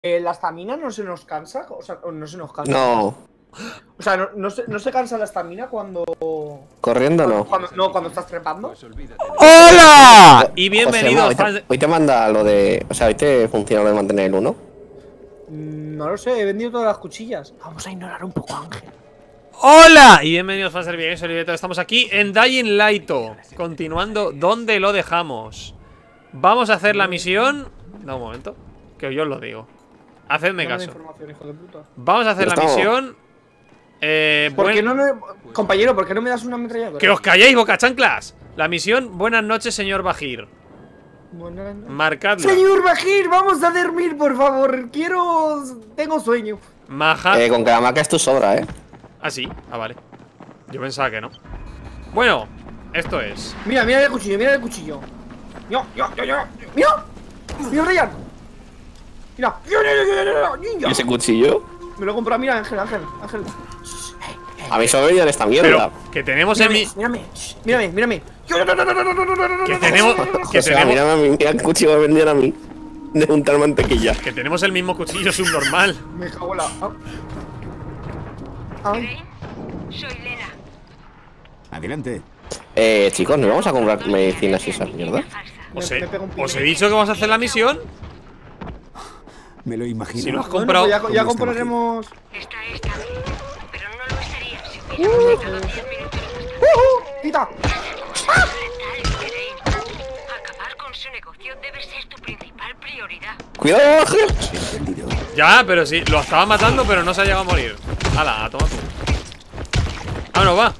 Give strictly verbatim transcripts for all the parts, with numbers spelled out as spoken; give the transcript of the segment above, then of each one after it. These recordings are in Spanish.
Eh, ¿La estamina no se nos cansa? O sea, no se nos cansa. No. O sea, no, no, se, no se cansa la estamina cuando. Corriendo cuando, no. Cuando, no, cuando estás trepando. ¡Hola! Y bienvenidos. Josema, hoy, te, hoy te manda lo de. O sea, hoy te funciona lo de mantener el uno. No lo sé, he vendido todas las cuchillas. Vamos a ignorar un poco a Ángel. ¡Hola! Y bienvenidos a Ser soy Oliveto. Estamos aquí en Dying Light. Continuando donde lo dejamos. Vamos a hacer la misión. No, un momento. Que yo os lo digo. Hacedme caso. Hijo de puta. Vamos a hacer la misión. Eh, ¿Por buen... qué no me... Compañero, ¿por qué no me das una ametralladora? ¡Que os calléis, boca chanclas! La misión, buenas noches, señor Bajir. Buenas noches. Marcadla. Señor Bajir, vamos a dormir, por favor. Quiero... Tengo sueño. Maja. Eh, con que la marca es tu sobra, eh. Ah, sí. Ah, vale. Yo pensaba que no. Bueno, esto es. Mira, mira el cuchillo, mira el cuchillo. Yo, yo, yo, yo. Mira. Mira, Ryan. Mira. ¿Y ese cuchillo? Me lo he comprado, mira, Ángel, Ángel, Ángel. A mí solo me esta mierda. Pero que tenemos en mi. Mírame, mírame, mírame. Que tenemos. Que O sea, tenemos. mírame a mí, mira el cuchillo que me vendían a mí. De untar mantequilla. Que tenemos el mismo cuchillo subnormal. Me cago en la. Ay. Soy Lena. Adelante. Eh, chicos, ¿no vamos a comprar medicinas y esas mierdas? Os Me- he, me pega un pico. os he dicho que vamos a hacer la misión. Me lo imagino. Si lo has Bueno, comprado. pues ya, ya ¿Cómo está compraremos. Está estable, pero no lo estaría si hubiéramos llegado diez minutos más tarde. ¡Uh! ¡Quita! Letal, Crane. Acabar con su negocio debe ser tu principal prioridad. ¡Cuidado, Ángel! Entendido. Ya, pero sí, lo estaba matando, pero no se ha llegado a morir. Hala, toma tú. Vámonos, va.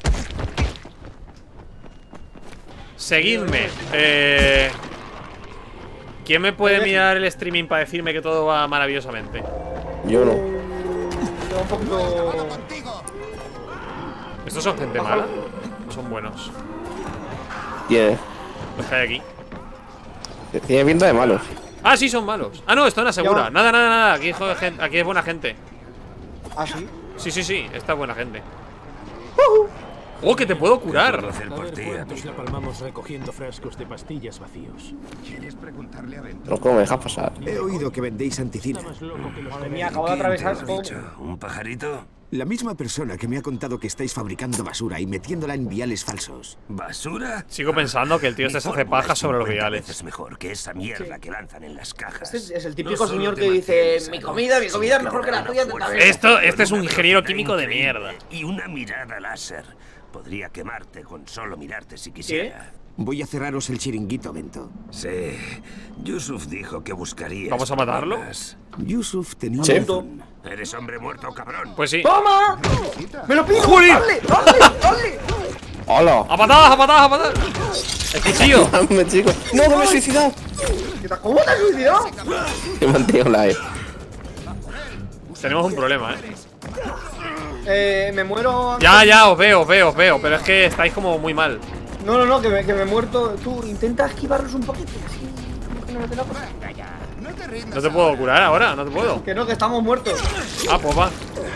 Seguidme. Eh. ¿Quién me puede mirar el streaming para decirme que todo va maravillosamente? Yo no. Yo un poquito. ¿Estos son gente mala? ¿O son buenos? Tiene. Los que hay aquí. Tiene pinta de malos. Ah, sí, son malos. Ah, no, esto no asegura. Ya. Nada, nada, nada. Aquí, joder, gente- aquí es buena gente. ¿Ah, sí? Sí, sí, sí. Esta es buena gente. ¡Oh, que te puedo curar! A ver cuántos la palmamos recogiendo frascos de pastillas vacíos. No, ¿cómo me dejas pasar? He oído que vendéis anticina. Más loco que los Madre mía, acabo de atravesar todo. ¿Un pajarito? La misma persona que me ha contado que estáis fabricando basura y metiéndola en viales falsos. ¿Basura? Sigo pensando que el tío este se hace paja sobre los viales. Es mejor que esa mierda que lanzan en las cajas. Este es, es el típico No solo señor te que dice: mantienes Mi sano, comida, mi sino comida es que mejor te que da la la tuya. fuerza. también. Esto, este es un Una ingeniero velocidad químico de increíble mierda. Y una mirada láser. Podría quemarte con solo mirarte si quisiera. Voy a cerraros el chiringuito, Bento. Sí. Yusuf dijo que buscaría. ¿Vamos a matarlo? Yusuf tenía Sí. razón. Eres hombre muerto, cabrón. Pues sí. ¡Toma! ¡Me lo pido! ¡Juli! ¡Dale, dale, dale! ¡Hola! ¡A patadas, a patadas, a patadas! ¡El cuchillo! ¡Dame, chico! ¡No, no me he suicidado! ¿Qué tal? ¿Cómo te has suicidado? He mantenido la E. Tenemos un problema, eh. Eh, me muero. Ya, ya, os veo, os veo, os veo. Pero es que estáis como muy mal. No, no, no, que me, que me he muerto. Tú, intenta esquivarlos un poquito. Así. Que no me tenga cosa. No te puedo curar ahora, no te puedo. Que no, que estamos muertos. Ah, pues va.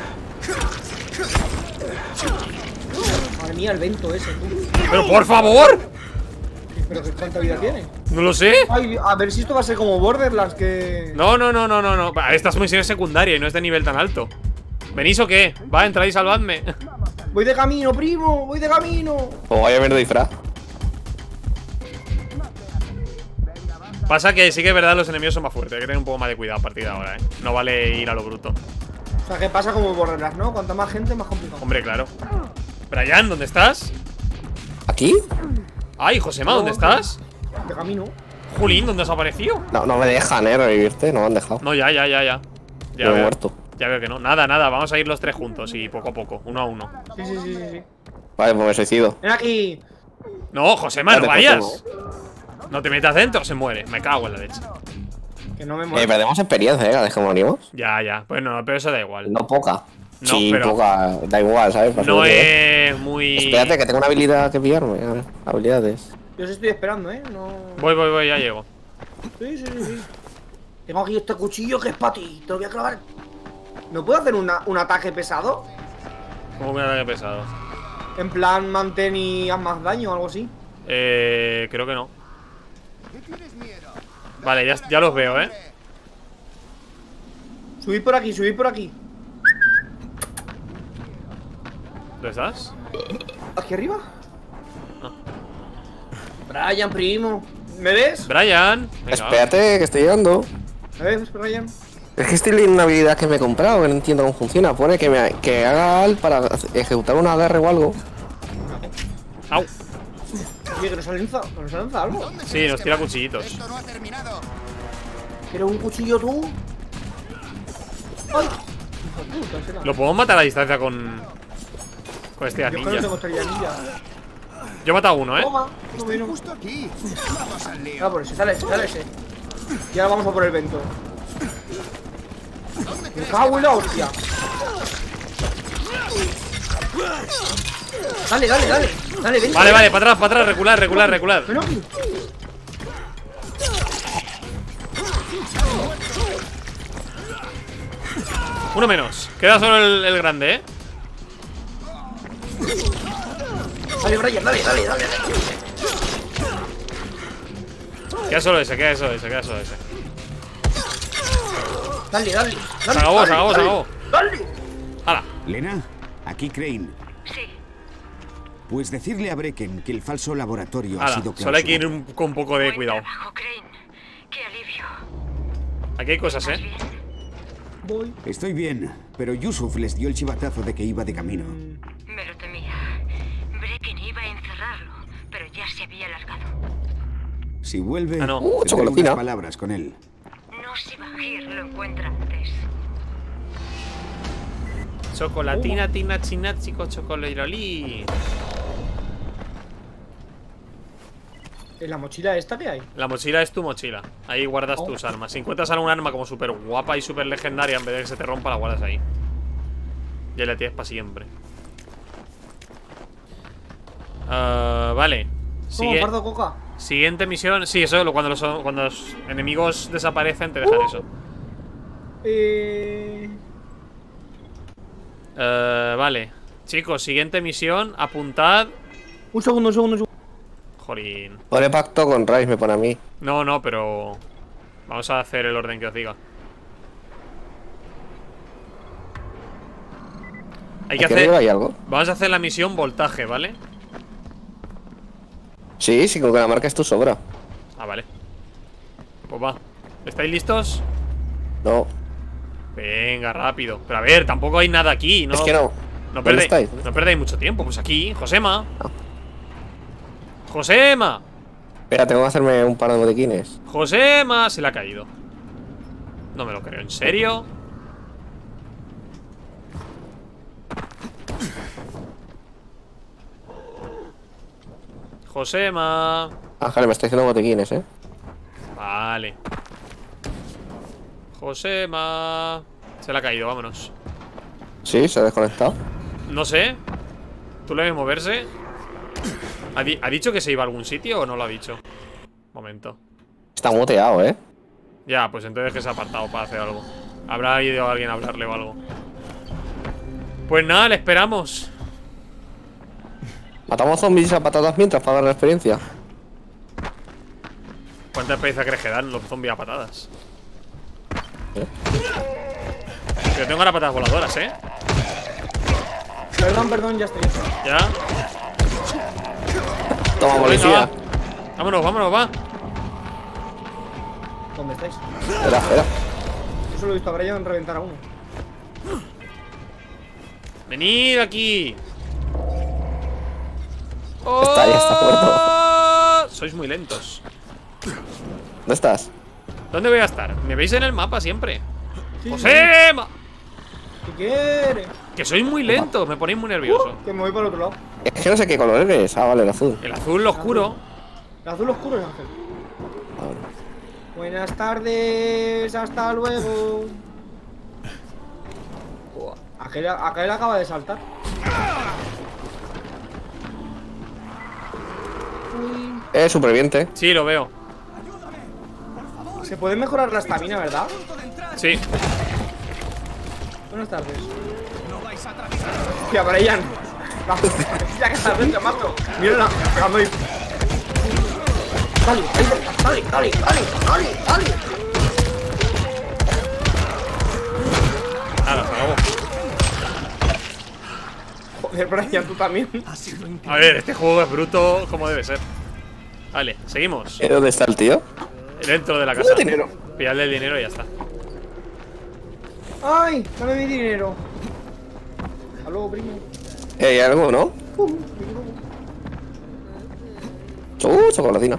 Madre mía, el vento ese, tú. ¡Pero por favor! Pero que cuánta vida tiene. No lo sé. Ay, a ver si esto va a ser como Borderlands, que. No, no, no, no, no, no. Va, esta es misión secundaria y no es de nivel tan alto. ¿Venís o qué? Va, entrad y salvadme. Voy de camino, primo, voy de camino. O vaya a ver de disfraz. Pasa que sí que es verdad, los enemigos son más fuertes. Hay que tener un poco más de cuidado a partir de ahora, eh. No vale ir a lo bruto. O sea, que pasa como Borderlands, ¿no? Cuanta más gente, más complicado. Hombre, claro. Brian, ¿dónde estás? ¿Aquí? Ay, Josema, ¿dónde estás? De camino. Julín, ¿dónde has aparecido? No, no me dejan, eh, revivirte. No me han dejado. No, ya, ya, ya, ya. Ya Me he veo. muerto. Ya veo que no. Nada, nada. Vamos a ir los tres juntos y poco a poco, uno a uno. Sí, sí, sí, sí, sí. Vale, pues me suicido. Ven aquí. No, Josema, no Date por vayas. culo. No te metas dentro, se muere. Me cago en la leche. Que no me Eh, muero. perdemos experiencia, eh, cada vez que morimos. Ya, ya. Bueno, pero eso da igual. No poca. No, sí, pero- poca. Da igual, ¿sabes? Para No sobrevivir. es muy. Espérate, que tengo una habilidad que pillarme. A ver, habilidades. Yo os estoy esperando, ¿eh? No. Voy, voy, voy, ya llego. Sí, sí, sí, sí. Tengo aquí este cuchillo que es para ti. Te lo voy a clavar. ¿No puedo hacer una- un ataque pesado? Como un ataque pesado. En plan, mantén y haz más daño o algo así. Eh. Creo que no. Vale, ya, ya los veo, eh. Subid por aquí, subid por aquí. ¿Dónde estás? ¿Aquí arriba? No. Brian, primo. ¿Me ves? Brian. Venga, Espérate, que estoy llegando. ¿Me ves, Brian? Es que estoy leyendo una habilidad que me he comprado, que no entiendo cómo funciona. Pone que, me, que haga al para ejecutar un agarre o algo. va. Au. Oye, que nos ha lanzado, nos ha lanzado algo. Sí, nos tira cuchillitos. Esto no ha terminado. ¿Quieres un cuchillo tú? ¡Ay! Hijo de puta, será. Lo podemos matar a distancia con. Con este Yo creo que no ninja. tengo estrellanilla. Yo he matado a uno, eh. Toma, no Estoy vino. justo aquí. Vamos al lío. Ah, por ese, sale ese, sale ese. Y ahora vamos a por el vento. ¿Dónde Me crees cago que en la vas? hostia. Dale, dale, dale. Dale, vente. Vale, vale, para atrás, para atrás, recular, recular, recular. Ven aquí. Uno menos. Queda solo el, el grande, eh. Dale, Brian, dale, dale, dale. Queda solo ese, queda solo ese, queda solo ese. Dale, dale. Se acabó, se acabó, se acabó. Dale. ¡Hala! Lena, aquí Crane. Sí, Pues decirle a Brecken que el falso laboratorio ha ¡Hala! sido Solo hay que ir clausurado. un- con un poco de buen cuidado. trabajo, Crane. Qué alivio. Aquí hay cosas, ¿Estás eh. bien? Voy. Estoy bien, pero Yusuf les dio el chivatazo de que iba de camino. Me lo temía. Brecken iba a encerrarlo, pero ya se había largado. Si vuelve, Ah, no. tendré Uh, chocolatina. unas palabras con él. No si Bajir lo encuentra antes. Chocolatina, tina, china, chico, chocolirolí. ¿En la mochila esta qué hay? La mochila es tu mochila. Ahí guardas Oh. tus armas. Si encuentras algún arma como súper guapa y súper legendaria, en vez de que se te rompa, la guardas ahí. Y ahí la tienes para siempre. Ah, vale. ¿Cómo, Sigue- pardo coca? Siguiente misión. Sí, eso, lo- cuando los, cuando los enemigos desaparecen, te dejan eso. Eh... Eh, vale. Chicos, siguiente misión. Apuntad. Un segundo, un segundo, un segundo. Jolín. Pone pacto con Rice, me pone a mí. No, no, pero vamos a hacer el orden que os diga. Hay que ¿Aquí arriba hacer. hay algo? Vamos a hacer la misión voltaje, ¿vale? Sí, sí, con que la marca es tu sobra. Ah, vale. Pues va. ¿Estáis listos? No, Venga, rápido. Pero a ver, tampoco hay nada aquí, ¿no? es que no. No ¿Dónde perdéis, estáis? no perdéis mucho tiempo. Pues aquí, Josema. Josema. Espera, tengo que hacerme un par de botiquines. Josema. Se le ha caído. No me lo creo, ¿en serio? Josema. Ángel, me estoy haciendo botiquines, eh. Vale. Josema. Se le ha caído, vámonos. Sí, se ha desconectado. No sé. ¿Tú le ves moverse? ¿Ha, di- ¿Ha dicho que se iba a algún sitio o no lo ha dicho? Momento. Está muteado, eh. Ya, pues entonces que se ha apartado para hacer algo. Habrá ido alguien a hablarle o algo. Pues nada, le esperamos. Matamos zombies a patadas mientras para dar la experiencia. ¿Cuánta experiencia crees que dan los zombies a patadas? ¿Eh? Yo tengo ahora patadas voladoras, ¿eh? Perdón, perdón, ya estoy. Ya. Toma, Venga, policía. va. Vámonos, vámonos, va. ¿Dónde estáis? Espera, espera. Yo solo he visto a Brian reventar a uno. Venid aquí. Está ahí, está muerto. ¡Oh! Sois muy lentos. ¿Dónde estás? ¿Dónde voy a estar? Me veis en el mapa siempre. Sí, ¡Josema! ¿Qué quiere? Que sois muy lentos, me ponéis muy nervioso. Que me voy para el otro lado. Es que no sé qué color eres. Ah, vale, el azul. El azul, lo oscuro. El azul oscuro es Ángel. Ah, vale. Buenas tardes, hasta luego. Aquel, aquel acaba de saltar. Uy. Eh, superviviente. Sí, lo veo. Se puede mejorar la estamina, ¿verdad? Sí. Buenas tardes. Hostia, Brian. La ya que estás dentro, mato. Mírala, pegando ahí. Dale, dale, dale, dale, dale, dale, dale. Joder, Brian, tú también. A ver, este juego es bruto como debe ser. Vale, seguimos. ¿Eh, ¿Dónde está el tío? Dentro de la casa. dinero. Pillarle el dinero y ya está. Ay, dame mi dinero. Hasta luego, primo. Eh, ¿hay algo, no? Uh, mi globo. Uh, chocolatina.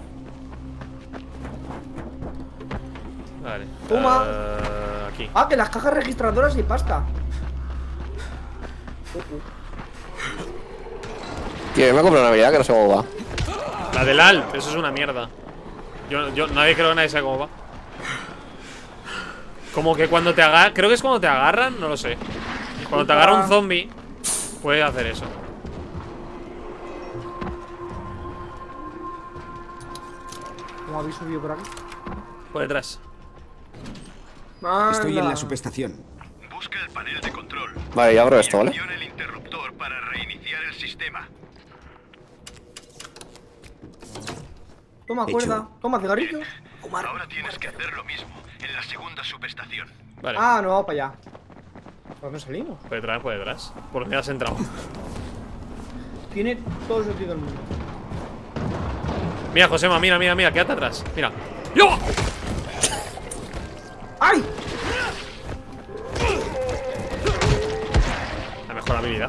Vale. Toma. Uh, aquí. Ah, que las cajas registradoras y pasta. Uh, uh. Tío, me ha comprado una Navidad que no sé cómo va. La del Alt, eso es una mierda. Yo, yo, nadie creo que nadie sabe cómo va. Como que cuando te agarran, creo que es cuando te agarran, no lo sé. Cuando te agarra un zombie, puede hacer eso. ¿Cómo habéis subido por aquí? Por detrás. Estoy en Anda. la subestación. Busca el panel de control. Vale, ya abro esto, ¿vale? Acciona el interruptor para reiniciar el sistema. Toma, Hecho. cuerda. Toma, cigarrillos. Ahora tienes que hacer lo mismo en la segunda subestación. Vale. Ah, no, vamos para allá. ¿Por dónde salimos? Por detrás, por detrás. Por donde has entrado. Tiene todo el sentido del mundo. Mira, Josema, mira, mira, mira, quédate atrás. Mira. ¡Yo! ¡Ay! La mejor habilidad.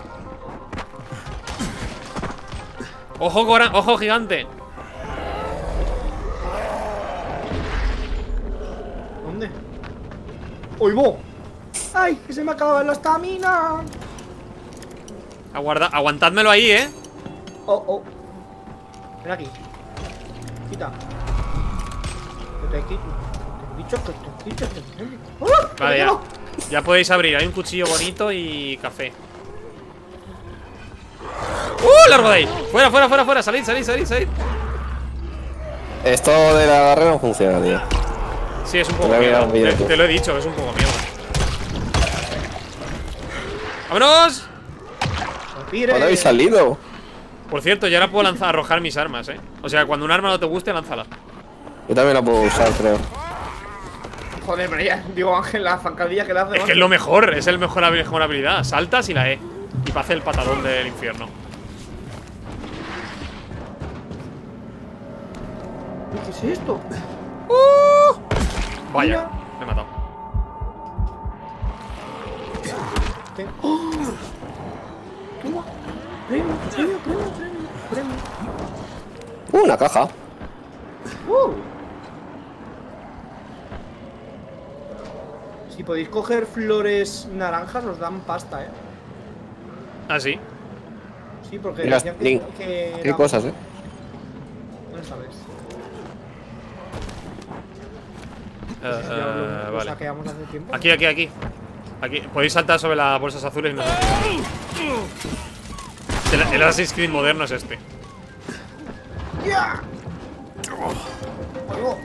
¡Ojo, Cora! ¡Ojo, gigante! ¿Dónde? ¡Oigo! ¡Ay! Que se me acaba la estamina. Aguarda, aguantádmelo ahí, ¿eh? Oh, oh. Ven aquí. Quita. Que te quito. Te he dicho que te quito. Que te quito. ¡Ah! Vale, ya. ¡No! Ya podéis abrir. Hay un cuchillo bonito y café. ¡Uh! ¡Largo de ahí! ¡Fuera, fuera, fuera, fuera! ¡Salid, salid, salid, salid! Esto de la agarre no funciona, tío. Sí, es un poco Te lo he mierda. mirado un vídeo, Te, tú. te lo he dicho, que es un poco mierda. ¡Vámonos! Pire. ¿Dónde habéis salido? Por cierto, yo ahora puedo lanzar, arrojar mis armas, ¿eh? O sea, cuando un arma no te guste, lánzala. Yo también la puedo usar, creo. Joder, pero ya. Digo, Ángel, la zancadilla que le hace. Es que es lo mejor, es el mejor, la mejor habilidad. Saltas y la E. Y pase el patadón del infierno. ¿Qué es esto? Vaya, me he matado. Ten- ¡Oh! Toma. Premio, premio, premio, premio, premio. Uh, una caja. Uh. Si podéis coger flores naranjas, os dan pasta, eh. Ah, sí. Sí, porque Mira, decían que, Link, que qué era- cosas, eh. No sabes. Eh, Ya hablo de una cosa vale. que vamos hace tiempo. Aquí, aquí, aquí. Aquí. Podéis saltar sobre las bolsas azules y no. El, el Assassin's Creed moderno es este. ¡Ya! Oigo.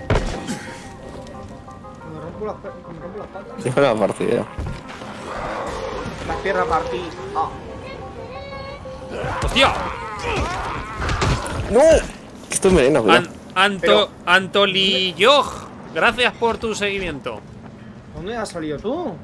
Me rompo las, pe- me rompo las patas. Sí, fue una partida. Las piernas partí. Ah. ¡Hostia! ¡No! Que esto es veneno, cuidado. An Anto Antoliyoj, gracias por tu seguimiento. ¿Dónde has salido tú?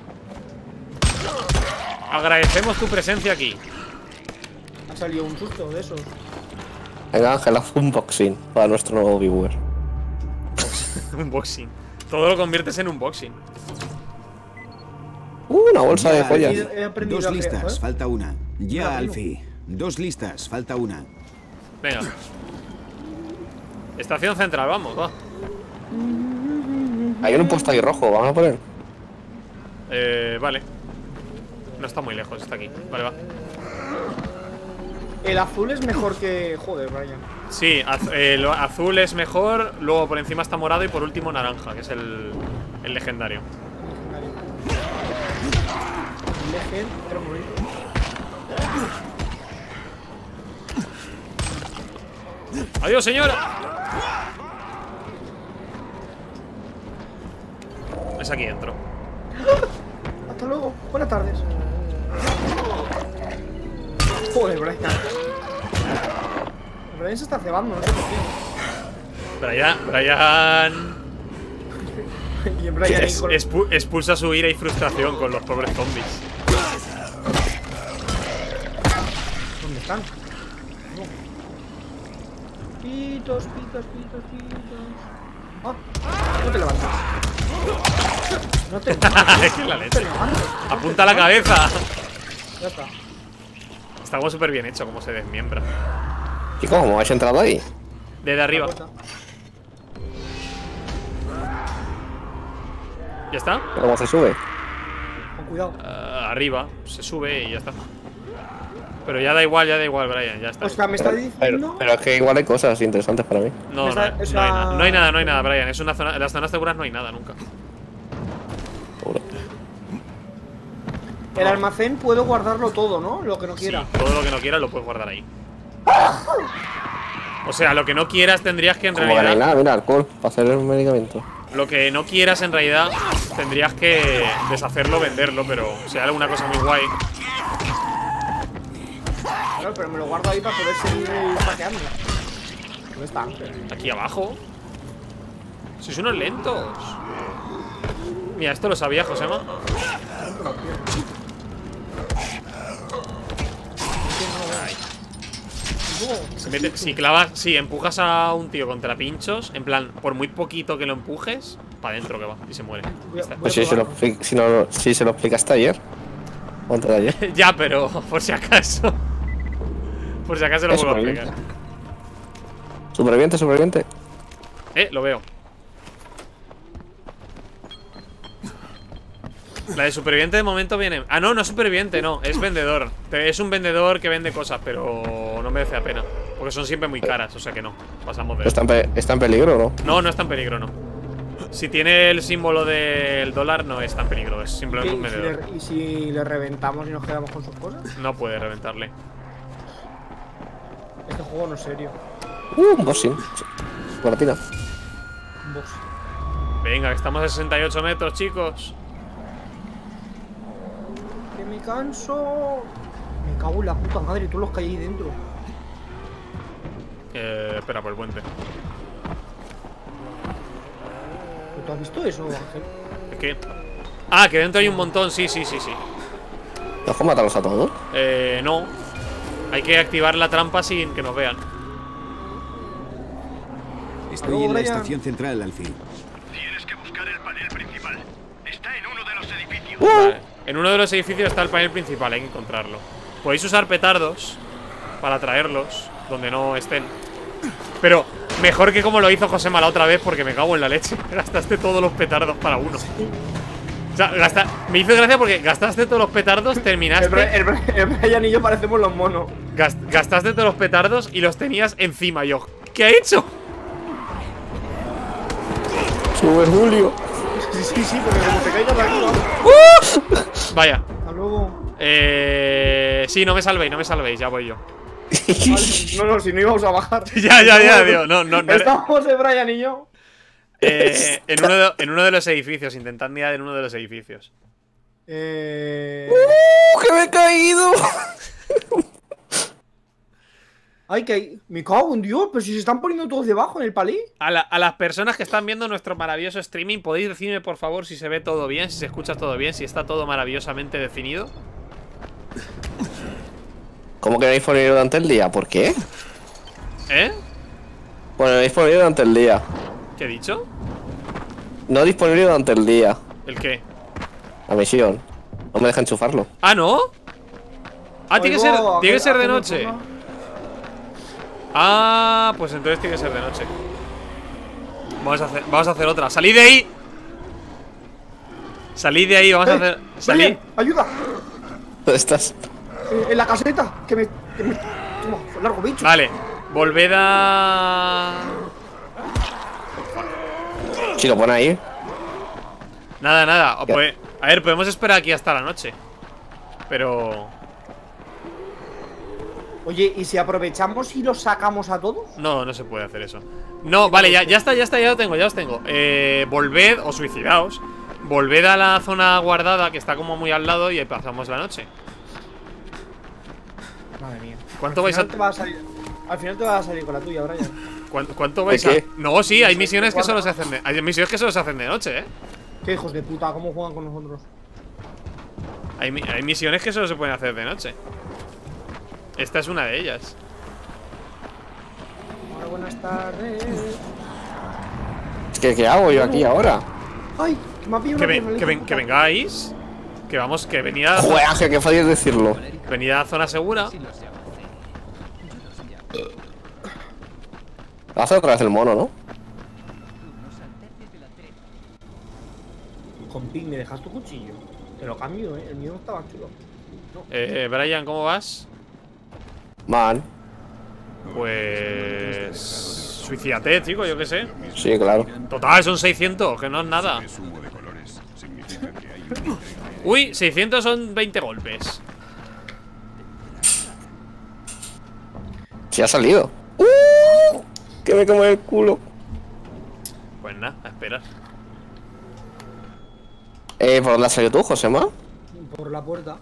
Agradecemos tu presencia aquí. Ha salido un susto de esos. Venga, Ángel, haz un unboxing para nuestro nuevo viewer. Unboxing. Todo lo conviertes en unboxing. Uh, una bolsa de Ya, joyas. He- he aprendido Dos a crear, listas, ¿eh? falta una. Ya, Una, Alfie. Dos listas, falta una. Venga. Estación central, vamos, va. Hay un puesto ahí rojo, vamos a poner. Eh, vale. No está muy lejos, está aquí. Vale, va. El azul es mejor que. Joder, Brian. Sí, az eh, lo azul es mejor, luego por encima está morado y por último naranja, que es el, el legendario. Legend, pero morir. ¡Adiós, señora! Es aquí dentro. Hasta luego. Buenas tardes. Joder, Brian. Brian se está cebando, no sé por Brian. Brian. qué. Y en Brian es- ahí con- expu- expulsa su ira y frustración con los pobres zombies. ¿Dónde están? No. Pitos, pitos, pitos, pitos. Ah, no te levantes. No te levantes. ¿Qué es la No te leche? levantes. ¡Apunta la cabeza! Ya está. Está como súper bien hecho, como se desmiembra. Chicos, ¿cómo habéis entrado ahí? Desde arriba. La puerta. ¿Ya está? ¿Cómo se sube? Con cuidado. Ah, arriba, se sube y ya está. Pero ya da igual, ya da igual, Brian, ya está. O sea, me está diciendo. Pero, pero es que igual hay cosas interesantes para mí. No, no, Esa- no, esa- hay nada, no hay nada, no hay nada, Brian. Es una zona, en las zonas seguras no hay nada nunca. Seguro. El almacén puedo guardarlo todo, ¿no? Lo que no quiera. Sí, todo lo que no quieras lo puedes guardar ahí. O sea, lo que no quieras tendrías que en Como que no hay realidad. nada, mira, alcohol para hacer un medicamento. Lo que no quieras en realidad tendrías que deshacerlo, venderlo, pero si hay alguna cosa muy guay. Claro, pero me lo guardo ahí para poder seguir saqueando. ¿Dónde está? Aquí abajo. Sois unos lentos. Mira, esto lo sabía Josema. Se mete- si clavas, si empujas a un tío contra pinchos, en plan, por muy poquito que lo empujes, para adentro que va y se muere. Ya está. Voy a Pues si se, lo, probarlo. expli- si, no, si se lo explicaste ayer. O antes de ayer. Ya, pero por si acaso. Por si acaso lo Es vuelvo a superviviente. explicar. Superviviente, superviviente. Eh, lo veo. La de superviviente de momento viene. Ah, no, no es superviviente, no, es vendedor. Te- Es un vendedor que vende cosas, pero no merece la pena. Porque son siempre muy caras, o sea que no. Pasamos de ¿Está eso. en, pe- está en peligro, ¿no? No, no está en peligro, no. Si tiene el símbolo del dólar, no es tan peligro, es ¿Y, simplemente un y si vendedor. le, y si le reventamos y nos quedamos con sus cosas? No puede reventarle. Este juego no es serio. Uh, un boxing. Guaratina. Un box. Venga, que estamos a sesenta y ocho metros, chicos. Que me canso. Me cago en la puta madre, todos los que hay ahí dentro. Eh, espera, por el puente. ¿Tú has visto eso, Ángel? ¿Es que? Ah, que dentro hay un montón, sí, sí, sí, sí. ¿No puedo matarlos a todos? Eh, no. Hay que activar la trampa sin que nos vean. Estoy Luego, en la Brian. estación central, Alfie. Tienes que buscar el panel principal. Está en uno de los edificios. Vale. En uno de los edificios está el panel principal, hay que encontrarlo. Podéis usar petardos para traerlos donde no estén. Pero mejor que como lo hizo Josema la otra vez, porque me cago en la leche. Gastaste todos los petardos para uno. O sea, gasta... me hizo gracia porque gastaste todos los petardos, terminaste. El, Bra- el, Bra- el Brian y yo parecemos los monos. Gast- gastaste todos los petardos y los tenías encima. Yo, ¿qué ha hecho? Sube Julio. Sí, sí, sí, porque como te caigas de aquí, vamos. Vaya. Hasta luego. Eh... Sí, no me salvéis, no me salvéis, ya voy yo. Vale, no, no, si no íbamos a bajar. Ya, ya, ya, tío. No, no, no. Estamos el Brian y yo. Eh, en, uno de, en uno de los edificios, intentad mirar en uno de los edificios. Eh. ¡Uh, que me he caído! Ay, que. Me cago en Dios, pero si se están poniendo todos debajo en el palí. A, la- a las personas que están viendo nuestro maravilloso streaming, ¿podéis decirme por favor si se ve todo bien, si se escucha todo bien, si está todo maravillosamente definido? ¿Cómo que no disponible durante el día? ¿Por qué? ¿Eh? Bueno, no disponible durante el día. ¿Qué he dicho? No disponible durante el día. ¿El qué? La misión. No me deja enchufarlo. ¿Ah, no? Ah, tiene que ser, Oigo, tiene que aquel- ser de aquel noche. turno. Ah, pues entonces tiene que ser de noche. Vamos a hacer, vamos a hacer otra. ¡Salid de ahí! Salid de ahí, vamos a Eh, hacer. Salid. Brian, ayuda. ¿Dónde estás? Eh, en la caseta. Que me. Que me. Toma, largo bicho. Vale, volved a. Si lo pone ahí. Nada, nada. O Ya. pues- a ver, podemos esperar aquí hasta la noche. Pero. Oye, ¿y si aprovechamos y los sacamos a todos? No, no se puede hacer eso. No, vale, ya, ya está, ya está, ya lo tengo, ya os tengo. Eh, volved o suicidaos. Volved a la zona guardada que está como muy al lado y ahí pasamos la noche. Madre mía. ¿Cuánto Al vais a.? final te va a salir. Al final te vas a salir con la tuya, Brian. ¿Cuánto, cuánto vais ¿De a.? qué? No, sí, hay misiones que solo se hacen de. Hay misiones que solo se hacen de noche, eh. Qué hijos de puta, cómo juegan con nosotros. Hay, mi- hay misiones que solo se pueden hacer de noche. Esta es una de ellas. Hola, buenas tardes. ¿Qué, ¿Qué hago yo aquí ahora? Ay, que me ha pillado Que, una ven- pierna, que, ven- hijo que de puta. vengáis. Que vamos, que venida, Joder, Ángel, qué fácil decirlo. venida a zona segura. Hace otra vez el mono, ¿no? Compi, ¿me dejas tu cuchillo? Te lo cambio, eh. El mío no estaba chulo. Eh, Brian, ¿cómo vas? Man. Pues... Suicídate, chico, yo qué sé. Sí, claro. Total, son seiscientos, que no es nada. Uy, seiscientos son veinte golpes. Sí ha salido. ¡Uh! Que me come el culo. Pues nada, a esperar. Eh, ¿por dónde has salido tú, Josema? Por la puerta.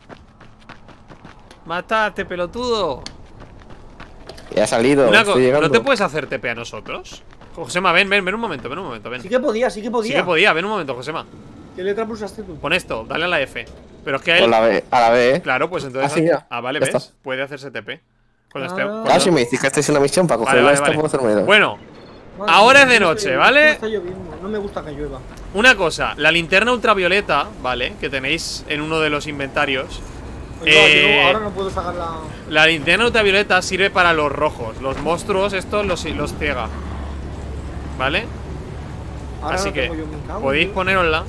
¡Mátate, pelotudo! Ya ha salido, Una co- estoy llegando. ¿No te puedes hacer T P a nosotros? Josema, ven, ven, ven un momento, ven un momento, ven. Sí que podía, sí que podía. Sí que podía, ven un momento, Josema. ¿Qué letra pulsaste tú? Pon esto, dale a la F. Pero es que a él... Con la B, a la B, ¿eh? Claro, pues entonces... Ah, sí, mira. Ah, vale, Ya ¿ves? está. Puede hacerse T P. Cuando Ah. esté... Ah, Ah, cuando- si me dices que estáis en una misión para Vale, cogerla vale, esta, vale. puedo hacerme dos. Bueno, Madre ahora mía, es de no noche, estoy- ¿vale? No está lloviendo, no me gusta que llueva. una cosa, la linterna ultravioleta, ¿vale? Que tenéis en uno de los inventarios. Oiga, Eh, yo ahora no puedo sacar la. La linterna ultravioleta sirve para los rojos. Los monstruos, estos los, los ciega. ¿Vale? Ahora Así no que tengo yo mi cabo, podéis tío. ponerosla.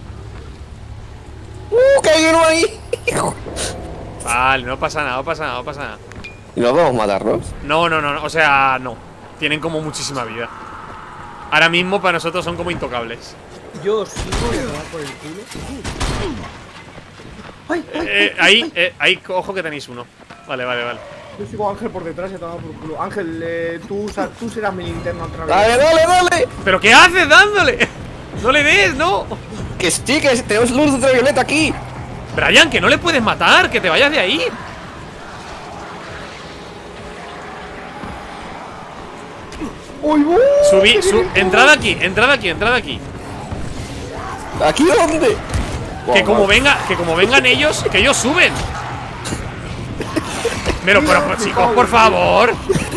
¡Uh, que hay uno ahí! Vale, no pasa nada, no pasa nada, no pasa nada. ¿Y no podemos matarlos? No, no, no, no, o sea, no. Tienen como muchísima vida. Ahora mismo para nosotros son como intocables. Yo sigo y me va por el culo. ¡Ay, ay! Eh, ahí, eh, ahí, ojo que tenéis uno. Vale, vale, vale. Yo sigo a Ángel por detrás y te va por el culo. Ángel, eh, tú, usa- tú serás mi linterna otra vez. ¡Dale, dale, dale! ¿Pero qué haces dándole? No le des, no. ¡Que sí, que tenemos luz ultravioleta aquí! Brian, que no le puedes matar, que te vayas de ahí. ¡Uy, uh! Subí, ¡Qué su, bien! entrad aquí, entrad aquí, entrad aquí. ¿Aquí dónde? Que Buah, como madre. venga, que como vengan ellos, que ellos suben. Pero, pero, pero, chicos, por favor.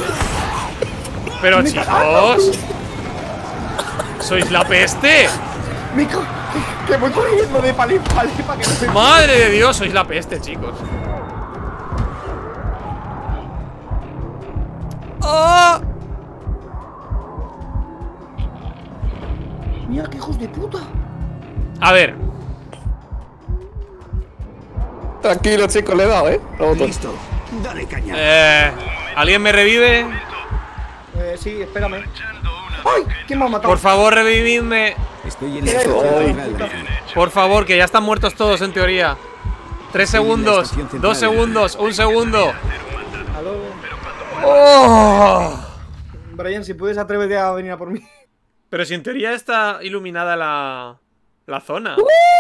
Pero, chicos. Sois la peste. Me ca- que, que voy corriendo de palé en palé para que no me. Madre de Dios, sois la peste, chicos. ¡Oh! Mira, qué hijos de puta. A ver, Tranquilo, chicos, le he dado, ¿eh? Roboto. Listo. Dale caña. eh, ¿alguien me revive? Eh, sí, espérame. ¡Ay! ¿Quién me ha matado? Por favor, revividme. Estoy en Ay, la ay. central. Por favor, que ya están muertos todos en teoría. Tres segundos, dos segundos, un segundo. Aló. ¡Oh! Brian, si puedes, atrévete a venir a por mí. Pero si en teoría está iluminada la, la zona.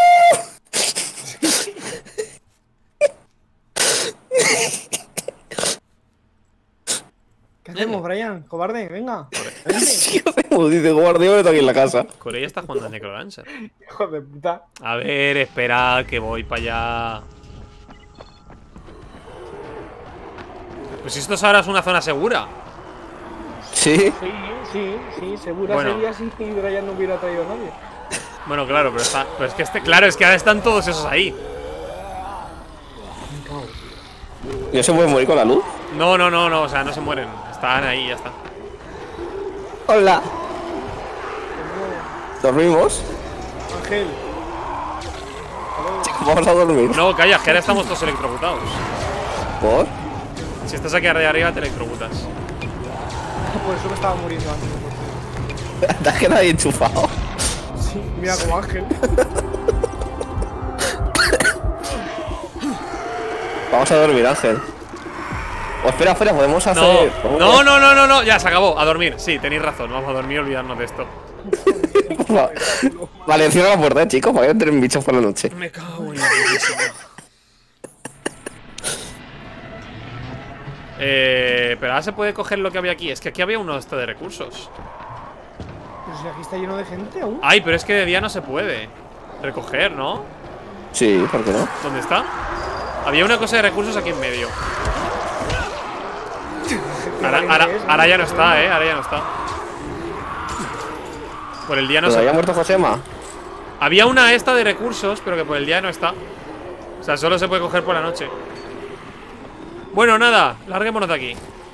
¿Qué hacemos, Brian? Cobarde, venga. Vente. Sí, hacemos, dice guardián está aquí en la casa. Corella está jugando a Necrodancer. Hijo de puta. A ver, esperad que voy para allá. Pues esto ahora es una zona segura. Sí. Sí, sí, sí, segura Bueno. sería si Brian no hubiera traído a nadie. Bueno, claro, pero está. Pero es que este, claro, es que ahora están todos esos ahí. ¿No se puede morir con la luz? No, no, no, no, o sea, no se mueren. Están ahí, ya está. Hola. ¿Dormimos? Ángel, Vamos a dormir. No, calla, que ahora estamos todos electrocutados. ¿Por? Si estás aquí arriba, arriba te electrocutas. por eso me estaba muriendo antes. ¿Te has quedado ahí enchufado? Sí, mira como Ángel. Vamos a dormir, Ángel. O espera, espera, podemos No, hacer. podemos- no, no, no, no, no, ya se acabó. A dormir, sí, tenéis razón. Vamos a dormir y olvidarnos de esto. Va- Vale, cierra la puerta, eh, chicos, para que entren bichos por la noche. Me cago en la putísima. Eh, pero ahora se puede coger lo que había aquí. Es que aquí había uno de estos de recursos. Pero si aquí está lleno de gente aún. Ay, pero es que de día no se puede recoger, ¿no? Sí, ¿por qué no? ¿Dónde está? Había una cosa de recursos aquí en medio. Ahora, ahora, ahora ya no está, eh. Ahora ya no está. Por el día no ¿Pero se. había muerto Josema? Había una esta de recursos, pero que por el día no está. O sea, solo se puede coger por la noche. Bueno, nada, larguémonos de aquí.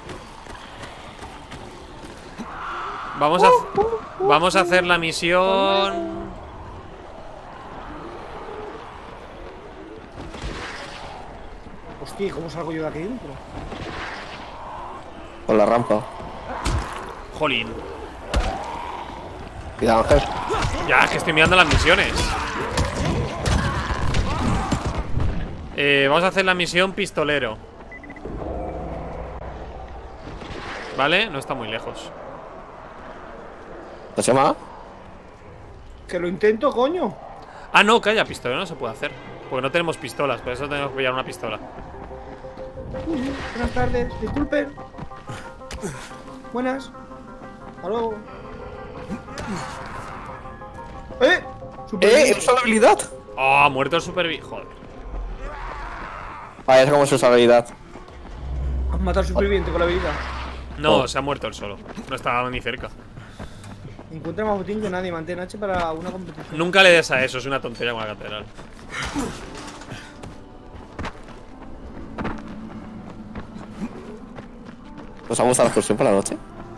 Vamos a, vamos a hacer la misión. Hostia, ¿cómo salgo yo de aquí dentro? Por la rampa. Jolín. Cuidado, Ángel. Ya, es que estoy mirando las misiones. Eh, vamos a hacer la misión pistolero. Vale, no está muy lejos. ¿Josema? Que lo intento, coño. Ah, no, calla, pistolero no se puede hacer. Porque no tenemos pistolas, por eso tenemos que pillar una pistola. Uy, buenas tardes, disculpen. Buenas. Hasta luego. ¡Eh! ¡Eh! ¡He usado la habilidad! Oh, ha muerto el super... Joder. Vaya, como se usa la habilidad. Has matado al superviviente con la habilidad. No, Oh. se ha muerto él solo. No estaba ni cerca. Encuentra más botín que nadie. Mantén H para una competición. Nunca le des a eso, es una tontería con la catedral. ¿Nos ha gustado la excursión por la noche?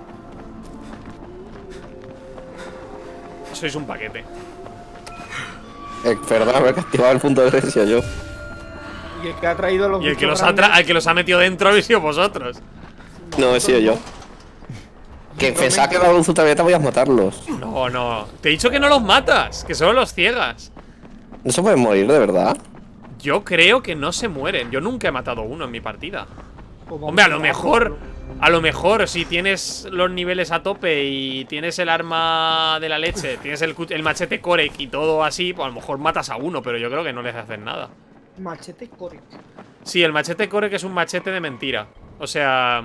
Sois un paquete. Eh, perdóname, que he activado el punto de decisión yo. Y el que ha traído los Y el que bichos los ha, tra- grandes- el que los ha metido dentro habéis sido vosotros. No, he sido yo. Que pensaba que con la luz ultravioleta podías matarlos. No, no. Te he dicho que no los matas, que solo los ciegas. No se pueden morir, de verdad. Yo creo que no se mueren. Yo nunca he matado uno en mi partida. Pues vamos Hombre, a lo abajo, mejor, bro. a lo mejor si tienes los niveles a tope y tienes el arma de la leche, tienes el, cu- el machete Korek y todo así, pues a lo mejor matas a uno, pero yo creo que no les haces nada. Machete Corey. Sí, el machete Korek es un machete de mentira. O sea,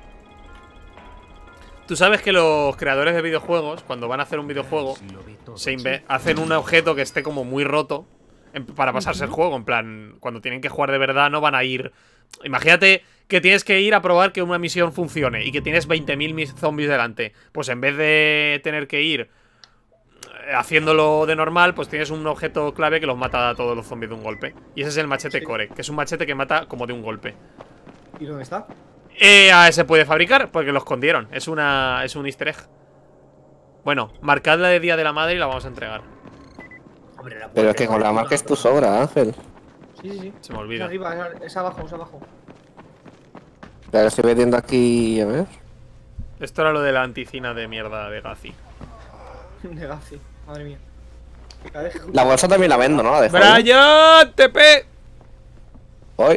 tú sabes que los creadores de videojuegos, cuando van a hacer un videojuego, se inve- hacen un objeto que esté como muy roto en- para pasarse el juego. En plan, cuando tienen que jugar de verdad no van a ir... Imagínate que tienes que ir a probar que una misión funcione y que tienes veinte mil mis- zombies delante. Pues en vez de tener que ir eh, haciéndolo de normal, pues tienes un objeto clave que los mata a todos los zombies de un golpe. Y ese es el machete Sí. Korek, que es un machete que mata como de un golpe. ¿Y dónde está? Eh, ah, se puede fabricar porque lo escondieron. Es una es un easter egg. Bueno, marcadla de Día de la Madre y la vamos a entregar. Hombre, la Pero es que con la marca es tu sobra, Ángel. Sí, sí, sí. Se me Es olvida. arriba, es, es abajo, es abajo. Ya que estoy metiendo aquí, a ver. Esto era lo de la anticina de mierda de Gazi. Negazi, madre mía. La de ejecutar. La bolsa también la vendo, ¿no? La dejo. ¡Brian! ¡T P! Hoy.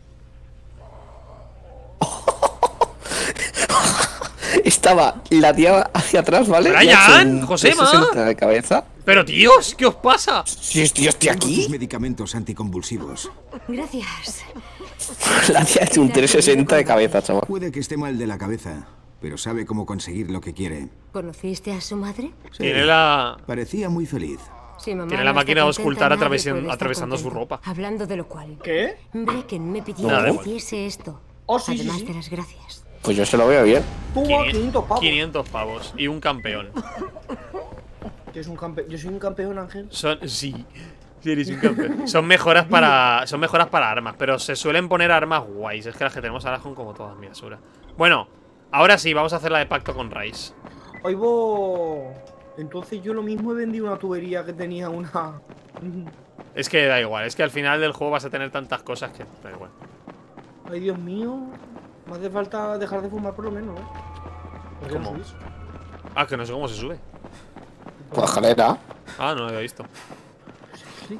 Estaba la tía hacia atrás, ¿vale? ¡Brian! Y ha hecho un ¡Josema! trescientos sesenta de cabeza. Pero tíos, ¿qué os pasa? Si yo estoy Tengo tus aquí. medicamentos anticonvulsivos. Gracias. La tía ha hecho un trescientos sesenta de cabeza, chaval. Puede que esté mal de la cabeza, pero sabe cómo conseguir lo que quiere. ¿Conociste a su madre? Sí, Tiene la... parecía muy feliz. Si mamá Tiene la no está máquina de contenta, auscultar nadie atravesan- puede estar atravesando su contento. ropa. Hablando de lo cual, ¿Qué? Brecken me pidió Nada, da que igual. hiciese esto. Oh, sí, sí, además sí. de las gracias. Pues yo se lo veo bien. Toma, quinientos pavos. quinientos pavos. Y un campeón. Yo soy un campeón, yo soy un campeón, Ángel. Son... Sí. Sí, eres un campeón. Son mejoras para... Son mejoras para armas. Pero se suelen poner armas guays. Es que las que tenemos ahora son como todas miasura. Bueno, ahora sí, vamos a hacer la de pacto con Rice. Hoy vos... Entonces yo lo mismo he vendido una tubería que tenía una... Es que da igual. Es que al final del juego vas a tener tantas cosas que... Da igual. Ay, Dios mío. Me hace falta dejar de fumar por lo menos, ¿eh? ¿Por qué no ¿Cómo? subís? Ah, que no sé cómo se sube. Pues jalera. Ah, no lo había visto. Sí.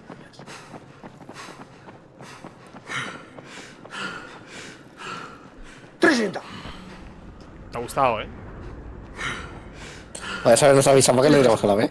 trescientos sesenta. Te ha gustado, ¿eh? Pues esa vez nos avisamos que le diremos a la vez.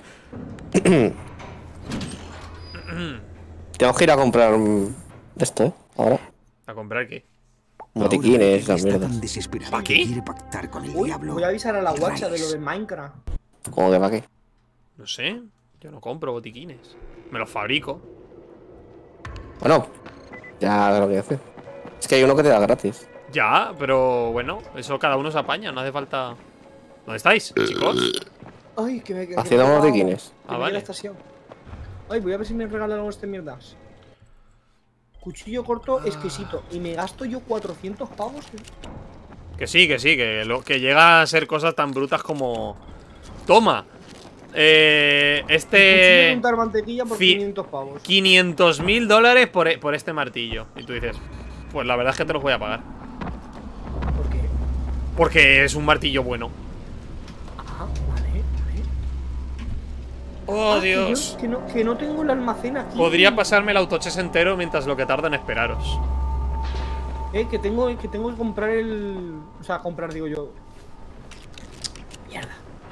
Tenemos que ir a comprar mm, esto, ¿eh? Ahora. ¿A comprar qué? Botiquines y Ahora esas está mierdas. tan desesperado ¿Pa' que qué? quiere pactar con el Uy, diablo. voy a avisar a la Y guacha de Rice. lo de Minecraft. ¿Cómo que para qué? No sé. Yo no compro botiquines. Me los fabrico. Bueno, ya lo que hacer. Es que hay uno que te da gratis. Ya, pero bueno, eso cada uno se apaña, no hace falta. ¿Dónde estáis, chicos? Ay, que me que Haciendo me he botiquines. quedado- Ah, que me vale. queda estasiado. Ay, voy a ver si me regalan algo este mierdas. Cuchillo corto exquisito. Y me gasto yo cuatrocientos pavos. Que sí, que sí, que, lo, que llega a ser cosas tan brutas como. Toma. Eh, Cuchillo este. de untar mantequilla por fi- quinientos pavos. quinientos mil dólares por, e- por este martillo. Y tú dices, pues la verdad es que te los voy a pagar. ¿Por qué? Porque es un martillo bueno. Ah, vale, vale. Oh, Ah, que yo- Dios. Que no, que no tengo el almacén aquí. Podría pasarme el autochess entero mientras lo que tarda en esperaros. Eh, que tengo, que tengo que comprar el. O sea, comprar, digo yo. Mierda.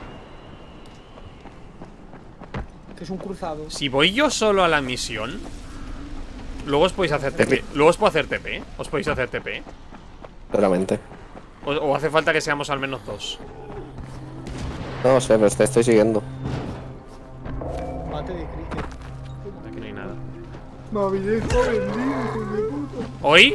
Que es un cruzado. Si voy yo solo a la misión, luego os podéis hacer T P. Luego os puedo hacer T P. Os podéis hacer T P. Claramente. O, o hace falta que seamos al menos dos. No sé, pero te estoy siguiendo. Mate de cricket. Aquí no hay nada. Me habéis dejado vendido, hijos de puta. ¿Hoy?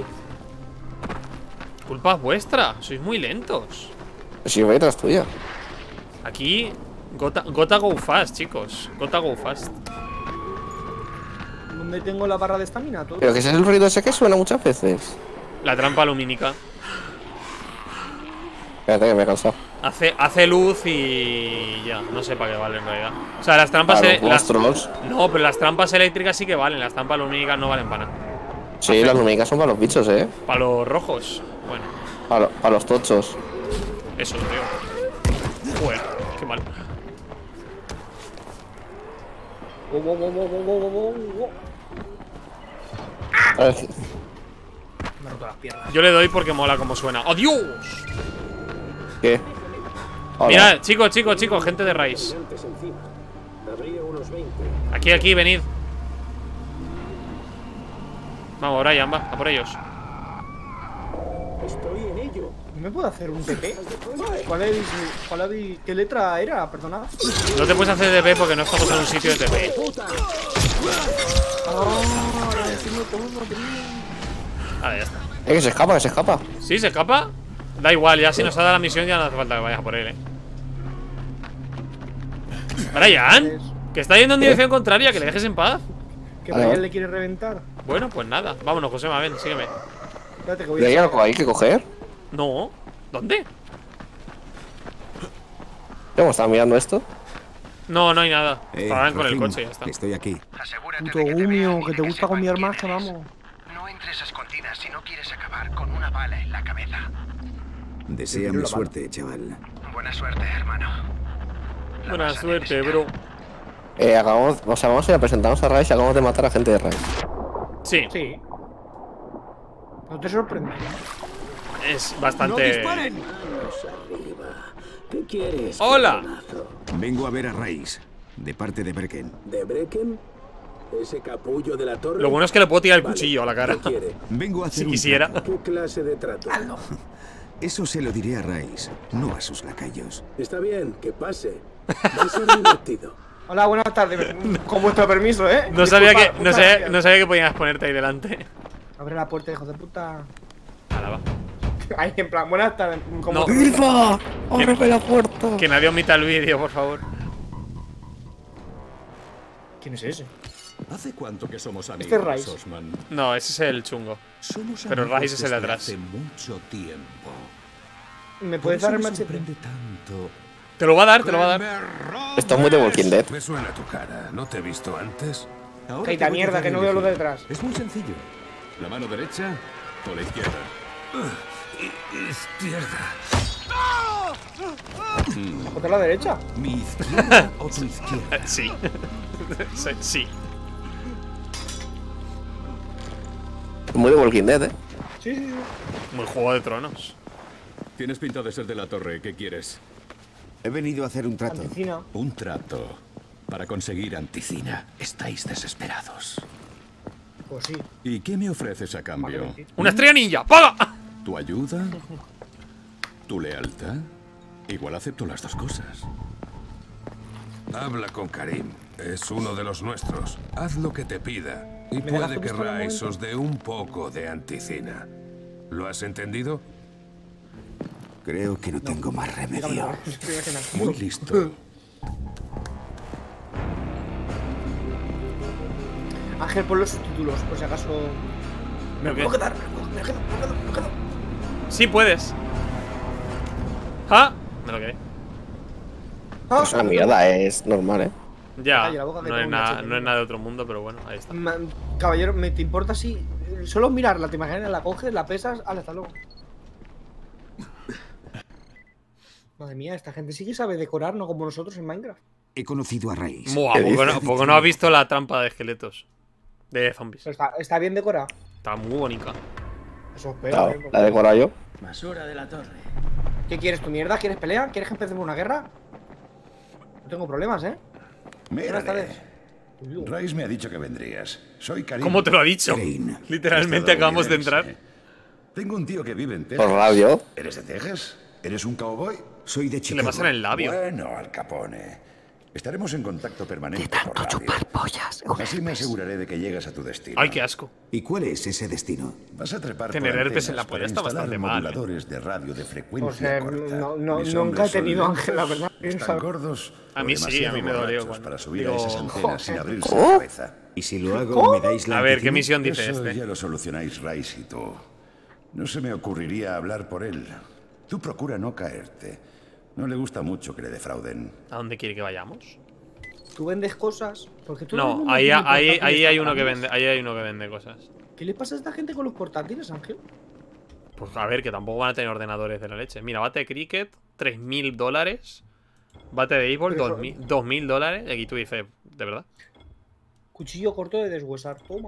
Culpa vuestra, sois muy lentos. Si voy detrás tuya. Aquí, Gota, Gota go fast, chicos. Gota go fast. ¿Dónde tengo la barra de estamina? Todo. Pero que ese es el ruido ese que suena muchas veces. La trampa lumínica. Espérate que me he cansado. Hace, hace luz y ya, no sé para qué vale en realidad. O sea, las trampas Claro, ele- los las- trolls. No, pero las trampas eléctricas sí que valen. Las trampas lumínicas no valen para nada. Sí, las lumínicas son para los bichos, eh. Para los rojos, bueno, Para, lo- para los tochos. eso creo. Joder, qué mal. Wo, wo, wo, wo, wo, wo, wo, wo. A ver, Me he roto las piernas. Yo le doy porque mola como suena. ¡Adiós! ¿qué? Hola. Mirad, chicos, chicos, chicos, gente de Rise. Aquí, aquí, venid. Vamos, Brian, va, a por ellos. ¿No me puedo hacer un T P? ¿Cuál es, cuál es, ¿Qué letra era? Perdona. No te puedes hacer T P porque no estamos en un sitio de T P. Ah, encima todo, tío. Vale, ya está. Eh, que se escapa, que se escapa. ¿Sí? ¿Se escapa? Da igual, ya si nos ha dado la misión ya no hace falta que vayas a por él, eh. Brian, que está yendo en dirección contraria, que le dejes en paz. Que Vale, Brian vale. le quiere reventar. Bueno, pues nada. Vámonos, Josema, ven, sígueme. Espérate que voy ¿Y hay a... algo ahí que coger? No. ¿Dónde? ¿Cómo estaba mirando esto? No, no hay nada. Eh, Paran con el Racing, coche y ya está. Estoy aquí. Asegúrate Puto de que te gumio, vean y que de te gusta sepan gomear quién más que eres. vamos. No entres a escondidas si no quieres acabar con una bala en la cabeza. Deséame la suerte, chaval. Buena suerte, hermano. La Buena vas a suerte, necesitar. bro. Eh, acabamos, o sea, vamos a ir a presentarnos a Rise y acabamos de matar a gente de Rise. Sí, Sí. No te sorprende. es bastante. ¿Qué quieres? ¡Hola! cabronazo? Vengo a ver a Rice, de parte de Brecken. ¿De Brecken? ¿Ese capullo de la torre? Lo bueno es que le puedo tirar el Vale, cuchillo a la cara. ¿qué quiere? Vengo a hacer Si un quisiera. trato. ¿Qué clase de trato? Eso se lo diré a Rice, no a sus lacayos. Está bien, que pase. Va a ser divertido. Hola, buenas tardes. Con vuestro permiso, ¿eh? No sabía Disculpa, que no muchas sabía, gracias. no sabía que podías ponerte ahí delante. Abre la puerta, hijo de puta. Hala, va. Ahí, en plan, buenas tardes. Como No. ¡Vilma! ¡Ábreme la puerta! Que nadie omita el vídeo, por favor. ¿Quién es ese? ¿Hace cuánto que somos amigos, Este es Rice. Osman? No, ese es el chungo. Somos Pero amigos Rice es el de desde atrás. hace mucho tiempo. ¿Me Por puedes eso dar el me machete? sorprende tanto. Te lo va a dar, te lo va a dar. Esto es muy de Walking Dead. Me suena tu cara. ¿No te he visto antes? Ahora Caita te voy a mierda, hacer que no veo lo de elegir. detrás. Es muy sencillo. ¿La mano derecha o la izquierda? Izquierda. ¿Otra a la derecha? ¿Mi izquierda o tu izquierda? Eh, Sí. Sí, sí. Muy de Walking Dead, eh. Sí, sí, sí. Muy Juego de Tronos. Tienes pinta de ser de la torre. ¿Qué quieres? He venido a hacer un trato. Anticina. Un trato. Para conseguir anticina. Estáis desesperados. Pues sí. ¿Y qué me ofreces a cambio? ¡Una estrella ninja! ¡Paga! ¿Tu ayuda? ¿Tu lealtad? Igual acepto las dos cosas. Habla con Karim. Es uno de los nuestros. Haz lo que te pida. Y ¿Me dejas puede tu que pistola un Rice momento? os dé un poco de anticina. ¿Lo has entendido? Creo que no tengo más remedio. Muy listo. Ángel, pon los subtítulos, por si acaso. Me ¿Pero puedo qué? quedar, me puedo, me quedo, me quedo, me quedo. Sí puedes. ¡Ah! Me lo quedé. Ah, Es una mierda, es normal, eh. Ya, Calla la boca, que no tengo es, un nada, machete. no es nada de otro mundo, pero bueno, ahí está. Ma- Caballero, ¿me te importa si solo mirarla, te imaginas, la coges, la pesas, ala, hasta luego? Madre mía, esta gente sí que sabe decorar, no como nosotros en Minecraft. He conocido a Reis. Buah, ¿Qué ¿por qué no, dices? por qué no has visto la trampa de esqueletos? De zombies. Pero está, está bien decorada. Está muy bonita. Eso espero. Claro, eh, porque- la he decorado yo. Basura de la torre. ¿Qué quieres tu mierda? ¿Quieres pelea? ¿Quieres que empecemos una guerra? No tengo problemas, ¿eh? Buenas tardes. Mírale. Rais me ha dicho que vendrías. Soy Karim. ¿Cómo te lo ha dicho? Crane. Literalmente acabamos de entrar. Tengo un tío que vive en Texas. Por radio. ¿Eres de Texas? ¿Eres un cowboy? Soy de Se le Chicago. pasa en el labio. Bueno, Al Capone. Estaremos en contacto permanente por radio. Así me aseguraré de que llegas a tu destino. Ay, qué asco. ¿Y cuál es ese destino? Vas a trepar Tener por herpes antenas en la para polla está instalar bastante mal, ¿eh? moduladores de radio de frecuencia O sea, corta. no- no- Mis nunca hombres he tenido son Ángel, la lentos, verdad. Están gordos A o mí sí, a demasiado mí me dolió borrachos cuando- para subir digo, a esas antenas sin joder. abrirse ¿Cómo? la cabeza. Y si lo hago, ¿me dais la A ver, ¿qué antídoto? misión dice Eso este? ya lo solucionáis Rais y tú. No se me ocurriría hablar por él. Tú procura no caerte. No le gusta mucho que le defrauden. ¿A dónde quiere que vayamos? ¿Tú vendes cosas? Porque todo el No, mundo ahí, tiene ahí, portátiles ahí hay tan uno que grandes. vende, ahí hay uno que vende cosas. ¿Qué le pasa a esta gente con los portátiles, Ángel? Pues a ver, que tampoco van a tener ordenadores de la leche. Mira, bate de cricket, tres mil dólares. Bate de béisbol, Pero dos mil dos mil dólares. Y aquí tú dices, ¿de verdad? Cuchillo corto de deshuesar, toma.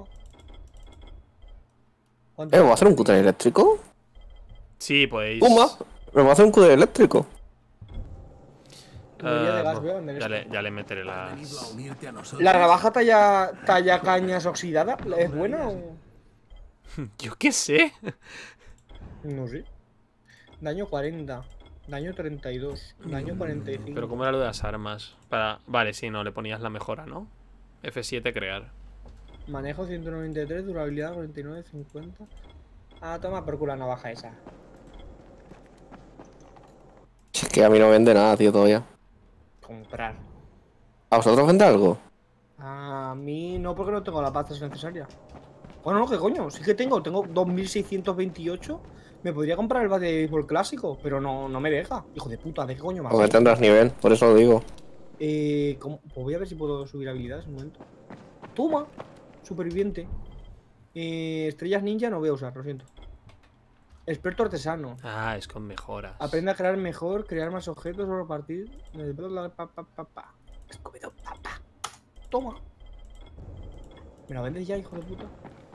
¿Cuánto? Eh, ¿me va a hacer un cúter eléctrico? Sí, podéis. ¡Pumba! ¿Me va a hacer un cúter eléctrico? Tubería de Eh, gas, voy a vender ya, esto. le, ya le meteré las. ¿La navaja talla, talla cañas oxidada es buena o...? Yo qué sé. No sé. Daño cuarenta. Daño treinta y dos. Daño cuarenta y cinco. Pero ¿cómo era lo de las armas? Para... Vale, sí, no, le ponías la mejora, ¿no? F siete crear. Manejo ciento noventa y tres, durabilidad cuarenta y nueve, cincuenta. Ah, toma por culo la navaja esa. Si es que a mí no vende nada, tío, todavía. Comprar. ¿A vosotros vende algo? A mí no, porque no tengo la pasta necesaria. Bueno, no, ¿qué coño? Sí que tengo, tengo dos mil seiscientos veintiocho. Me podría comprar el bate de béisbol clásico, pero no, no me deja. Hijo de puta, ¿de qué coño más? Porque tendrás nivel, por eso lo digo. Eh, ¿cómo? Pues voy a ver si puedo subir habilidades un momento. Toma, superviviente. Eh, estrellas ninja no voy a usar, lo siento. Experto artesano. Ah, es con mejoras. Aprende a crear mejor, crear más objetos o repartir. Pa, pa, pa, pa. Scooby-Doo, pa, pa. Toma. ¿Me lo vendes ya, hijo de puta?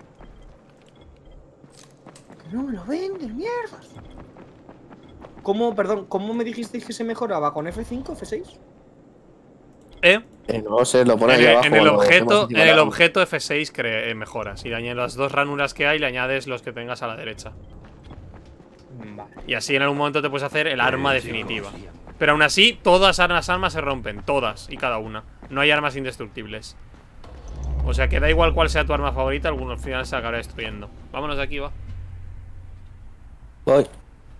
Que no me lo vendes, mierdas. ¿Cómo, perdón, cómo me dijisteis que se mejoraba? ¿Con F cinco, F seis? ¿Eh? Eh, no sé, lo En pones ahí el, abajo. en el cuando objeto, hacemos en el equiparar. objeto F seis cre- eh, mejoras. Y le añades las dos ranuras que hay, le añades los que tengas a la derecha. Vale. Y así en algún momento te puedes hacer el arma definitiva. Pero aún así, todas las armas se rompen. Todas y cada una. No hay armas indestructibles. O sea que da igual cuál sea tu arma favorita, algunos al final se acabará destruyendo. Vámonos de aquí, va. Voy.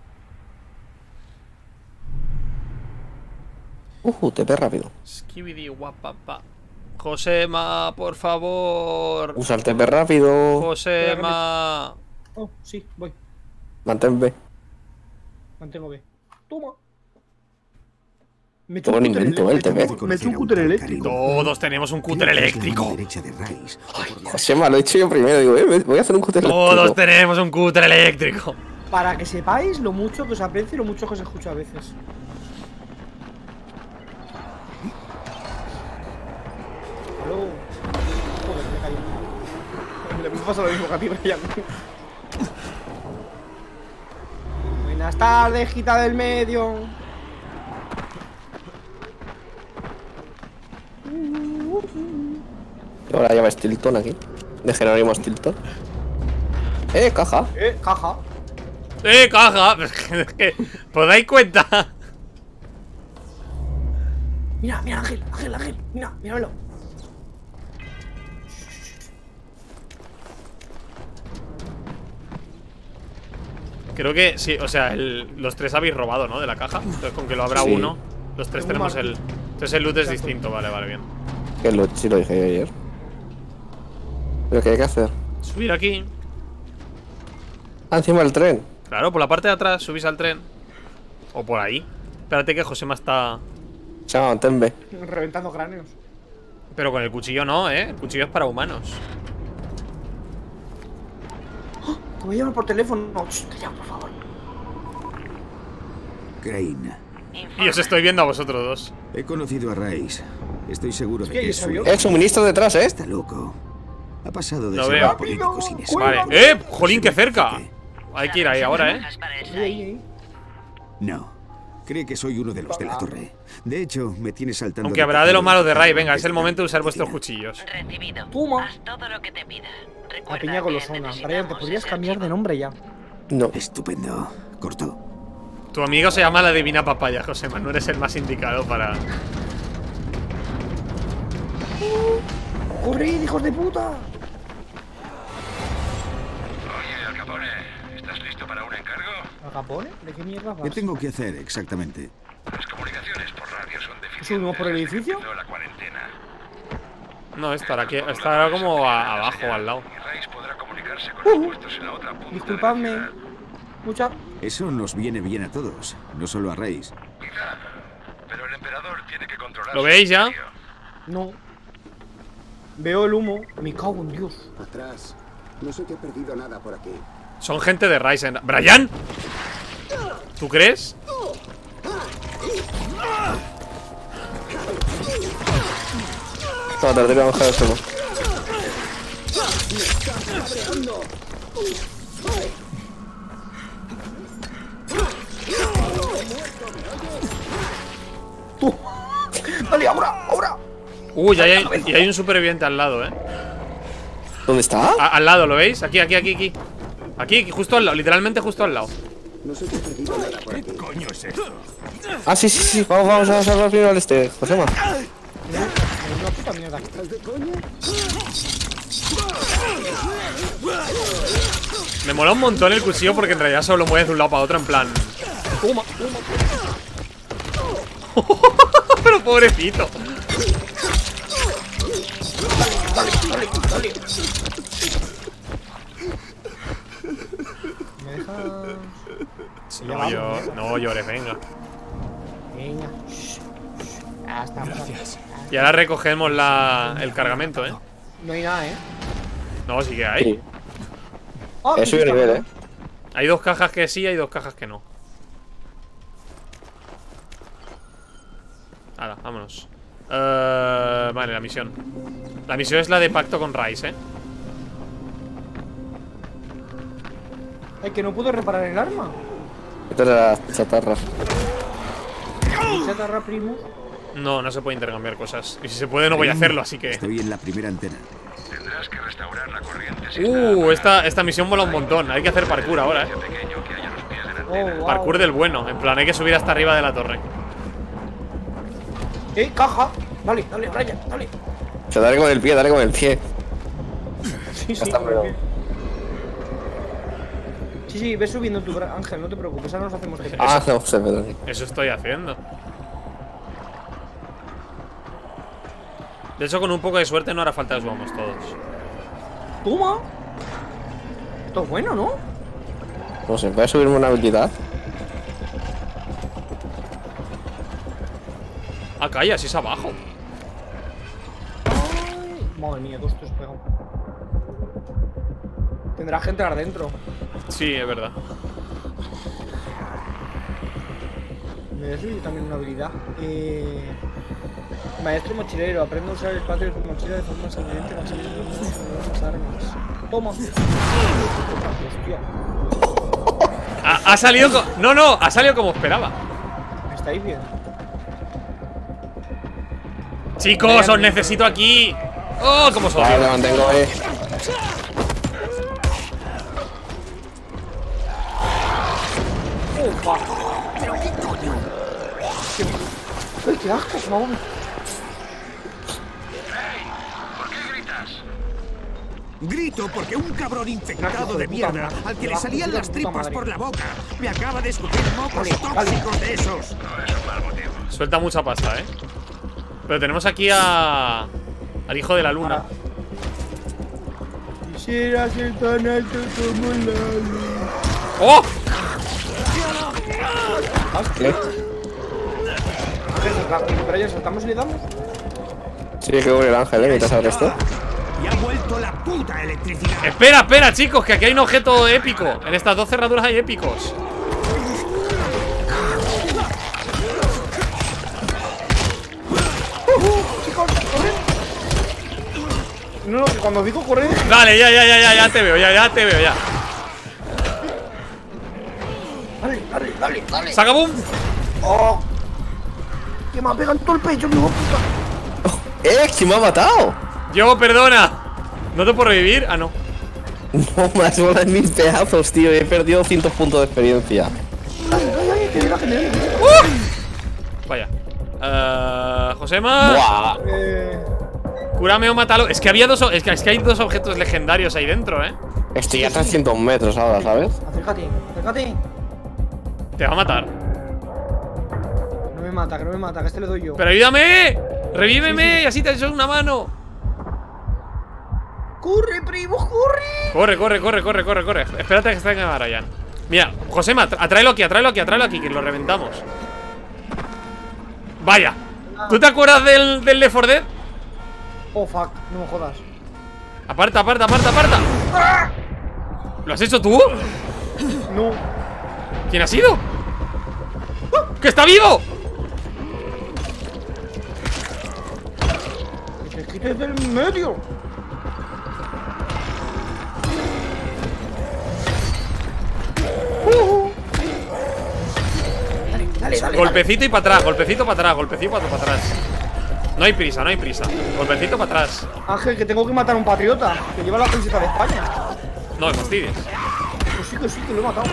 Uh, T P rápido. Skibidi guapapa. Josema, por favor. Usa el T P rápido. Josema. Oh, sí, voy. Mantén B. Mantengo B. Toma. Me he Todo un invento, eh, el T P. Me he hecho un cúter eléctrico. Todos tenemos un cúter eléctrico. Derecha de Rais. José, me lo he hecho yo primero. Digo, eh, voy a hacer un cúter Todos eléctrico. tenemos un cúter eléctrico. Para que sepáis lo mucho que os aprecio y lo mucho que os escucho a veces. Aló. Joder, me he caído. Le pasa lo mismo que a ti, Brian. Buenas tardes, gita del medio. Y ahora llama Stilton aquí. De Jerónimo Stilton. Eh, caja. Eh, caja. ¡Eh, caja! Es que, ¿os dais cuenta? Mira, mira, Ángel, Ángel, Ángel. Mira, míralo. Creo que sí, o sea, el, los tres habéis robado, ¿no? De la caja. Entonces, con que lo habrá Sí. uno, los tres Tengo tenemos un el. Entonces, el loot es distinto, vale, vale, bien. Que lo, sí lo dije yo ayer. ¿Pero qué hay que hacer? Subir aquí. Ah, encima del tren. Claro, por la parte de atrás subís al tren. O por ahí. Espérate que Josema está. Chao, tembe. Reventando cráneos. Pero con el cuchillo no, ¿eh? El cuchillo es para humanos. Te voy a llamar por teléfono. Shh, te llamo, por favor. Crane. Y os estoy viendo a vosotros dos. He conocido a Rice. Estoy seguro de Hostia, que ¿y es ese suyo. avión? Eh, suministro detrás, eh. Está loco. Ha pasado de Lo ser veo. un político sin eso. Vale. ¡Eh! ¡Jolín, qué cerca! Hay que ir ahí ahora, ¿eh? Ahí, ahí, ahí. No. Cree que soy uno de los de la torre. De hecho, me tiene saltando. Aunque habrá de los malos de Rai. Venga, es el momento de usar vuestros cuchillos. Recibido. Toma. Haz todo lo que te pida. A Recuerda piña que golosona. Brian, te necesitamos podrías ese cambiar de archivo. nombre ya. No. Estupendo. Cortó. Tu amigo se llama la Divina Papaya, Josema. No eres el más indicado para. ¡Corred, hijos de puta! Oye, Al Capone, ¿estás listo para un encargo? ¿Al Capone? ¿De qué mierda ¿Qué vas? tengo que hacer exactamente? Las comunicaciones por radio son deficientes. ¿Subimos por el edificio? desde que empezó la cuarentena. No, estará aquí. Estará como a- abajo o al lado. Y Rice podrá comunicarse con los puestos en la otra punta de la Disculpadme. ciudad. Mucha. Eso nos viene bien a todos, no solo a Rice. Quizá, pero el emperador tiene que controlar. ¿Lo su veis ya? imperio. No. Veo el humo. Me cago en Dios. Atrás. No sé que he perdido nada por aquí. Son gente de Ryzen. ¿Brian? ¿Tú crees? Toma, te lo vamos a dejar esto. ¡Tú! ¡Dale, ahora! ¡Ahora! Uy, y hay, y hay un superviviente al lado, eh. ¿Dónde está? A- al lado, ¿lo veis? Aquí, aquí, aquí, aquí. Aquí, aquí, justo al lado, literalmente justo al lado. No sé que he perdido nada por aquí. Coño es esto. Ah, sí, sí, sí. Vamos, vamos a salvar primero al este. Josema. Una puta mierda. ¿Estás de coña? Me mola un montón el cuchillo porque en realidad solo mueves de un lado para otro en plan. Toma, toma. Pero pobrecito. Dale, dale. ¿Me dejas? No, yo, no llores, venga. Venga. Shh, shh. Ah, estamos. Gracias. Y ahora recogemos la, el cargamento, eh. No hay nada, ¿eh? No, sí que hay. Sí. Ah, He subido nivel, eh. Hay dos cajas que sí, hay dos cajas que no. Ahora, vámonos. Eh, vale, la misión. La misión es la de pacto con Rice, eh. Ay, que no puedo reparar el arma. Quítale las chatarras. Chatarra primo. No, no se puede intercambiar cosas. Y si se puede, no voy a hacerlo, así que. Estoy en la primera antena. Tendrás que restaurar la corriente. Uh, esta, esta misión mola un montón. Hay que hacer parkour ahora, eh. Pequeño que haya los pies de la Oh, antena. wow. Parkour del bueno. En plan, hay que subir hasta arriba de la torre. ¡Eh, caja! Dale, dale, Brian, dale. O sea, dale con el pie, dale con el pie. Sí, sí, está muy bueno. bien. Sí, sí, ve subiendo tu bra- Ángel, no te preocupes, ahora nos hacemos de Ah, no, se me da. Eso estoy haciendo. De hecho, con un poco de suerte no hará falta que subamos todos. ¡Toma! Esto es bueno, ¿no? No sé, voy a subirme una habilidad. Ah, calla, si es abajo. Ay, madre mía, dos tres pegado. Tendrá gente adentro. Sí, es verdad. Me voy a subir también una habilidad. Eh... Maestro mochilero, aprende a usar el espacio de tu mochila de forma evidente para salir de las armas. Toma. Hostia. Ha, ha salido co- No, no, ha salido como esperaba. ¿Me estáis viendo? Chicos, os necesito aquí. Oh, como os Vale, odio. me mantengo, eh. ¡Ufa! ¿Pero qué coño? ¿Qué, ¡Ay, qué asco! No, ¿Por qué gritas? Grito porque un cabrón infectado hijo de de puta mierda, madre. al que le Debajo, salían hijo de las puta tripas madre. por la boca, me acaba de escupir mocos Vale, vale. tóxicos de esos. Suelta mucha pasta, ¿eh? Pero tenemos aquí a... al hijo de la luna. Quisiera ser tan alto como la luna. ¡Oh! ¿Qué? Pero ya saltamos y le damos. Sí, que con el ángel, ¿eh? Mientras abre esto. Y ha vuelto la puta electricidad. Espera, espera, chicos, que aquí hay un objeto épico. En estas dos cerraduras hay épicos. Chicos, corred. No, no, que cuando digo correr. Vale, ya, ya, ya, ya, ya te veo, ya, ya te veo, ya. Dale, dale, dale, dale. ¡Saca boom! ¡Oh! Que me ha pegado en todo el pecho, mi hijo puta. ¡Eh! ¿Quién me ha matado? Yo, perdona. ¿No te puedo revivir? Ah, no. No, me has volado en mil pedazos, tío. He perdido doscientos puntos de experiencia. Ay, ay, ay, que viene, que viene. Vaya. Uh, Josema. ¡Buah! Eh. Cúrame o mátalo. Es que había dos. Es que, es que hay dos objetos legendarios ahí dentro, ¿eh? Estoy a trescientos metros ahora, ¿sabes? Acércate, acércate. Te va a matar. No me mata, que no me mata, que este le doy yo. ¡Pero ayúdame! ¡Revíveme! Y así te echo una mano. ¡Corre, primo, corre! Corre, corre, corre, corre, corre, corre. Espérate que esté en Ryan. Mira, Josema, atráelo aquí, atráelo aquí, atráelo aquí, que lo reventamos. Vaya. ¿Tú te acuerdas del, del Left four Dead? Oh, fuck, no me jodas. Aparta, aparta, aparta, aparta. ¿Lo has hecho tú? No. ¿Quién ha sido? ¡Que está vivo! Que te quites del medio. Uh-huh. Dale, dale, dale. Golpecito y para atrás, golpecito para atrás, golpecito para atrás. No hay prisa, no hay prisa. Golpecito para atrás. Ángel, que tengo que matar a un patriota que lleva la camiseta de España. No me fastidies. Pues sí, que sí, que lo he matado.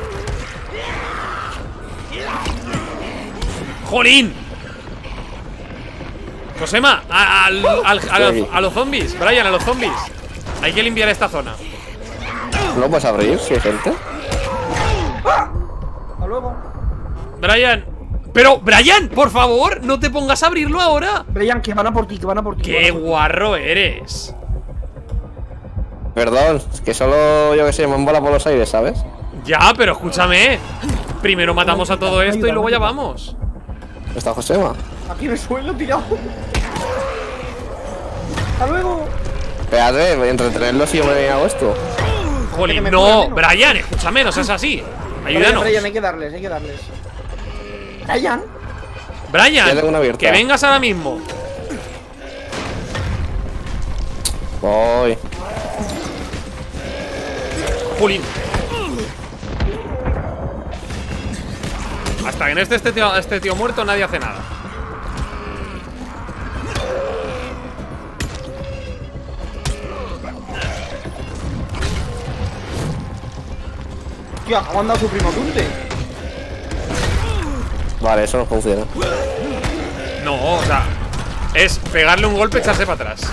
¡Jolín! Josema, a, al- al- a, los, a los zombies. Brian, a los zombies. Hay que limpiar esta zona. ¿No puedes abrir si hay gente? Hasta luego. Brian. Pero, Brian, por favor, no te pongas a abrirlo ahora. Brian, que van a por ti, que van a por ti. ¡Qué que van a por ti. guarro eres! Perdón, es que solo, yo que sé, me han volado por los aires, ¿sabes? Ya, pero escúchame. Primero matamos a todo esto y luego ya vamos. ¿Dónde está Josema? Aquí en el suelo, tirado. Hasta luego. Espérate, entretenerlo si yo me hago esto. Jolín, me no, ponga menos. Brian, escúchame, no seas así. Brian, Ayúdanos. Brian, hay que darles, hay que darles. Brian. Brian, Ya tengo una abierta. que vengas ahora mismo. Voy. Jolín. Hasta que no esté este tío, este tío muerto, nadie hace nada. Tío, ha mandado su primo Tunte. Vale, eso no funciona. No, o sea, es pegarle un golpe y echarse para atrás.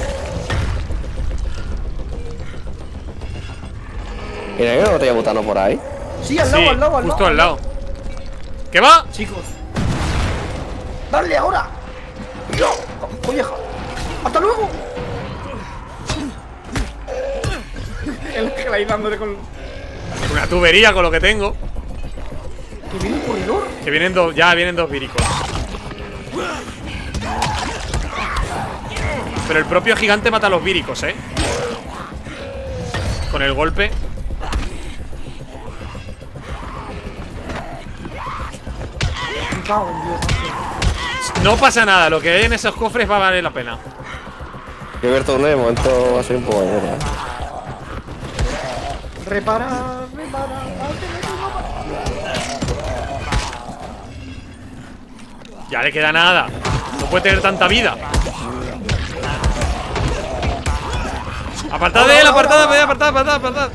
Mira, hay una botella de butano por ahí. Sí, al lado, Sí, al lado, al lado. justo al lado. ¿Qué va? Chicos. ¡Dale ahora! ¡Yo! ¡Colleja! ¡Hasta luego! El que ahí dándole con. Una tubería con lo que tengo. Que viene un corredor. Que vienen dos, ya vienen dos víricos. Pero el propio gigante mata a los víricos, ¿eh? Con el golpe. Me cago en Dios. No pasa nada, lo que hay en esos cofres va a valer la pena. Yo he abierto uno y de momento va a ser un poco de mierda. Repara, repara. Ya le queda nada. No puede tener tanta vida. Apartad de él, apartad, apartad, apartad, apartad, apartad.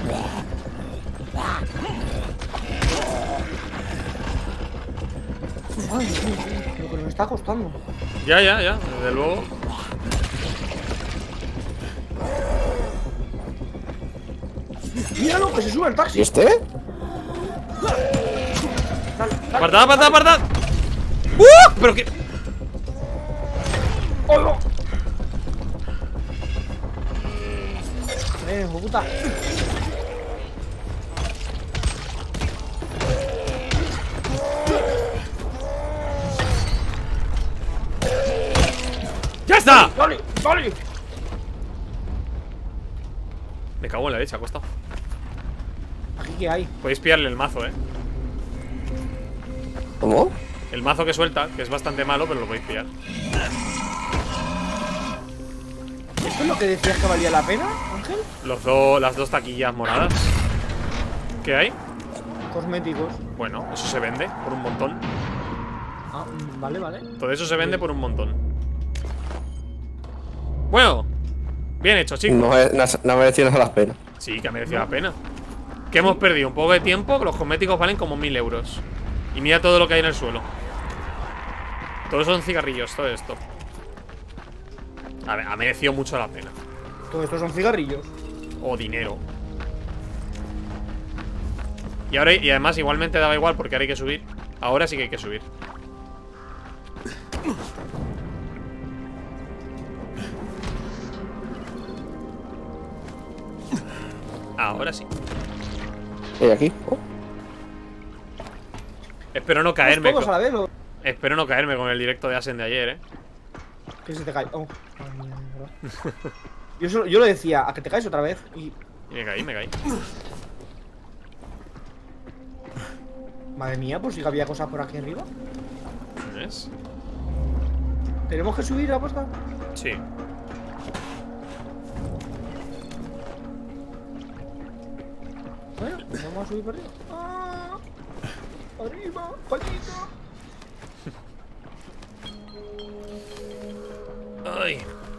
Ay, Dios mío, lo que nos está costando. Ya, ya, ya, desde luego. Míralo, que se sube al taxi. ¿Y este? Dale, dale. Apartad, apartad, apartad. ¡Uh! Pero que. ¡Oh, no! Eh, hijo puta. ¡Ya está! Dale, dale. Me cago en la leche, ha costado. Aquí qué hay. Podéis pillarle el mazo, eh. ¿Cómo? El mazo que suelta, que es bastante malo, pero lo podéis pillar. ¿Esto es lo que decías que valía la pena, Ángel? Los dos, las dos taquillas moradas. ¿Qué hay? Cosméticos. Bueno, eso se vende por un montón. Ah, vale, vale. Todo eso se vende por un montón. Bueno, bien hecho, chicos. No, es- no, no ha merecido nada la pena. Sí, que ha merecido la pena. Que hemos perdido un poco de tiempo, que los cosméticos valen como mil euros. Y mira todo lo que hay en el suelo. Todos son cigarrillos, todo esto. A ver, ha merecido mucho la pena. Todo esto son cigarrillos. O dinero. Y ahora, y además igualmente daba igual porque ahora hay que subir. Ahora sí que hay que subir. Ahora sí. ¿Y aquí? Oh. Espero no caerme. Todos con- a la vez, ¿o? Espero no caerme con el directo de Asen de ayer, eh. Que se te cae. Oh. Ay, mierda. Yo, solo- yo lo decía, a que te caes otra vez. Y. Y me caí, me caí. Madre mía, pues sí que había cosas por aquí arriba. ¿Ves? ¿Tenemos que subir la apuesta? Sí. Bueno, pues vamos a subir para arriba. ¡Ah! ¡Arriba! ¡Palito! Ay.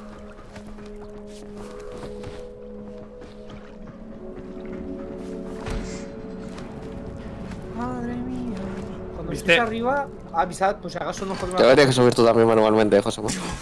Madre mía. Cuando ¿Viste? estés arriba, avisad, pues si acaso nos podemos. Te habría que subir tú también manualmente, José.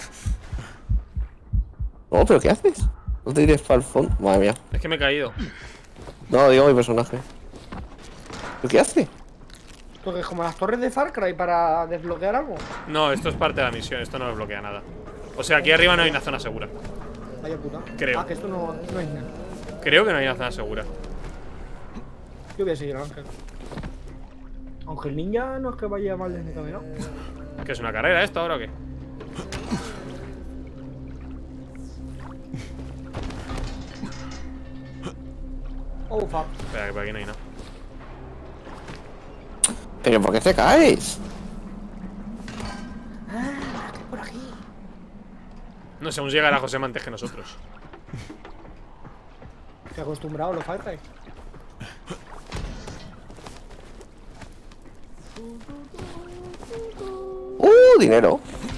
No, pero ¿qué haces? No te tires para el fondo. Madre mía. Es que me he caído. No, digo mi personaje. ¿Pero qué hace? Porque es como las torres de Far Cry para desbloquear algo. No, esto es parte de la misión, esto no desbloquea nada. O sea, aquí arriba no hay una zona segura. Vaya puta. Creo. Ah, que esto no, no es nada. Creo que no hay una zona segura. Yo voy a seguir a Ángel. Aunque el ninja no es que vaya mal desde camino. ¿Qué es una carrera esto ahora o qué? Oh, fuck. Espera, que por aquí no hay nada. ¿Pero por qué te caes? Ah, que por aquí. No sé, aún llegará José antes que nosotros. Estoy acostumbrado a los Far Cry. ¡Uh! Dinero.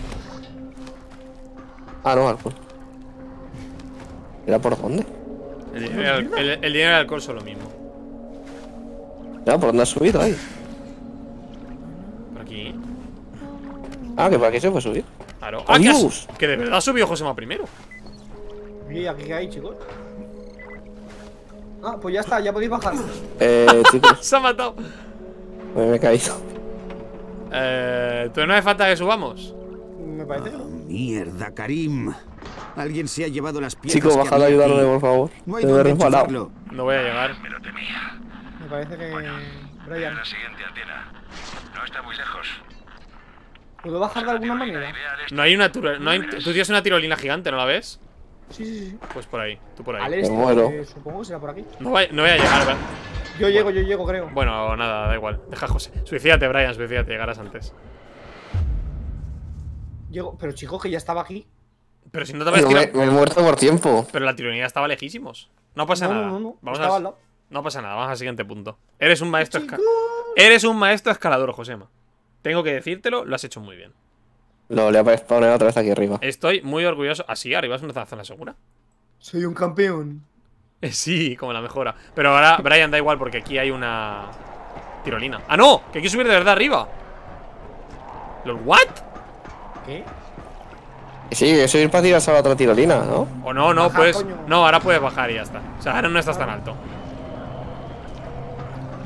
Ah, no, alcohol. ¿Era por dónde? El dinero, y el, el- el dinero y el alcohol son lo mismo. ¿Era por dónde has subido ahí? Por aquí. Ah, que por aquí se puede subir. Claro. Ah, que, has- Adiós. que de verdad subió Josema primero. ¿Y aquí qué hay, chicos? Ah, pues ya está, ya podéis bajar. Eh, chicos, Se ha matado. me, me he caído. Eh, Entonces no hace falta que subamos. Me parece que Oh, no. mierda, Karim. Alguien se ha llevado las piezas. Chicos, que bajad a había ayudarme, aquí. por favor. No hay Me he dónde resbalado. enchufarlo. No voy a llegar. Me lo temía. Me parece que. Brian, La siguiente antena. No está muy lejos. ¿puedo bajar de alguna manera? Ve al este. No hay una tiro- no hay, Tú tienes una tirolina gigante, ¿no la ves? Sí, sí, sí. Pues por ahí, tú por Al ahí. este, muero. eh, supongo que será por aquí. No voy, no voy a llegar, ¿verdad? Yo llego, yo llego, creo. Bueno, nada, da igual. Deja a José. Suicídate, Brian, suicídate, llegarás antes. Llego, pero chicos, que ya estaba aquí. Pero si no te habías No, me, tirado. me he muerto por tiempo. Pero la tironía estaba lejísimos. No pasa No, nada. no, no, no, Vamos estaba a... al lado. No pasa nada, vamos al siguiente punto. Eres un maestro esca... Chicos. Eres un maestro escalador, Josema. Tengo que decírtelo, lo has hecho muy bien. Lo le he poner otra vez aquí arriba. Estoy muy orgulloso. Así, arriba es una zona segura. Soy un campeón. Eh, Sí, como la mejora. Pero ahora, Brian, da igual porque aquí hay una tirolina. ¡Ah, no! Que hay que subir de verdad arriba. ¿Los what? ¿Qué? Sí, eso ir para tirarse a la otra tirolina, ¿no? O no, no, Baja, puedes. coño. No, ahora puedes bajar y ya está. O sea, ahora no estás tan alto.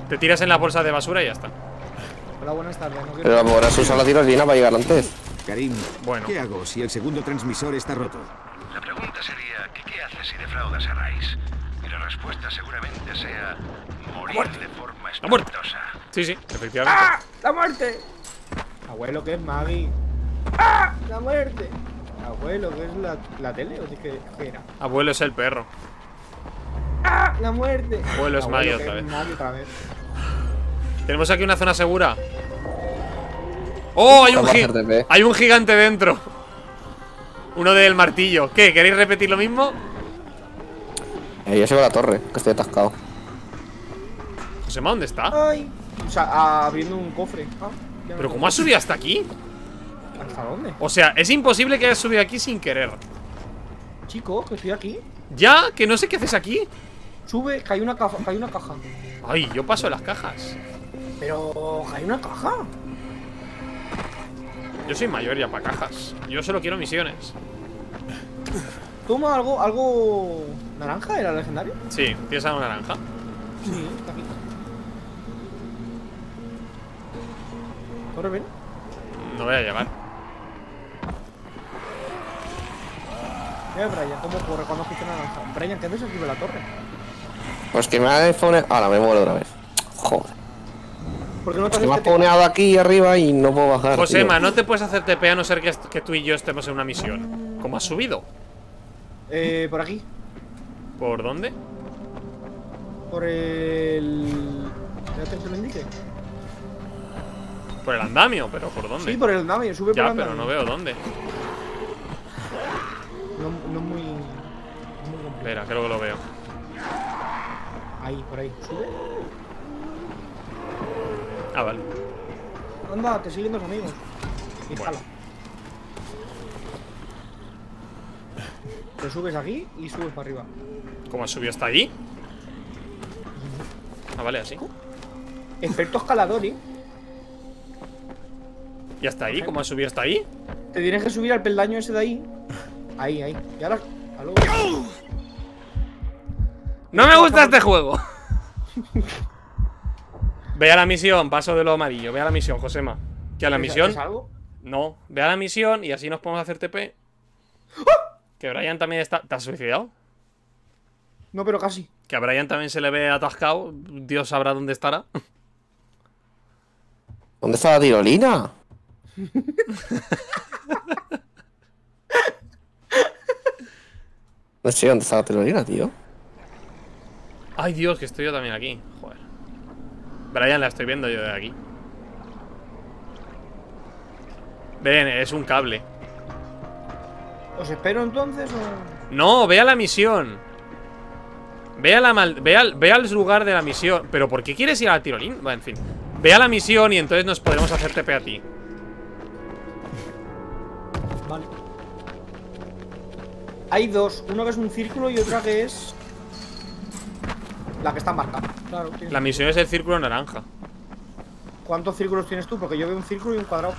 Te tiras en la bolsa de basura y ya está. Hola, buenas tardes. No Pero ahora se usa la tirolina para llegar antes. Karim, Bueno. ¿qué hago si el segundo transmisor está roto? La pregunta sería, ¿qué, qué haces si defraudas a Rice? Y la respuesta seguramente sea morir de forma La muerte. espantosa. Sí, sí, efectivamente. ¡Ah! ¡La muerte! Abuelo, ¿qué es Maggie? ¡Ah! ¡La muerte! Abuelo, ¿qué es la, la tele o qué, qué era? Abuelo es el perro. ¡Ah! ¡La muerte! Abuelo es Maggie ¿qué otra es vez. Maggie otra vez. Tenemos aquí una zona segura. ¡Oh! Hay un, Vamos a gi- hacer T P. hay un gigante dentro. Uno del martillo. ¿Qué? ¿Queréis repetir lo mismo? Eh, yo sigo la torre, que estoy atascado. Josema, ¿dónde está? ¡Ay! O sea, ah, abriendo un cofre. Ah, ya ¿Pero no- cómo has subido hasta aquí? ¿Hasta dónde? O sea, es imposible que hayas subido aquí sin querer. Chico, que estoy aquí. ¿Ya? ¿Que no sé qué haces aquí? Sube, que hay una caja. Que hay una caja. Ay, yo paso las cajas. Pero, ¿hay una caja? Yo soy mayor ya para cajas. Yo solo quiero misiones. Toma algo, algo... ¿Naranja? ¿Era legendario? Sí, ¿tienes algo naranja? Sí, está aquí. Corre, ven. No voy a llegar. Mira, Brian, cómo corre cuando escucha naranja. Brian, ¿qué haces aquí de la torre? Pues que me ha desponeado. Ahora me muero otra vez. Joder. ¿Por qué no te Que haces me has que te- poneado aquí arriba y no puedo bajar. Josema, tío. no te puedes hacer T P a no ser que, est- que tú y yo estemos en una misión. ¿Cómo has subido? Eh, por aquí. ¿Por dónde? Por el... ¿Ya te lo indique? Por el andamio, pero ¿por dónde? Sí, por el andamio, sube por Ya, el pero andamio. no veo dónde. No, no muy... no muy complicado. Espera, creo que lo veo. Ahí, por ahí. Sube. Ah, vale. Anda, te siguen dos amigos. Y Bueno. jala. Te subes aquí y subes para arriba. ¿Cómo has subido hasta allí? Ah, vale, así. Experto escalador, ¿eh? ¿Y hasta ahí? ¿Cómo has subido hasta ahí? Te tienes que subir al peldaño ese de ahí. Ahí, ahí. Y ahora... hasta luego. ¡No me gusta este juego! Ve a la misión, paso de lo amarillo. Ve a la misión, Josema. Que a la misión... ¿Es algo? No, ve a la misión y así nos podemos hacer T P. Que Brian también está... ¿Te has suicidado? No, pero casi. Que a Brian también se le ve atascado. Dios sabrá dónde estará. ¿Dónde está la tirolina? No sé dónde está la tirolina, tío. Ay, Dios, que estoy yo también aquí. Joder. Brian, la estoy viendo yo de aquí. Ven, es un cable. ¿Os espero entonces o...? No, ve a la misión. Ve, a la mal... ve, al... ve al lugar de la misión. ¿Pero por qué quieres ir a la tirolina? Bueno, en fin. Ve a la misión y entonces nos podremos hacer T P a ti. Vale. Hay dos. Uno que es un círculo y otra que es... la que está marcada. Claro. tienes- La misión es el círculo naranja. ¿Cuántos círculos tienes tú? Porque yo veo un círculo y un cuadrado.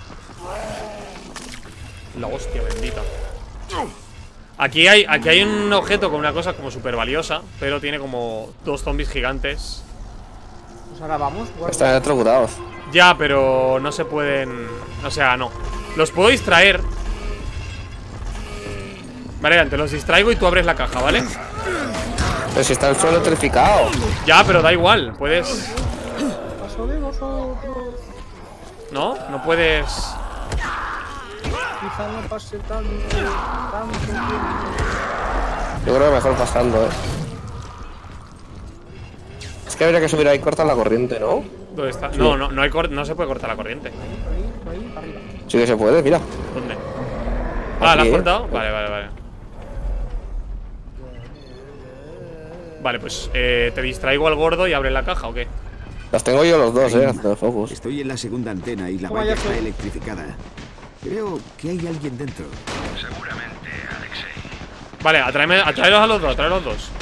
La hostia bendita. Aquí hay, aquí hay un objeto con una cosa como súper valiosa, pero tiene como dos zombies gigantes. Pues ahora vamos. guarda. Están electrocutados. Ya, pero no se pueden... O sea, no. Los puedo distraer. Vale, te los distraigo y tú abres la caja, ¿vale? Pero si está el suelo electrificado. Ya, pero da igual. Puedes... Paso de vosotros. ¿No? No puedes... Quizá no pase tanto, tanto tiempo. Yo creo que mejor pasando, eh. Es que habría que subir ahí y cortar la corriente, ¿no? ¿Dónde está? No, no, no, hay cor- no se puede cortar la corriente. Por ahí, por ahí, para arriba. Sí que se puede, mira. ¿Dónde? Ah, ¿la has Aquí, ¿eh? cortado? Vale, vale, vale. Vale, pues eh, te distraigo al gordo y abre la caja, ¿o qué? Las tengo yo los dos, eh, haciendo focus. Estoy en la segunda antena y la Toma, valla ya está estoy. electrificada. Creo que hay alguien dentro. Seguramente, Alexei. Vale, atráeme, atráelos a los dos, atráelos a los dos.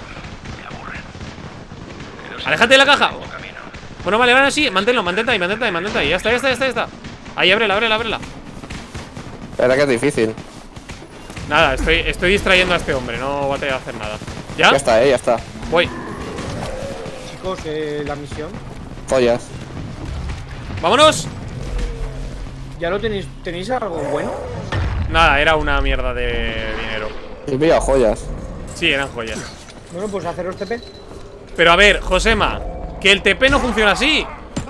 ¡Aléjate de la caja! Bueno, vale, vale, sí, manténlo, mantente ahí, mantente ahí, mantente ahí. Ya está, ya está, ya está, ya está. Ahí, ábrela, ábrela, ábrela. La verdad que es difícil. Nada, estoy, estoy distrayendo a este hombre, no va a tener que hacer nada. ¿Ya? Ya está, eh, ya está. Voy. chicos, eh, la misión. Joyas. ¡Vámonos! ¿Ya lo tenéis? ¿Tenéis algo bueno? Nada, era una mierda de dinero. He pillado joyas. Sí, eran joyas. Bueno, pues haceros T P. Pero a ver, Josema, que el T P no funciona así.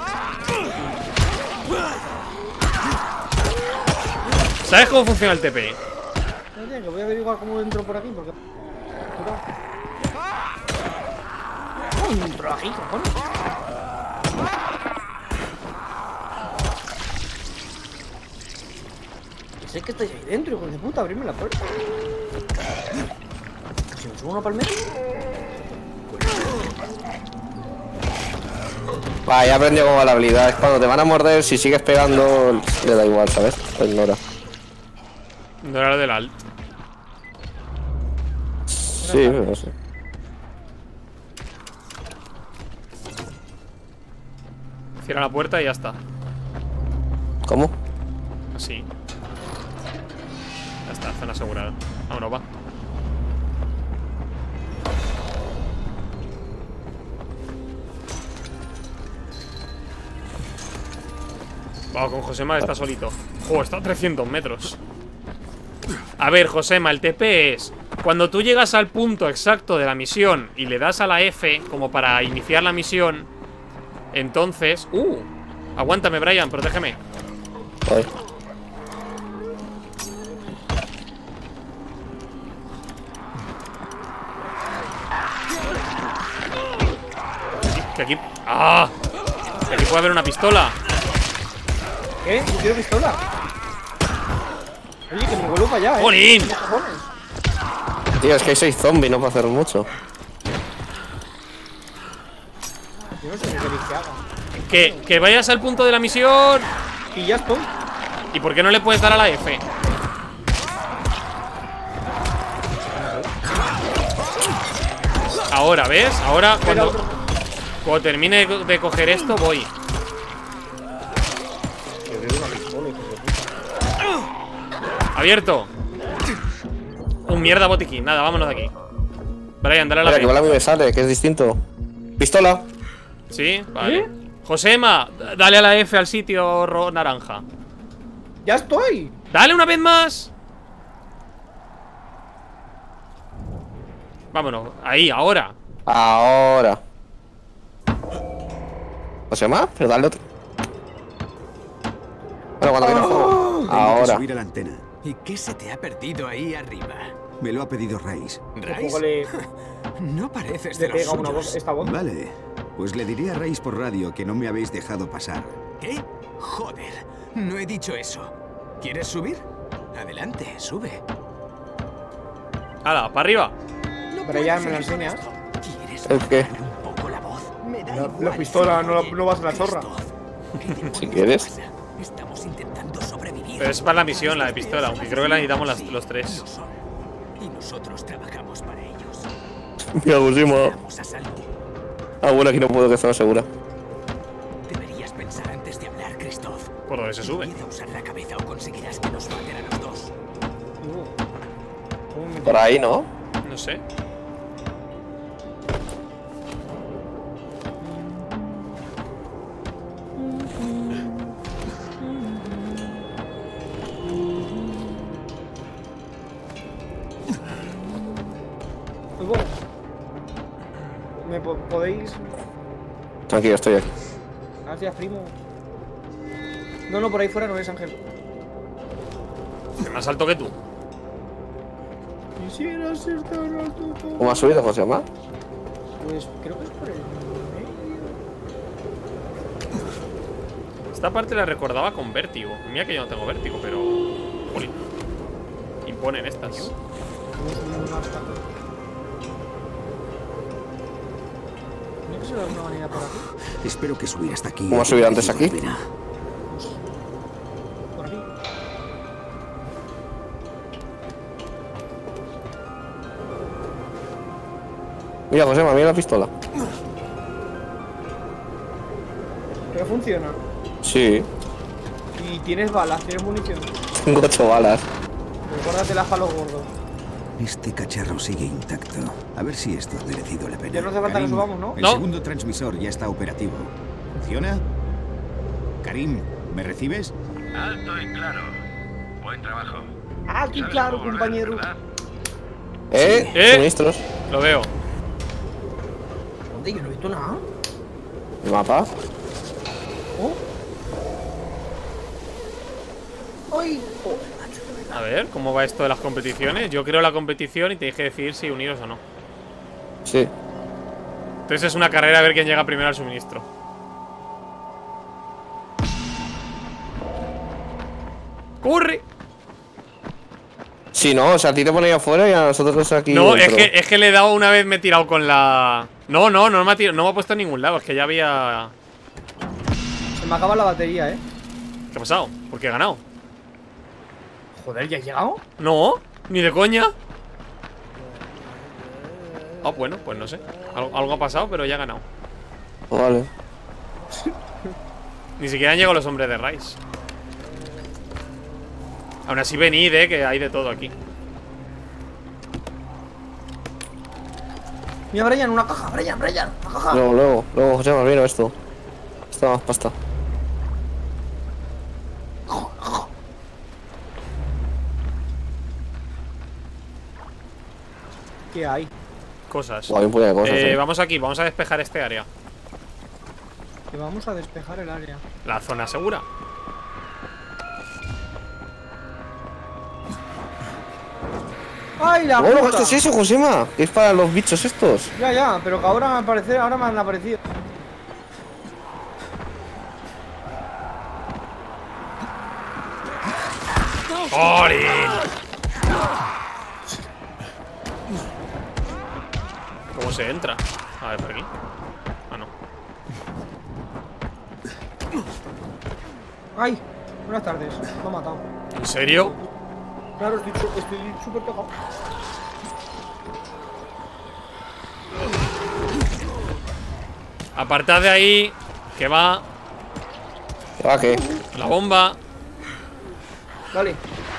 ¿Sabes cómo funciona el T P? Oye, que voy a averiguar cómo entro por aquí, porque... ¿Cómo entro aquí, cojones? Sé que estáis ahí dentro, hijos de puta, abrirme la puerta. Si me subo una palmera. Va, ya aprendió cómo va la habilidad. Es cuando te van a morder, si sigues pegando, le da igual, ¿sabes? Lo ignora. No era lo del alt. Sí, no sé. Cierra la puerta y ya está. ¿Cómo? Así. Ya está, zona asegurada. Vámonos, va. Vamos con Josema, está solito. Oh, está a trescientos metros. A ver, Josema, el T P es cuando tú llegas al punto exacto de la misión y le das a la F como para iniciar la misión. Entonces... ¡Uh! Aguántame, Brian, protégeme. Ay. Que aquí... ¡Ah! Que aquí puede haber una pistola. ¿Qué? Yo quiero pistola. Oye, que me vuelvo para allá, eh. ¡Jolín! ¿Qué cojones? Tío, es que hay seis zombies, no puedo hacer mucho. Yo no sé qué queréis que haga. Que, que vayas al punto de la misión. Y ya estoy. ¿Y por qué no le puedes dar a la F? Ahora, ¿ves? Ahora, cuando, cuando termine de coger esto, voy. Abierto. Un mierda botiquín. Nada, vámonos de aquí. Brian, dale a la Mira, que igual a F. mí me sale, que es distinto. Pistola. ¿Sí? Vale. Josema, dale a la F al sitio ro- naranja. ¡Ya estoy! ¡Dale una vez más! Vámonos, ahí, ahora. Ahora. ¿O se llama? Pero dale otro. Bueno, cuando viene el juego. Tengo que Ahora. subir a la antena. ¿Y qué se te ha perdido ahí arriba? Me lo ha pedido Rice. Tampoco le, No pareces de le los pega una voz, suyos. esta voz. Vale. Pues le diré a Rice por radio que no me habéis dejado pasar. ¿Qué? Joder, no he dicho eso. ¿Quieres subir? Adelante, sube. ¡Hala, para arriba! Pero ya me lo enseñas. ¿Quieres ¿El qué? bajar un poco la voz? Me da La, igual la pistola, si no, la- oye. no vas a la zorra. ¿Qué demonios Si quieres. pasa? Estamos intentando sobrevivir. Pero es para la misión, la de pistola, aunque creo que la necesitamos las- los tres. Lo son. Y nosotros trabajamos para ellos. Mira, pusimos. Estamos a salvo. Ah, bueno, aquí no puedo, que estaba segura. Deberías pensar antes de hablar, Christoph. ¿Por dónde se sube? Empieza a usar la cabeza o conseguirás que nos maten a los dos. ¿Cómo me- Por ahí, ¿no? No sé. Pues bueno. ¿Me po- podéis...? Tranquilo, estoy aquí. Gracias, primo. No, no, por ahí fuera no es, Ángel. Que más alto que tú. Quisiera ser tan alto como... ¿Cómo ha subido, José Omar? Pues creo que es por el medio. Esta parte la recordaba con vértigo. Mira que yo no tengo vértigo, pero... Jolín. Imponen estas. Vamos a subir más tarde. ¿Tiene que ser de alguna manera por aquí? Espero que subir hasta aquí. ¿Cómo has subido antes aquí? Pena. Por aquí. Mira, José Omar, mira la pistola. Pero funciona. Sí. Y tienes balas, tienes munición. Tengo ocho balas. Recuérdatelas para los gordos. Este cacharro sigue intacto. A ver si esto ha merecido la pena. Ya no hace falta que Karim, subamos, ¿no? El No. segundo transmisor ya está operativo. ¿Funciona? Karim, ¿me recibes? Alto y claro. Buen trabajo. Aquí, ¿Sabes claro, cómo volver, compañero. verdad? Eh, ¿Eh? suministros. Lo veo. ¿Dónde? Yo no he visto nada. El mapa. ¿Oh? ¡Ay! Joder, macho. A ver, ¿cómo va esto de las competiciones? Yo creo la competición y tenéis que decidir si uniros o no. Sí. Entonces es una carrera a ver quién llega primero al suministro. ¡Corre! Sí, no, o sea, a ti te pones afuera y a nosotros aquí. No, es dentro. que, es que le he dado una vez, me he tirado con la... No, no, no me ha tirado, no me ha puesto en ningún lado. Es que ya había... Se me acaba la batería, ¿eh? ¿Qué ha pasado? ¿Por qué he ganado? Joder, ¿ya has llegado? No, ni de coña. Ah, bueno, pues no sé. Algo, algo ha pasado, pero ya he ganado. Pues vale. Ni siquiera han llegado los hombres de Rice. Aún así venid, eh, que hay de todo aquí. Mira, Brian, una caja, Brian, Brian, una caja. Luego, luego, luego, José, más bien esto. Está más pasta. ¿Qué hay? Cosas. Guau, bien puñada de cosas, Eh, eh. vamos aquí, vamos a despejar este área. Que vamos a despejar el área. La zona segura. ¡Ay, la Bueno, puta! ¿qué es eso, Josema? Que es para los bichos estos. Ya, ya, pero que ahora me aparece, ahora me han aparecido. ¡Jolín! ¿Cómo se entra? A ver, por aquí. Ah, no. ¡Ay! Buenas tardes, me ha matado. ¿En serio? Claro, estoy su- estoy súper pegado. Apartad de ahí, que va ¿Va qué? la bomba. Vale.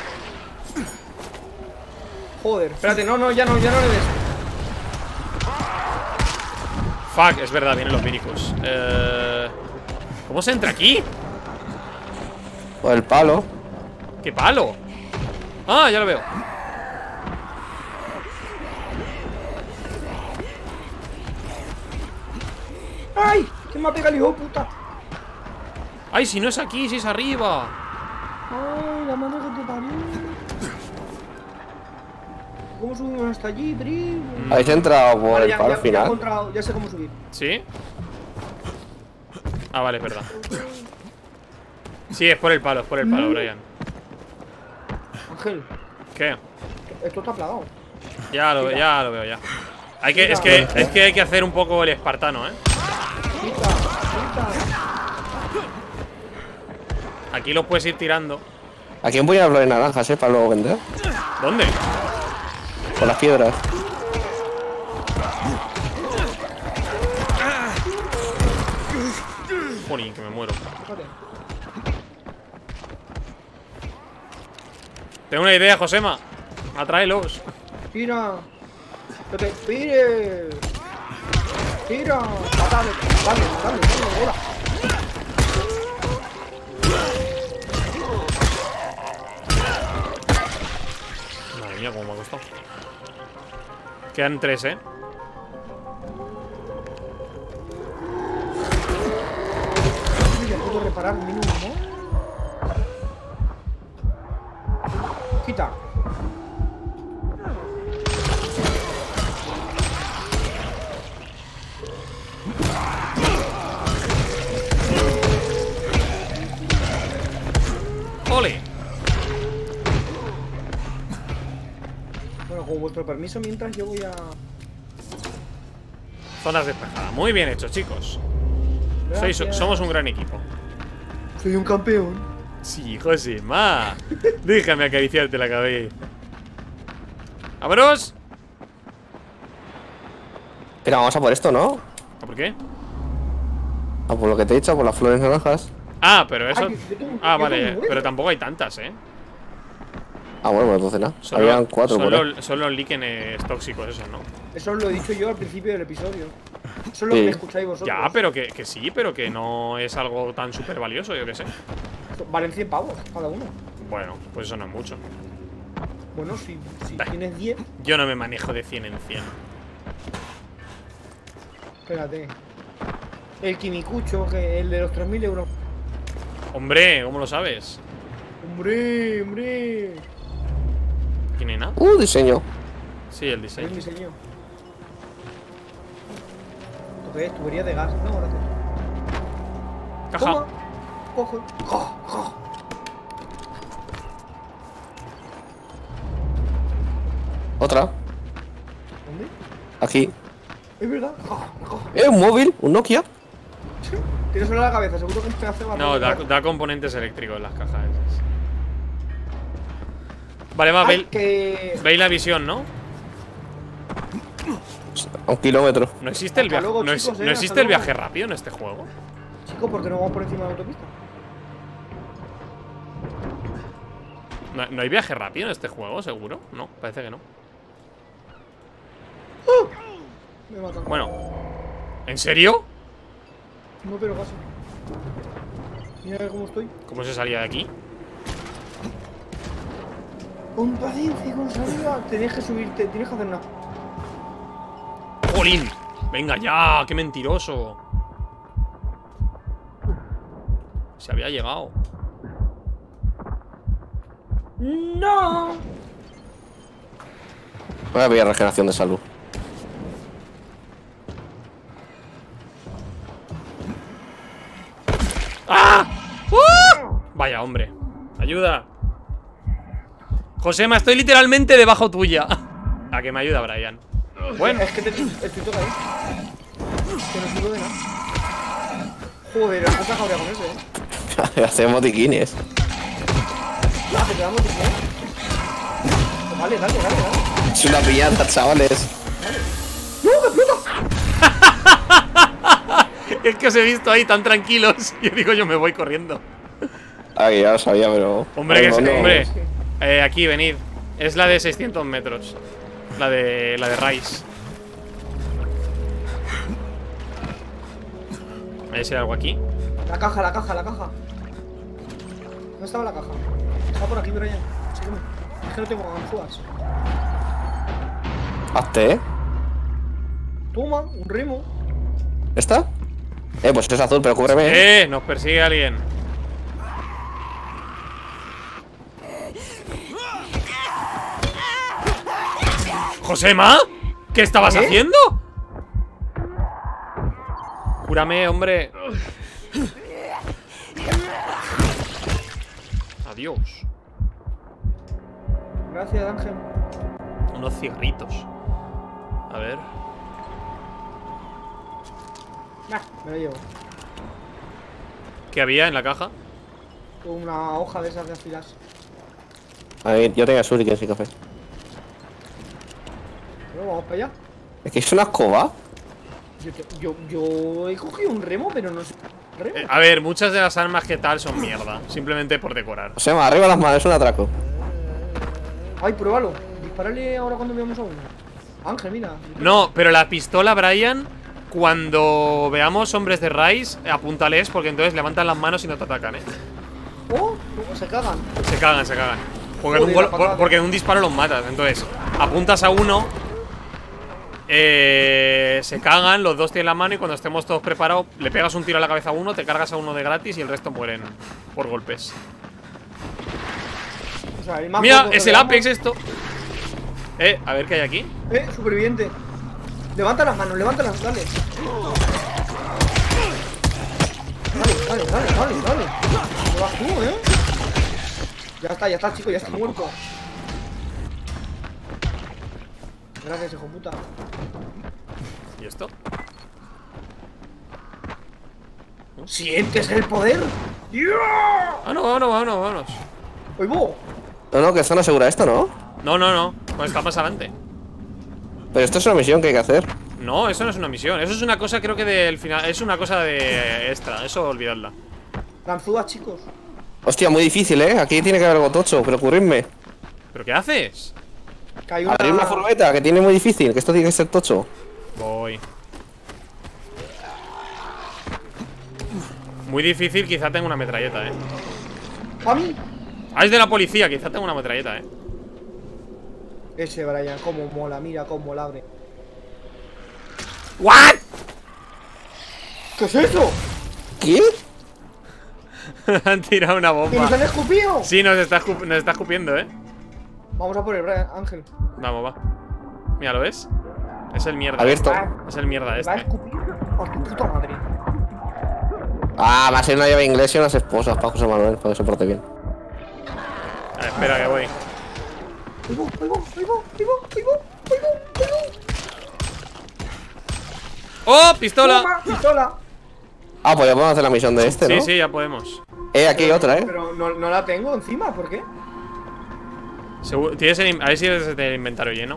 Joder, espérate, no, no, ya no, ya no le des. Fuck, es verdad, vienen los minicus. Eh, ¿Cómo se entra aquí? Por el palo. ¡Qué palo! Ah, ya lo veo. ¡Ay! ¿Quién me ha pegado el hijo de puta? ¡Ay, si no es aquí, si es arriba! ¡Ay, la mano que te parió! ¿Cómo subimos hasta allí, primo? Habéis entrado por Vale, el ya, palo ya- ya he final. encontrado, ya sé cómo subir. ¿Sí? Ah, vale, es verdad. Sí, es por el palo, es por el palo, Brian. Ángel, ¿Qué? esto está plagado. Ya lo, ya lo veo, ya. Hay que, es que, es que hay que hacer un poco el espartano, ¿eh? Quita, quita. Aquí los puedes ir tirando. ¿A quién voy a hablar de naranjas, eh? Para luego vender. ¿Dónde? Con las piedras. Jolín, que me muero. Fíjate. Tengo una idea, Josema. Atráelos. Tira. Que te pires. Tira. Dale, dale, dale, dale, ahora. Madre mía, cómo me ha costado. Quedan tres, ¿eh? Ya puedo reparar mínimo, ¿no? Quita. ¡Ole! Bueno, con vuestro permiso, mientras yo voy a. Zonas despejadas. Muy bien hecho, chicos. Sois, Gracias. somos un gran equipo. Soy un campeón. Sí, Josema. Déjame acariciarte la cabeza. ¡Vámonos! Pero vamos a por esto, ¿no? ¿Por qué? A por lo que te he dicho, a por las flores naranjas. Ah, pero eso... Ay, yo tengo- Ah, yo vale, tengo pero nueve. tampoco hay tantas, ¿eh? Ah, bueno, entonces nada. Solo, Habían cuatro por ahí. solo, solo los líquenes tóxicos, esos, ¿no? Eso os lo he dicho yo al principio del episodio. Eso es lo Sí. que me escucháis vosotros. Ya, pero que, que sí, pero que no es algo tan súper valioso, yo qué sé. Valen cien pavos cada uno. Bueno, pues eso no es mucho. Bueno, si, si Bah. tienes diez, Yo no me manejo de cien en cien. espérate. El Kimikucho, que el de los tres mil euros. Hombre, ¿cómo lo sabes? Hombre, hombre. ¿Quién es nada? Uh, diseño. Sí, el Es diseño. el diseño. ¿Esto qué es? Tubería de gas. No, gracias. Caja. Toma. Coge. Ja, ja. Otra. ¿Dónde? Aquí. Es verdad. Ja, ja. Eh, un móvil, un Nokia. Tienes solo la cabeza, seguro que me hace más. No, da, da componentes eléctricos en las cajas esas. Vale, va, Ay, veis que... veis la visión, ¿no? A un kilómetro. ¿No existe el, Hasta viaje, luego, no, es- chicos, eh, ¿no hasta existe el luego. viaje rápido en este juego? Chico, ¿por qué no vamos por encima de la autopista? ¿No, no hay viaje rápido en este juego, seguro? No, parece que no. Me matan. Bueno, ¿en serio? No, pero casi. Mira cómo estoy. ¿Cómo se salía de aquí? Con paciencia y con salida. Tienes que subirte, tienes que hacer nada. ¡Jolín! ¡Venga ya! ¡Qué mentiroso! Se había llegado. ¡No! Voy a pillar regeneración de salud. ¡Ah! ¡Uh! Vaya, hombre. Ayuda. Josema, estoy literalmente debajo tuya. A que me ayuda, Brian. Bueno, Es que te, estoy tocado. Que no sirvo de nada. Joder, has sacado con ese, eh. Hacemos botiquines. Ah, te quedamos tiempo, eh. Vale, dale, dale, dale. Es una piñata, chavales. ¡No, me explota! es que os he visto ahí tan tranquilos. Y digo, yo me voy corriendo. Ay, ya lo sabía, pero. Hombre, que no, es, no. hombre. Eh, aquí, venid. Es la de seiscientos metros. La de. La de Rice. ¿Hay si hay algo aquí? La caja, la caja, la caja. ¿Dónde estaba la caja? Está por aquí, Brian. Sígueme. Es que no tengo ganzúas. Hazte, ¿eh? Toma, un remo. ¿Esta? Eh, pues es azul, pero cúbreme. ¿eh? ¡Eh! Nos persigue alguien. ¡Josema! ¿Qué estabas ¿Eh? haciendo? Cúrame, hombre. Adiós. Gracias, Ángel. Unos cigarritos. A ver. Nah, me lo llevo. ¿Qué había en la caja? Una hoja de esas de afilar. A ver, yo tengo shuriken sin café. Bueno, vamos para allá. Es que es una escoba. Yo, te- yo, yo he cogido un remo, pero no sé. ¿Remo? Eh, a ver, muchas de las armas que tal son mierda. Simplemente por decorar. O sea, arriba las manos, es un atraco. Ay, pruébalo. Dispárale ahora cuando veamos a uno. Ángel, mira. No, pero la pistola, Brian, cuando veamos hombres de Rice, apúntales, porque entonces levantan las manos y no te atacan, eh. Oh, luego se cagan. Se cagan, se cagan. Porque, en un, Joder, gol- la patada. por- porque en un disparo los matas. Entonces, apuntas a uno, eh, se cagan, los dos tienen la mano y cuando estemos todos preparados, le pegas un tiro a la cabeza a uno, te cargas a uno de gratis y el resto mueren por golpes. O sea, el más Mira, poco que es el veamos- Apex esto. Eh, a ver qué hay aquí. Eh, superviviente. Levanta las manos, levántalas, dale. Dale, dale, dale, dale, dale. ¿Cómo vas tú, eh? Ya está, ya está, chico, ya está muerto. Gracias, hijo puta. ¿Y esto? ¿Sientes el poder? ¡Yeah! Ah, no, vámonos, vámonos, vámonos. ¡Oy, bo! No, no, que zona segura esto, ¿no? No, no, no. Pues está más adelante. Pero esto es una misión que hay que hacer. No, eso no es una misión. Eso es una cosa, creo que del final. Es una cosa de extra. Eso olvidadla. Ganzúas, chicos. Hostia, muy difícil, ¿eh? Aquí tiene que haber algo tocho, pero cubrirme. ¿Pero qué haces? Que hay una... Abrir una furgoneta, que tiene muy difícil, que esto tiene que ser tocho. Voy. Muy difícil, quizá tenga una metralleta, eh. ¿A mí? Ah, es de la policía, quizá tenga una metralleta, eh. Ese Brian, cómo mola, mira cómo la abre. ¿What? ¿Qué es eso? ¿Qué? Han tirado una ¿Que nos bomba. han escupido? Sí, nos está, escup- nos está escupiendo, eh. Vamos a por el Brian, Ángel. Vamos, va. Mira, ¿lo ves? Es el mierda. Abierto. Es el mierda ¿Va a este. escupir? ¡A tu puta madre! Ah, va a ser una llave inglesa y unas esposas para José Manuel, para que se porte bien. A ver, espera que voy. Ahí voy, ahí voy, ahí voy, ahí voy, ahí voy, ahí voy, ahí voy. ¡Oh! ¡Pistola! Toma, pistola. Ah, pues ya podemos hacer la misión de este, Sí, ¿no? sí, ya podemos. Eh, aquí hay otra, eh. Pero no, no la tengo encima, ¿por qué? Seguro- tienes el in- a ver si tienes el inventario lleno.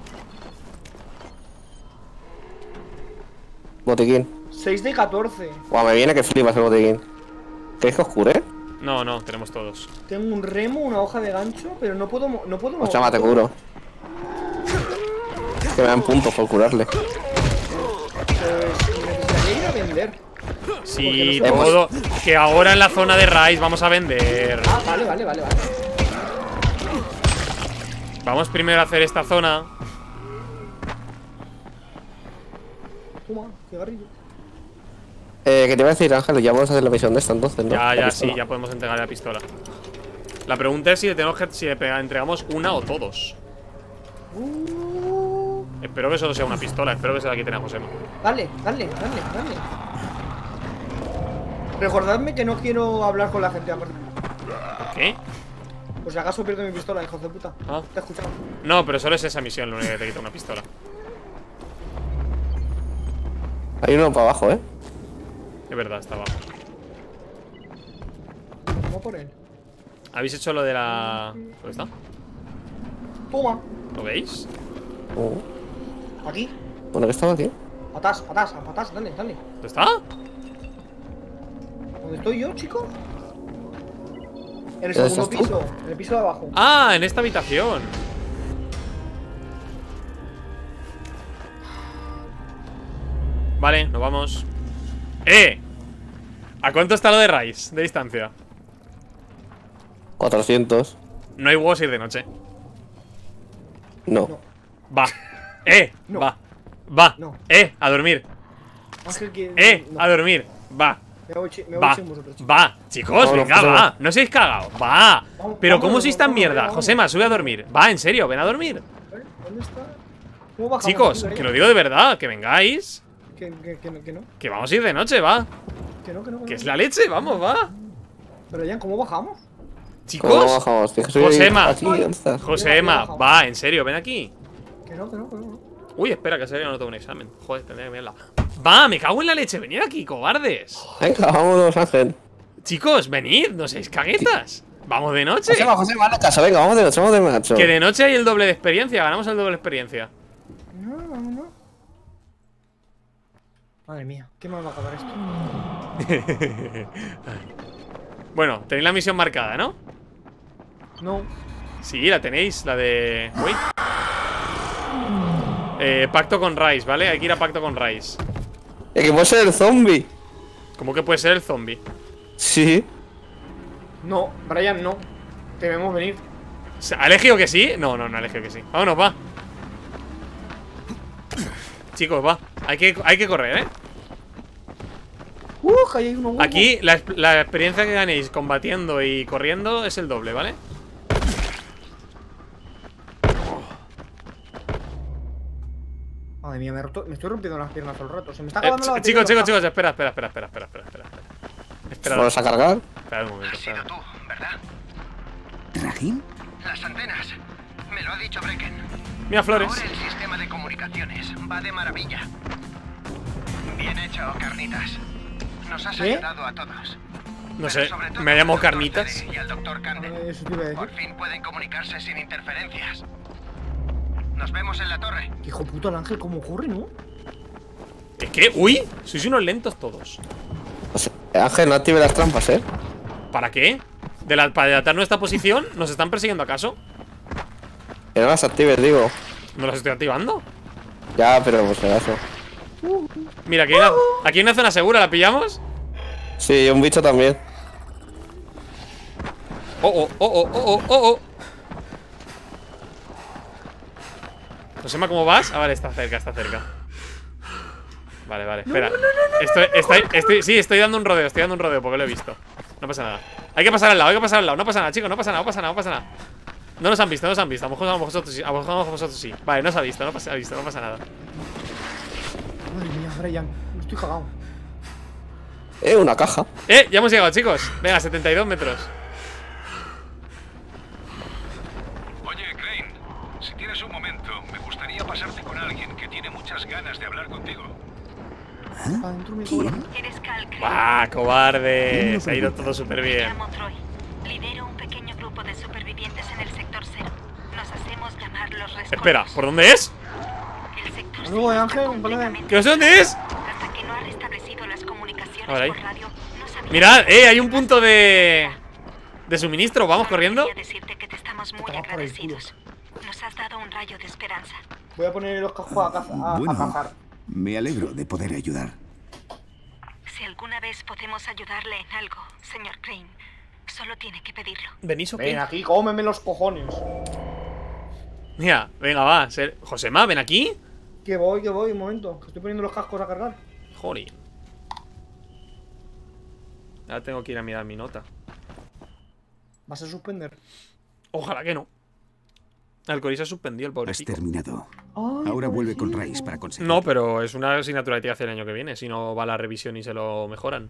Botiquín. seis de catorce. Guau, me viene que flipas el botiquín. ¿Queréis que os cure? No, no, tenemos todos. Tengo un remo, una hoja de gancho, pero no puedo... mo- No puedo Pues llama, te curo. Que me dan puntos por curarle. Pues necesitaría ir a vender. Sí, Porque no sé- todo. Que ahora en la zona de Rice vamos a vender. Ah, vale, vale, vale, vale. Vamos primero a hacer esta zona. Toma, cigarrillo. Eh, que te iba a decir, Ángel, ya podemos hacer la misión de esta entonces, ¿no? Ya, La ya, pistola. sí, ya podemos entregar la pistola. La pregunta es si le tenemos que si le pega- entregamos una o todos. Uh, Espero que solo sea una pistola, espero que se la quiten a Josema. dale, dale, dale, dale. Recordadme que no quiero hablar con la gente aparte. ¿Qué? Por si acaso pierdo mi pistola, hijos de puta. Ah. ¿Te he escuchado? No, pero solo es esa misión lo único que te quita una pistola. Hay uno para abajo, eh. Es verdad, está abajo. Vamos por él. ¿Habéis hecho lo de la... ¿Dónde está? Toma. ¿Lo veis? Oh. Aquí. Bueno, que estaba aquí. Patás, patás, patás, dale, dale. ¿Dónde está? ¿Dónde estoy yo, chico? En el ¿Dónde segundo estás tú? piso, en el piso de abajo. Ah, en esta habitación. Vale, nos vamos. ¡Eh! ¿A cuánto está lo de Rice de distancia? cuatrocientos. No hay huevos ir de noche. No. No. Va. ¡Eh! No. Va. Va. No. ¡Eh! A dormir. Ángel, que... ¡Eh! no. A dormir. Va. Me voy, chi- me voy Va. sin vosotros, chicos. Va. Chicos, Vámonos, venga, Josema. va. No seáis cagados. Va. Vamos, Pero vámonos, ¿cómo sois tan vámonos, mierda? vámonos. Josema, sube a dormir. Va, en serio, ven a dormir. ¿Eh? ¿Dónde está? ¿Cómo bajamos Chicos, aquí, que lo Brian? digo de verdad. Que vengáis. Que, que, que, no- que no, Que vamos a ir de noche, va. que no, que no. Que es no. la leche, vamos, va. Pero ya, ¿cómo bajamos? ¿Cómo Chicos. bajamos? Tienes que subir Josema. aquí, ¿dónde estás? Josema, va, en serio, ven aquí. Que no, que no, que no. Uy, espera, que en serio no tengo un examen. Joder, tendría que mirarla. Va, me cago en la leche, venid aquí, cobardes. Venga, vámonos, Ángel. Chicos, venid, no seáis caguetas. Vamos de noche. Josema, Josema, hazle caso, venga, vamos de noche, vamos de macho. Que de noche hay el doble de experiencia, ganamos el doble de experiencia. No, no, no. Madre mía, ¿qué mal va a acabar esto? Bueno, tenéis la misión marcada, ¿no? No. Sí, la tenéis, la de... Uy. Eh, pacto con Rice, ¿vale? Hay que ir a pacto con Rice. Eh, que puede ser el zombie. ¿Cómo que puede ser el zombie? Sí. No, Brian, no. Te vemos venir. ¿Ha elegido que sí? No, no, no ha elegido que sí. Vámonos, va. Chicos, va. Hay que, hay que correr, ¿eh? Uh, que ahí hay uno. Aquí la, la experiencia que ganéis combatiendo y corriendo es el doble, ¿vale? Madre mía, me, he roto- me estoy rompiendo las piernas todo el rato. Se me está Eh, acabando la ch- batería chicos, de chicos, los chicos, espera, espera, espera, espera, espera, espera, espera, espera. Espera, ¿Vamos a cargar? espera un momento, Has sido espera. tú, ¿verdad? ¿Rahim? Las antenas. Me lo ha dicho Brecken. Mira, Flores. Ahora el sistema de comunicaciones va de maravilla. Bien hecho, Carnitas. Nos has ¿Qué? ayudado a todos. No Pero sé, sobre todo me llamo al doctor Carnitas. Teddy y al doctor Candel. Eh, Eso te iba a decir. Por fin pueden comunicarse sin interferencias. Nos vemos en la torre. Que hijo puto el Ángel, ¿cómo ocurre, no? ¿Qué? ¿Qué? ¡Uy! Sois unos lentos todos. O sea, Ángel, no active las trampas, ¿eh? ¿Para qué? ¿De la, ¿Para delatar nuestra posición? ¿Nos están persiguiendo acaso? Que no las actives, digo. ¿No las estoy activando? Ya, pero por si acaso. Mira, aquí hay, una, aquí hay una zona segura, ¿la pillamos? Sí, un bicho también. Oh, oh, oh, oh, oh, oh, oh. Josema, ¿cómo vas? Ah, vale, está cerca, está cerca. Vale, vale, espera. No, no, no, no, estoy, estoy, estoy, sí, estoy dando un rodeo, estoy dando un rodeo porque lo he visto. No pasa nada. Hay que pasar al lado, hay que pasar al lado. No pasa nada, chicos, no pasa nada, no pasa nada, no pasa nada. No nos han visto, no nos han visto. A lo mejor a vosotros sí, a lo mejor a vosotros sí. Vale, no se ha visto, no pasa, ha visto, no pasa nada. Madre mía, Brian, no estoy cagado. Eh, una caja. Eh, ya hemos llegado, chicos. Venga, setenta y dos metros. Oye, Crane, si tienes un momento, me gustaría pasarte con alguien que tiene muchas ganas de hablar contigo. Adentro me cobra. Eres Cal Crane. ¡Ah, cobarde! Se ha ido todo súper Me bien. llamo Troy. Lidero un pequeño grupo de supervivientes en el sector cero. Nos hacemos llamar los rescoldos. Espera, ¿por dónde es? El sector No, cero Ángel, está un problema. completamente ¿Qué os dónde es? hasta que no ha restablecido las comunicaciones Ahora ahí. por radio. No sabía Mirad, eh, hay un punto de... de suministro, ¿vamos corriendo? Quería decirte que te estamos muy Estamos por el agradecidos. Nos has dado un rayo de esperanza. Voy a poner los cajos a, caza, a, a Bueno, cazar. me alegro de poder ayudar. Si alguna vez podemos ayudarle en algo, señor Crane, solo tiene que pedirlo. ¿Venís o Ven qué? aquí, cómeme los cojones. Mira, venga, va. Ser... Josema, ven aquí. Que voy, que voy, un momento. Que estoy poniendo los cascos a cargar. Joder. Ahora tengo que ir a mirar mi nota. ¿Vas a suspender? Ojalá que no. El Cori se suspendió, el Has pobrecito. terminado. Ay, Ahora vuelve con pobrecito. Rice para conseguir. No, pero es una asignatura que tiene que hacer el año que viene. Si no va a la revisión y se lo mejoran.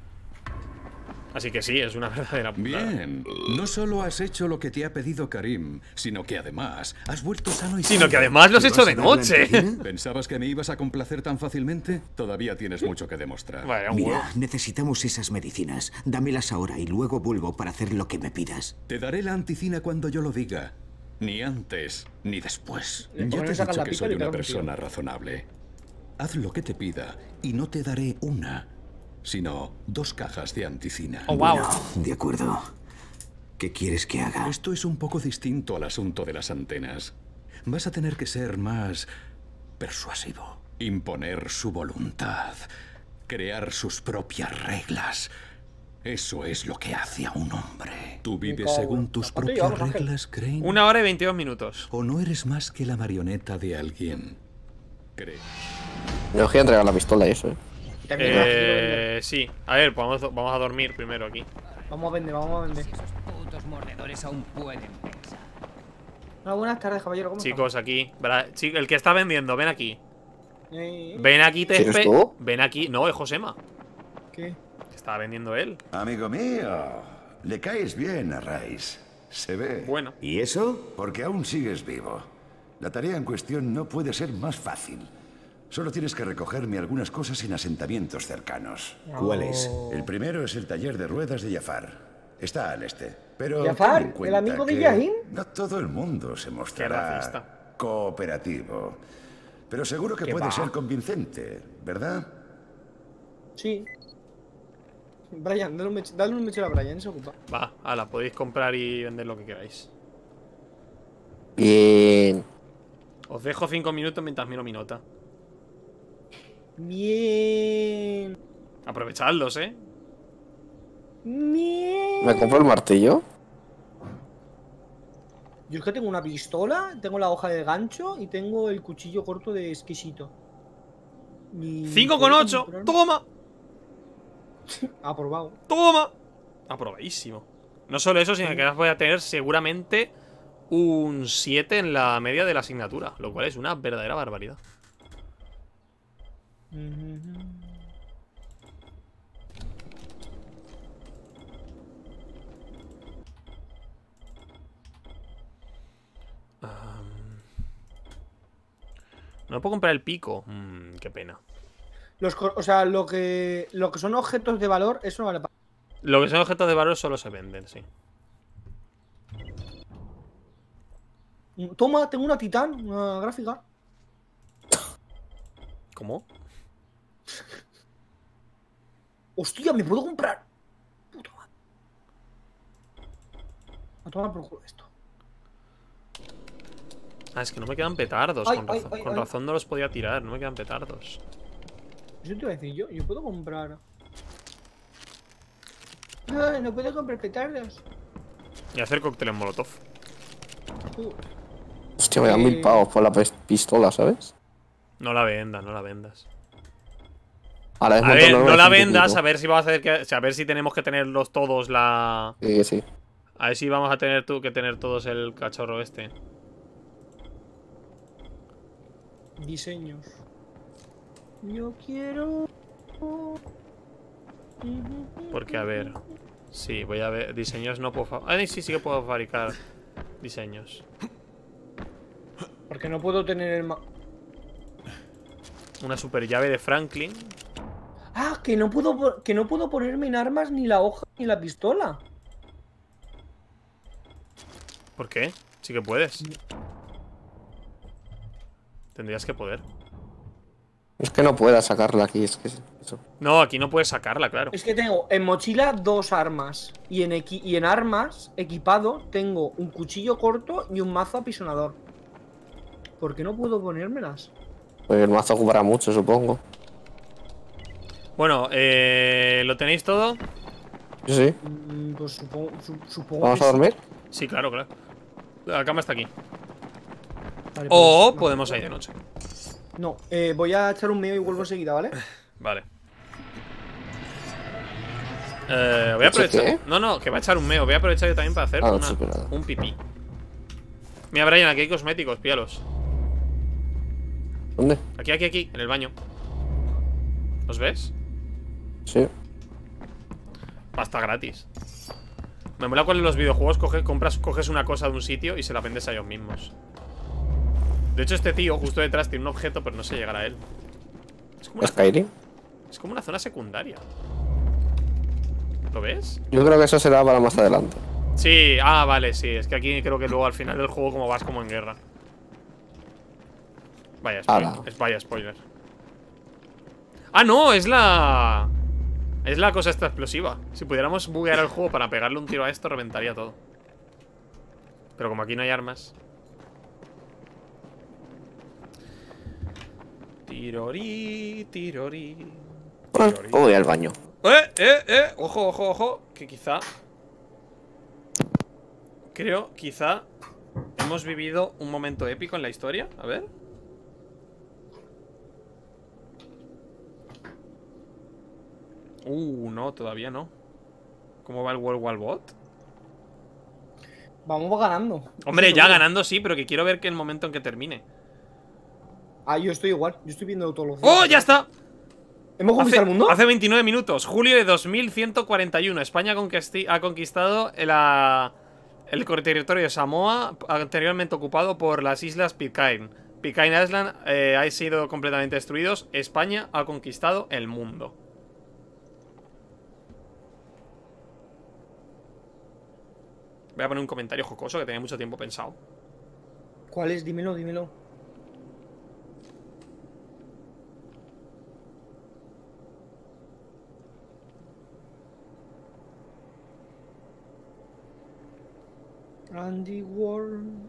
Así que sí, es una verdadera putada. Bien. No solo has hecho lo que te ha pedido Karim, sino que además has vuelto sano y Sino salvo. que además lo has ¿Te hecho vas de a dar la noche. antigüedad? ¿Pensabas que me ibas a complacer tan fácilmente? Todavía tienes mucho que demostrar. Vaya, un huevo. Mira, necesitamos esas medicinas. Dámelas ahora y luego vuelvo para hacer lo que me pidas. Te daré la anticina cuando yo lo diga. Ni antes, ni después. Le Ya ponen te he sacar dicho la que pipa soy y le una pegan un persona razonable. Haz lo que te pida y no te daré una, sino dos cajas de anticina. Oh, wow. Bueno, de acuerdo. ¿Qué quieres que haga? Esto es un poco distinto al asunto de las antenas. Vas a tener que ser más persuasivo, imponer su voluntad, crear sus propias reglas. Eso es lo que hace a un hombre. ¿Tú vives cago según en- tus ¿Cuánto propias llevamos, Ángel? reglas, Crane? Una hora y veintidós minutos. ¿O no eres más que la marioneta de alguien? Cree. No os quiero entregar la pistola y eso, eh. Y también la quiero vender. Eh, sí. A ver, pues vamos, vamos a dormir primero aquí. Vamos a vender, vamos a vender. Putos mordedores aún pueden pensar. Hola, buenas tardes, caballero. ¿Cómo Chicos, aquí. Bra- chi- El que está vendiendo, ven aquí. está? Eh, Ven aquí, te ¿Sí eres espe- tú? Ven aquí. No, es Josema. ¿Qué? Que estaba vendiendo él. Amigo mío, le caes bien a Rice. Se ve. Bueno. ¿Y eso? Porque aún sigues vivo. La tarea en cuestión no puede ser más fácil. Solo tienes que recogerme algunas cosas en asentamientos cercanos. ¿Cuáles? El primero es el taller de ruedas de Jafar. Está al este. Pero ¿Jafar? ten en ¿El cuenta amigo de que Yahin? no todo el mundo se racista. mostrará cooperativo. Pero seguro que ¿Qué puede va? ser convincente, ¿verdad? Sí. Brian, dale un, mech dale un mechero a Brian, se ocupa. Va, ala, podéis comprar y vender lo que queráis. Bien. Os dejo cinco minutos mientras miro mi nota. Bien. Aprovechadlos, eh. Bien. ¿Me compro el martillo? Yo es que tengo una pistola, tengo la hoja de gancho y tengo el cuchillo corto de exquisito. Y- cinco con ocho. ¿Puedo comprar? Toma, Aprobado. toma. Aprobadísimo. No solo eso, sino que ahora voy a tener seguramente un siete en la media de la asignatura. Lo cual es una verdadera barbaridad. No puedo comprar el pico. Mm, qué pena. Los, co- o sea, lo que, lo que son objetos de valor, eso no vale para. Lo que son objetos de valor solo se venden, sí. Toma, tengo una titán, una gráfica. ¿Cómo? Hostia, ¿me puedo comprar? Puta madre. A tomar por culo esto. Ah, es que no me quedan petardos. Ay, con ay, razón, ay, con ay. razón no los podía tirar. No me quedan petardos. Eso te iba a decir yo. Yo puedo comprar. Ah, no puedo comprar petardos. Y hacer cócteles molotov. Uh, Hostia, me dan Eh. mil pavos por la pes- pistola, ¿sabes? No la vendas, no la vendas. Ahora es A montón ver, normal, no la es un vendas, poquito. a ver si vamos a hacer que. A ver si tenemos que tenerlos todos la. Sí, que sí. A ver si vamos a tener tú que tener todos el cachorro este. diseños. Yo quiero. Porque, a ver. Sí, voy a ver. Diseños no puedo. fa- Ah, sí, sí que puedo fabricar diseños. Porque no puedo tener el. ma- Una super llave de Franklin. Ah, que no puedo po- que no puedo ponerme en armas ni la hoja ni la pistola. ¿Por qué? Sí que puedes. Tendrías que poder. Es que no pueda sacarla aquí, es que eso. No, aquí no puedes sacarla, claro. Es que tengo en mochila dos armas. Y en, equi- y en armas, equipado, tengo un cuchillo corto y un mazo apisonador. ¿Por qué no puedo ponérmelas? Pues el mazo ocupará mucho, supongo. Bueno, eh, ¿lo tenéis todo? Sí, sí. Mm, pues supongo, su- supongo ¿Vamos que a sí. dormir? Sí, claro, claro. La cama está aquí. Vale, O pues, podemos no. ir de noche. No, eh, voy a echar un meo y vuelvo enseguida, ¿vale? Vale. Eh, voy a ¿Eso aprovechar. qué? No, no, que va a echar un meo. Voy a aprovechar yo también para hacer Ah, no una- supe nada. un pipí. Mira, Brian, aquí hay cosméticos, píalos. ¿Dónde? Aquí, aquí, aquí, en el baño. ¿Los ves? Sí. Pasta gratis. Me mola cuando en los videojuegos coge- compras, coges una cosa de un sitio y se la vendes a ellos mismos. De hecho, este tío justo detrás tiene un objeto, pero no sé llegar a él. Es como una, ¿Skyrim? es como una zona secundaria. ¿Lo ves? Yo creo que eso será para más adelante. Sí, ah, vale, sí. Es que aquí creo que luego al final del juego como vas como en guerra. Vaya spoiler. Ala. Es vaya spoiler. Ah, no, es la... Es la cosa esta explosiva. Si pudiéramos buguear el juego para pegarle un tiro a esto, reventaría todo. Pero como aquí no hay armas. Tirorí, tirorí. Bueno, tirorí. voy al baño. ¡Eh, eh, eh! Ojo, ojo, ojo. Que quizá... Creo, quizá... Hemos vivido un momento épico en la historia. A ver. Uh, no, todavía no. ¿Cómo va el World War Bot? Vamos ganando. Hombre, Estoy ya seguro. ganando sí, pero que quiero ver que el momento en que termine. Ah, yo estoy igual. Yo estoy viendo todos los ¡Oh, ya está! ¿Hemos Hace, conquistado el mundo? hace veintinueve minutos, julio de dos mil ciento cuarenta y uno. España conquisti- ha conquistado la- el territorio de Samoa, anteriormente ocupado por las islas Pitcairn. Pitcairn Island eh, ha sido completamente destruidos. España ha conquistado el mundo. Voy a poner un comentario jocoso que tenía mucho tiempo pensado. ¿Cuál es? Dímelo, dímelo. Andy Warren.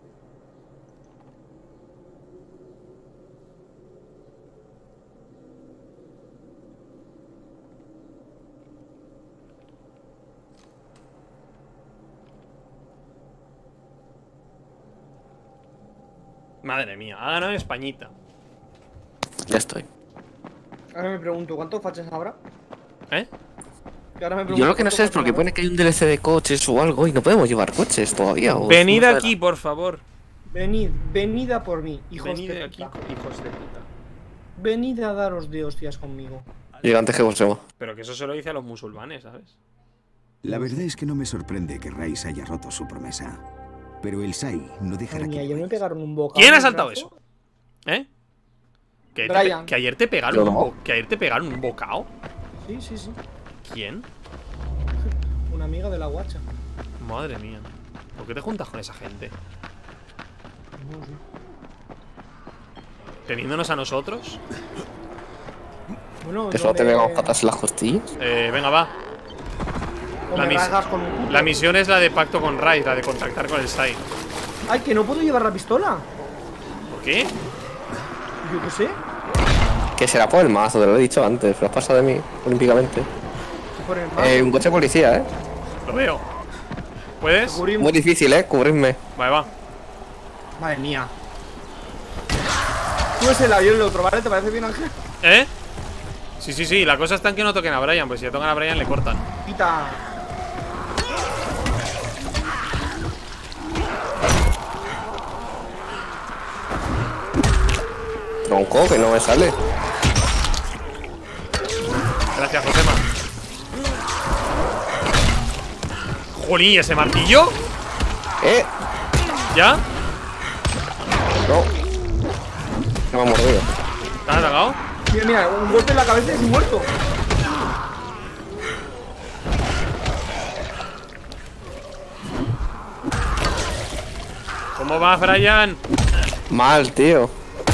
Madre mía, ha ganado Españita. Ya estoy. Ahora me pregunto, ¿cuántos fachas habrá? ¿Eh? Que ahora me Yo pregunto, lo que no sé es ¿cuántos porque fachas pone que hay un D L C de coches o algo y no podemos llevar coches todavía. o- Venid no sé. aquí, por favor. habrá? Venid, venid a por mí, hijos Venid de aquí, puta. hijos de puta. Venid a daros de hostias conmigo. Llega antes que Josema. Pero que eso se lo dice a los musulmanes, ¿sabes? La verdad es que no me sorprende que Rice haya roto su promesa. Pero el Sai no dejará Ay, mía, que... yo me pegaron un bocado. ¿Quién ha en el saltado brazo. eso? ¿Eh? ¿Que ayer, te, Brian. pe- que ayer te pegaron Yo un no. bo- que ayer te pegaron un bocado? Sí, sí, sí. ¿Quién? Una amiga de la guacha. Madre mía. ¿Por qué te juntas con esa gente? No sé. ¿Teniéndonos a nosotros? Bueno, Que yo solo te me- pegamos patas en las costillas. Eh, venga, va. o La, me mis- rasgas con un culo. la misión es la de pacto con Rai, la de contactar con el Sai. Ay, que no puedo llevar la pistola. qué? Yo qué sé. Que será por el mazo, te lo he dicho antes. Lo has pasado de mí, olímpicamente. Por el mazo. Eh, un coche de policía, ¿eh? Lo veo. ¿Puedes? Muy difícil, ¿eh? Cubrirme. Vale, va. Madre mía. Tú es el avión y el otro, ¿vale? ¿Te parece bien, Ángel? ¿Eh? Sí, sí, sí. La cosa está en que no toquen a Brian. Pues si le tocan a Brian, le cortan. Quita. Tronco, que no me sale. Gracias, Josema. Jolín, ¿ese martillo? ¿Eh? ¿Ya? No. No me ha mordido. ¿Te has atacado? Mira, mira, un golpe en la cabeza y estoy muerto. ¿Cómo va, Brian? Mal, tío.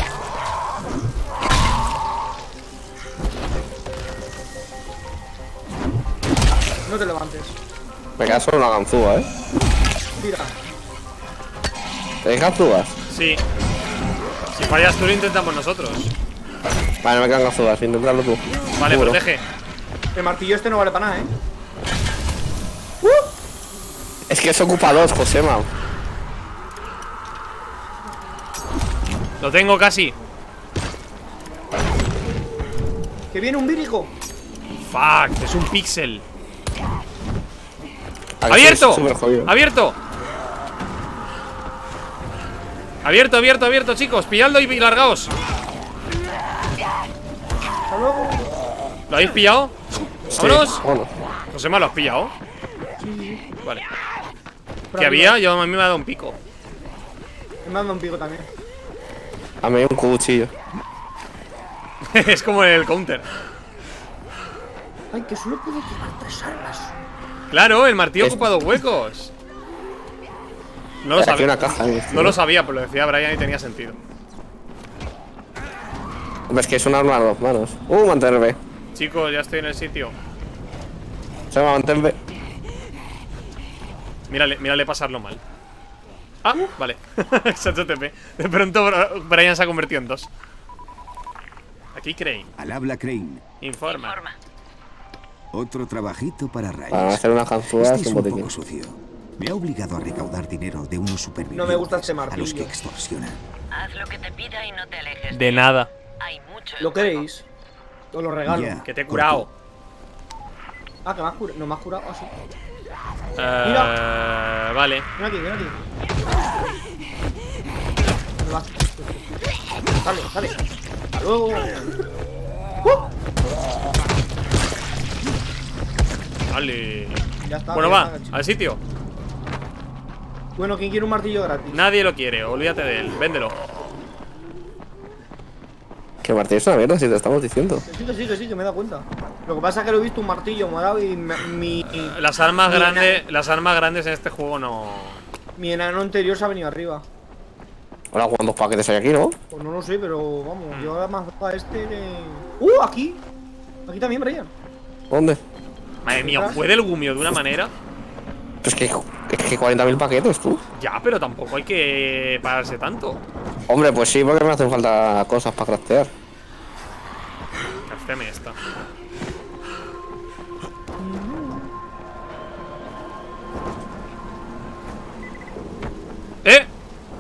No te levantes. Me queda solo una ganzúa, ¿eh? Mira. ¿Tenéis ganzúas? Sí. Si fallas tú, lo intentamos nosotros. Vale, no me quedan ganzúas, intentadlo tú. Vale, Seguro. protege. El martillo este no vale para nada, ¿eh? Es que es ocupa dos, Josema. Lo tengo casi. Que viene un vírico. Fuck, es un píxel. Aquí ¡Abierto! es súper jodido. ¡Abierto! Abierto, abierto, abierto, chicos. Pilladlo y largaos. Hasta luego. ¿Lo habéis pillado? Sí, ¡Vámonos! bueno. Josema, ¿lo has pillado? Sí. Vale. Por ¿Qué arriba. había? Yo a mí me ha dado un pico. Me manda un pico también. A mí un cuchillo. Es como el counter. Ay, que solo puedo llevar tres armas. Claro, el martillo Es- ocupa dos huecos. No lo Aquí sabía. una caja, ahí, No lo sabía, pero lo decía Brian y tenía sentido. Hombre, es que es un arma a dos manos. Uh, mantenerme. Chicos, ya estoy en el sitio. Se llama mantenerme. Mírale, mírale pasarlo mal. Ah, vale. Se ha hecho T P. De pronto Bra- Brian se ha convertido en dos. Aquí Crane. Al habla Crane. Informa. Otro trabajito para Rice. Para hacer unas ganzúas Este es y un un botiquín. poco sucio. Me ha obligado a recaudar dinero de unos supervivientes No me gusta este a los martillo. que extorsiona. Haz lo que te pida y no te alejes. De nada. Hay mucho. ¿Lo queréis? Os lo regalo. Ya. Que te he curado. Ah, que me has curado. No me has curado. Ah, sí. Eh, vale. Ven aquí, ven aquí. ¿Dónde vas? Dale, dale. Hasta luego. ¡Uh! Vale. Ya está. Bueno, ya va, está, chicos. al sitio. Bueno, ¿quién quiere un martillo gratis? Nadie lo quiere, olvídate de él. Véndelo. Que martillo es una mierda, si te estamos diciendo. Que sí, que sí, que sí, que me he dado cuenta. Lo que pasa es que lo he visto un martillo morado y me- mi, Las armas mi grandes, las armas grandes en este juego no. mi enano anterior se ha venido arriba. Ahora, ¿cuántos paquetes hay aquí, no? Pues no lo sé, pero vamos, yo ahora más a este que... ¡Uh! Aquí. Aquí también, Brian. ¿Dónde? Madre mía, ¿puede el gumio de una manera? Pues que, es que cuarenta mil paquetes, tú. Ya, pero tampoco hay que pararse tanto. Hombre, pues sí, porque me hacen falta cosas para craftear. Craftéame esta. ¡Eh!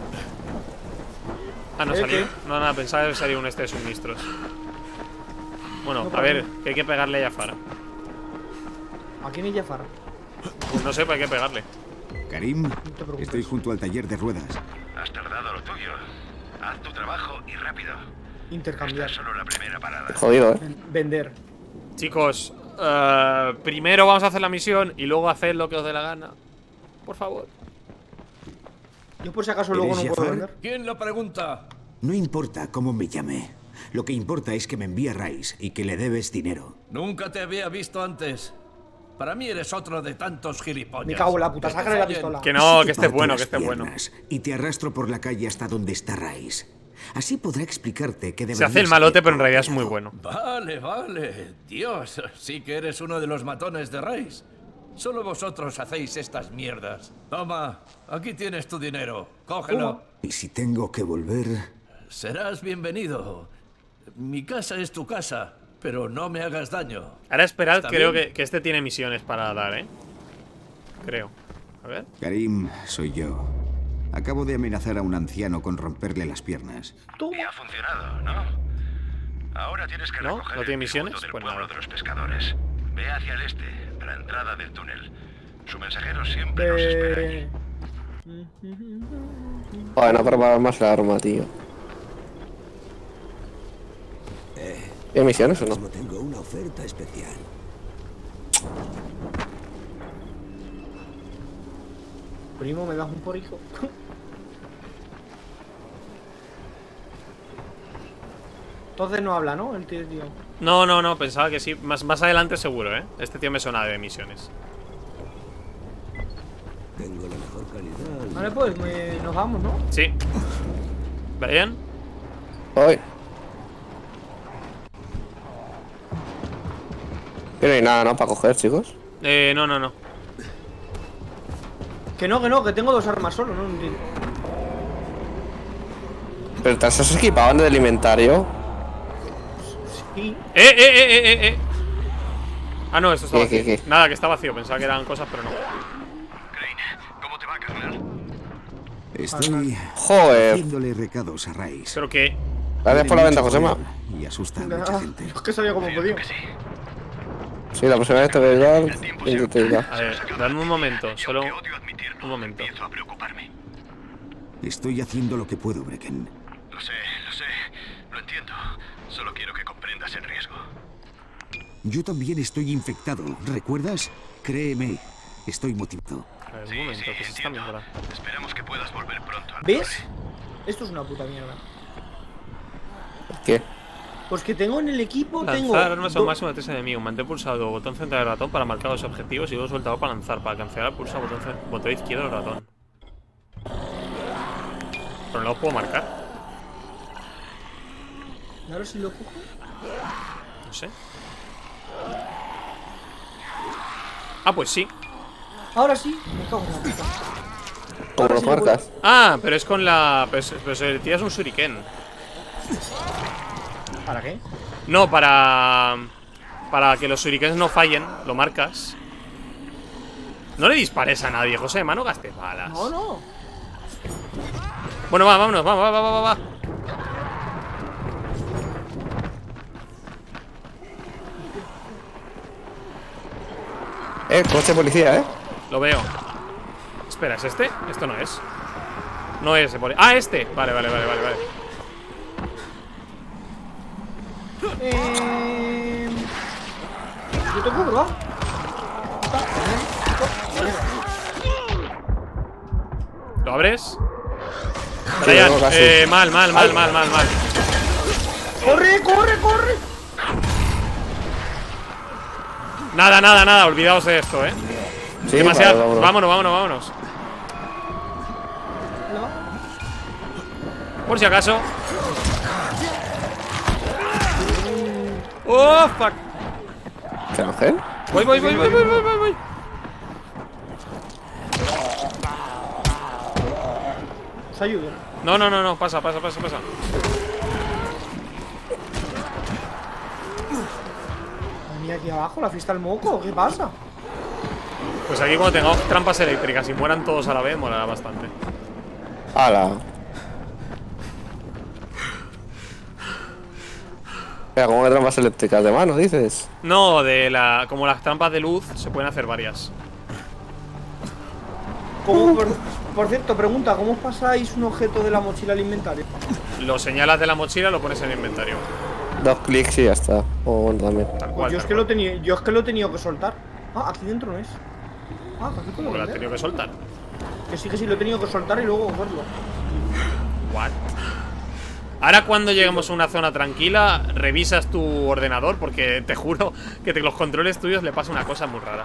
Ah, no ¿Eh, salió. qué? No, nada, pensaba que salía un este de suministros. Bueno, No, a para ver, mí. que hay que pegarle a Jafar. ¿A quién es Jafar? Pues no sé, pero hay que pegarle. Karim, te preocupes. estoy junto al taller de ruedas. Has tardado lo tuyo. Haz tu trabajo y rápido. Esta Intercambiar. es solo la primera parada. Jodido, ¿eh? Ven- Vender. Chicos, eh, primero vamos a hacer la misión y luego hacer lo que os dé la gana. Por favor. Yo por si acaso luego no ¿Eres puedo Jafar? vender. ¿Quién lo pregunta? No importa cómo me llame. Lo que importa es que me envíe a Rice y que le debes dinero. Nunca te había visto antes. Para mí eres otro de tantos gilipollas. Me cago en la puta, Que te sácale la follen. pistola. Que no, Así que esté parto bueno, las que esté bueno. piernas Y te arrastro por la calle hasta donde está Rice. Así podrá explicarte que Se hace el malote, pero en realidad es muy bueno. Vale, vale. Dios, sí que eres uno de los matones de Rice. Solo vosotros hacéis estas mierdas. Toma, aquí tienes tu dinero. Cógelo. Y si tengo que volver, serás bienvenido. Mi casa es tu casa, pero no me hagas daño. Ahora esperad, creo bien? que, que este tiene misiones para dar, ¿eh? Creo. A ver. Karim, soy yo. Acabo de amenazar a un anciano con romperle las piernas. Y ha funcionado, ¿no? Ahora tienes que ¿No? recoger ¿No tiene el misiones? tributo del Pues pueblo nada. de los pescadores. Ve hacia el este, a la entrada del túnel. Su mensajero siempre nos espera allí. Eh... Joder, no preparar más la arma, tío. ¿Hay misiones o no? Tengo una oferta especial. Primo, ¿me das un porico? Entonces no habla, ¿no? El tío, tío. No, no, no, pensaba que sí. Más, más adelante seguro, ¿eh? Este tío me suena de misiones. Tengo la mejor calidad. Vale, pues me- nos vamos, ¿no? Sí. ¿Brian? Hoy. Que no hay nada, ¿no? Para coger, chicos. Eh, no, no, no. Que no, que no, que tengo dos armas solo, ¿no? Entiendo. Pero te has equipado en el inventario. Sí. ¡Eh, eh, eh, eh, eh! eh! Ah, no, esto está ¿Qué, vacío. qué, qué? Nada, que está vacío. Pensaba que eran cosas, pero no. ¿Cómo te va, carnal? Estoy Joder. haciéndole recados a Rice. ¿Pero qué? Gracias por la venta, Josema. Y asusta a mucha Ah, gente. es que sabía cómo podía. Sí, la próxima vez te voy a ayudar. Y te ayuda. A ver, dame un momento. Solo un momento. Estoy haciendo lo que puedo, Brecken. Lo sé, lo sé. Lo entiendo. Solo quiero que comprendas el riesgo. Yo también estoy infectado, ¿recuerdas? Créeme, estoy motivado. A ver, un momento, que se está viendo ahora. Esperamos que puedas volver pronto. ¿Ves? Esto es una puta mierda. ¿Qué? Pues que tengo en el equipo, tengo... Lanzar armas a do- un máximo de tres enemigos. Mantén pulsado el botón central del ratón para marcar los objetivos y luego sueltado para lanzar. Para cancelar, pulsa el botón, cen- botón izquierdo del ratón. Pero no lo puedo marcar. ¿Y ahora si lo cojo? No sé. Ah, pues sí. Ahora sí, me cago en la puta. ¿Cómo Ahora lo sí lo marcas? Ah, pero es con la... Pero, es- pero se tiras un shuriken. puedo- ¿Para qué? No, para... Para que los shurikens no fallen, lo marcas. No le dispares a nadie, José, no gastes balas. No, no. Bueno, va, vámonos, va, va, va, va, va. Eh, coche policía, eh. Lo veo. Espera, ¿es este? Esto no es. No es ese poli- Ah, este. Vale, vale, vale, vale, vale. Eh... Yo te cubro, ¿va? ¿Lo abres? Sí, Brian, no, casi. eh, mal, mal, mal, mal, mal, mal. ¡Corre, corre, corre! Nada, nada, nada, olvidaos de esto, eh. Sí, Demasiado. vale, vámonos, vámonos, vámonos. Por si acaso. Oh, fuck. ¿Qué ángel? Voy, voy, voy, voy, voy, voy, voy, voy. Os ayudo. No, no, no, no, pasa, pasa, pasa, pasa. Mira aquí abajo, la fiesta al moco, ¿qué pasa? Pues aquí cuando tengamos trampas eléctricas y mueran todos a la vez, molará bastante. ¡Hala! Mira, como que trampas eléctricas de mano, dices. No, de la. Como las trampas de luz, se pueden hacer varias. ¿Cómo, por, por cierto, pregunta, ¿cómo os pasáis un objeto de la mochila al inventario? Lo señalas de la mochila, lo pones en el inventario. Dos clics y ya está. O bueno, también. Tal Pues cual. yo es tal que cual. lo tenía, yo es que lo he tenido que soltar. Ah, aquí dentro no es. Ah, aquí puedo Porque lo has vender. tenido que soltar. Que sí, que sí, lo he tenido que soltar y luego cogerlo. What? Ahora cuando lleguemos a una zona tranquila, revisas tu ordenador porque te juro que te, los controles tuyos le pasa una cosa muy rara.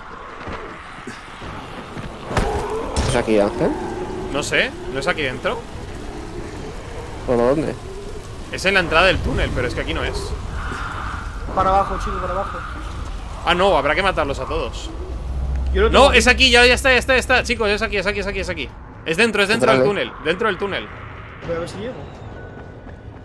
¿Es aquí, Ángel? No sé, ¿no es aquí dentro? Bueno, ¿dónde? Es en la entrada del túnel, pero es que aquí no es. Para abajo, chico, para abajo. Ah, no, habrá que matarlos a todos. Yo lo tengo No, aquí. es aquí, ya, ya está, ya está, ya está. Chicos, es aquí, es aquí, es aquí, es aquí. Es dentro, es dentro del Entrale. túnel, dentro del túnel. Voy a ver si llego.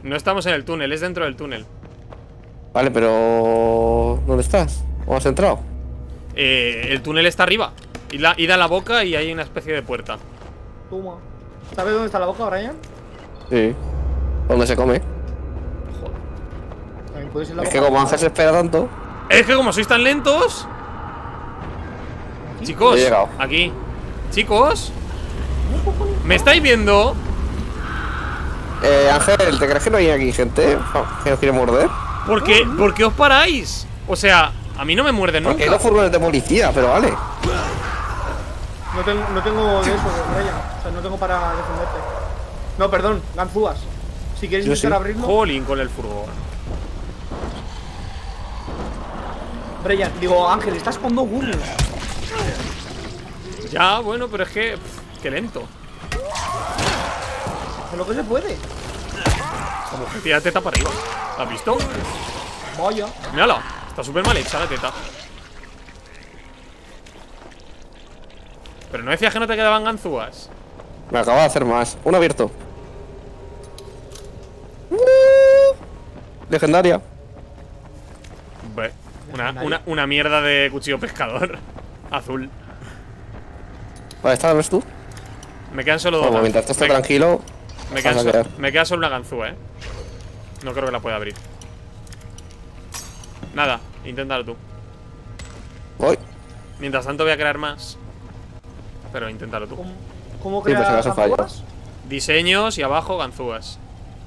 No estamos en el túnel, es dentro del túnel. Vale, pero... ¿dónde estás? ¿Cómo has entrado? Eh, el túnel está arriba. Id a, id a la boca y hay una especie de puerta. Toma. ¿Sabes dónde está la boca, Brian? Sí. ¿Dónde se come? También puede ser la Es boca. que como Ángel se espera tanto... Es que como sois tan lentos... Chicos, He llegado. aquí. Chicos, ¿me estáis viendo? Eh, Ángel, ¿te crees que no hay aquí gente que nos quiere morder? ¿Por qué, ¿Por qué os paráis? O sea, a mí no me muerden nunca. Porque hay los furgones de policía, pero vale. No tengo, no tengo de eso, Brian. O sea, no tengo para defenderte. No, perdón, ganzúas. Si quieres Yo intentar sí. abrirlo. Jolín con el furgón. Brian, digo, Ángel, estás con dos gurrios. Ya, bueno, pero es que... pff, qué lento. De lo que se puede. Como que tira teta para arriba. ¿La has visto? Vaya. Mírala, está súper mal hecha la teta. Pero no decías que no te quedaban ganzúas. Me acaba de hacer más. Uno abierto. Legendaria. Ve, una, una, una mierda de cuchillo pescador. Azul. Vale, ¿esta la ves tú? Me quedan solo dos. Bueno, mientras tú estés me, tranquilo. me, quedan vas a so- quedar. me queda solo una ganzúa, eh. No creo que la pueda abrir. Nada, inténtalo tú. Voy. Mientras tanto voy a crear más. Pero inténtalo tú. ¿Cómo, cómo Sí, pues creas si acaso fallo. ganzúas? Diseños y abajo ganzúas.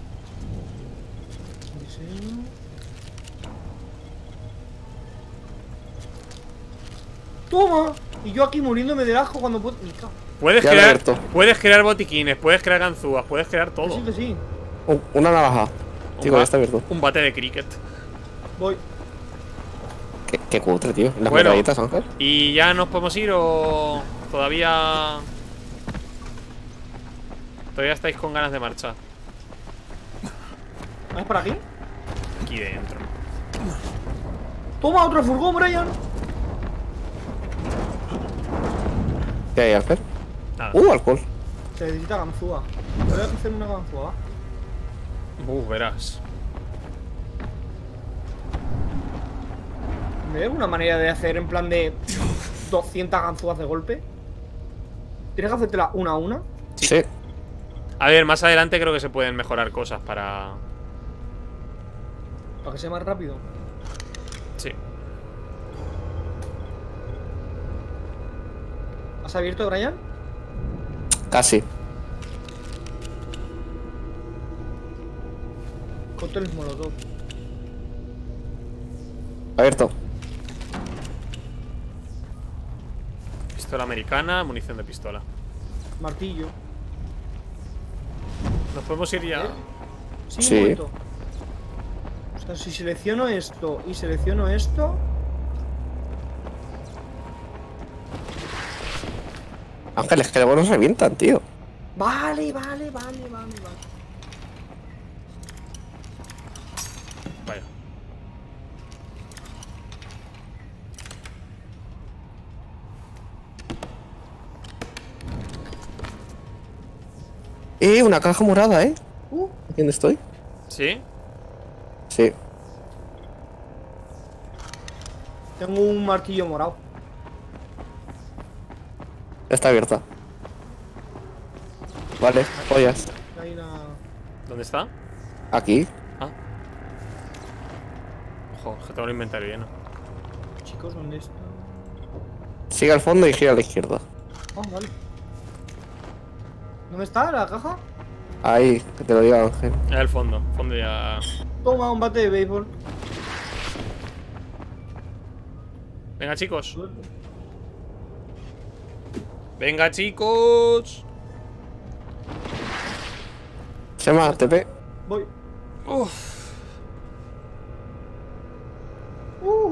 Diseño. Toma. Y yo aquí muriéndome del asco cuando puedo. Me cago. Puedes Ya lo he crear, abierto. puedes crear botiquines, puedes crear ganzúas, puedes crear Que todo. sí, que sí. Un- una navaja. Chico, ba- ya está abierto. Un bate de cricket. Voy. Qué, qué cutre, tío. Las Bueno. medallitas, Ángel. ¿Y ya nos podemos ir o todavía... Todavía estáis con ganas de marchar? ¿Vamos por aquí? Aquí dentro. Toma otro furgón, Brian. ¿Qué hay, Ángel? Nada. Uh, alcohol. Se necesita ganzúa. Voy a hacer una ganzúa, va. Uh, verás. ¿Me hay alguna manera de hacer en plan de doscientas ganzúas de golpe? ¿Tienes que hacértela una a una? Sí. A ver, más adelante creo que se pueden mejorar cosas para... Para que sea más rápido. Sí. ¿Has abierto, Brian? Casi. Cócteles molotov. Abierto. Pistola americana, munición de pistola. Martillo. Nos podemos ir ya. Sí, Sí. un momento. O sea, si selecciono esto y selecciono esto. Ángel, es que luego nos revientan, tío. Vale, vale, vale, vale, vale. Vaya. Eh, una caja morada, eh. Uh, ¿Dónde estoy? ¿Sí? Sí. tengo un martillo morado. Ya está abierta. Vale, joyas. Hay una... ¿Dónde está? Aquí. Ah. Ojo, que tengo el inventario lleno. Chicos, ¿dónde está? Sigue al fondo y gira a la izquierda. Ah, vale. ¿Dónde está la caja? Ahí, que te lo diga Ángel. Es el fondo. Fondo ya. Toma, un bate de béisbol. Venga, chicos. Venga, chicos. Se llama T P. Voy. Uf. Uh, uh.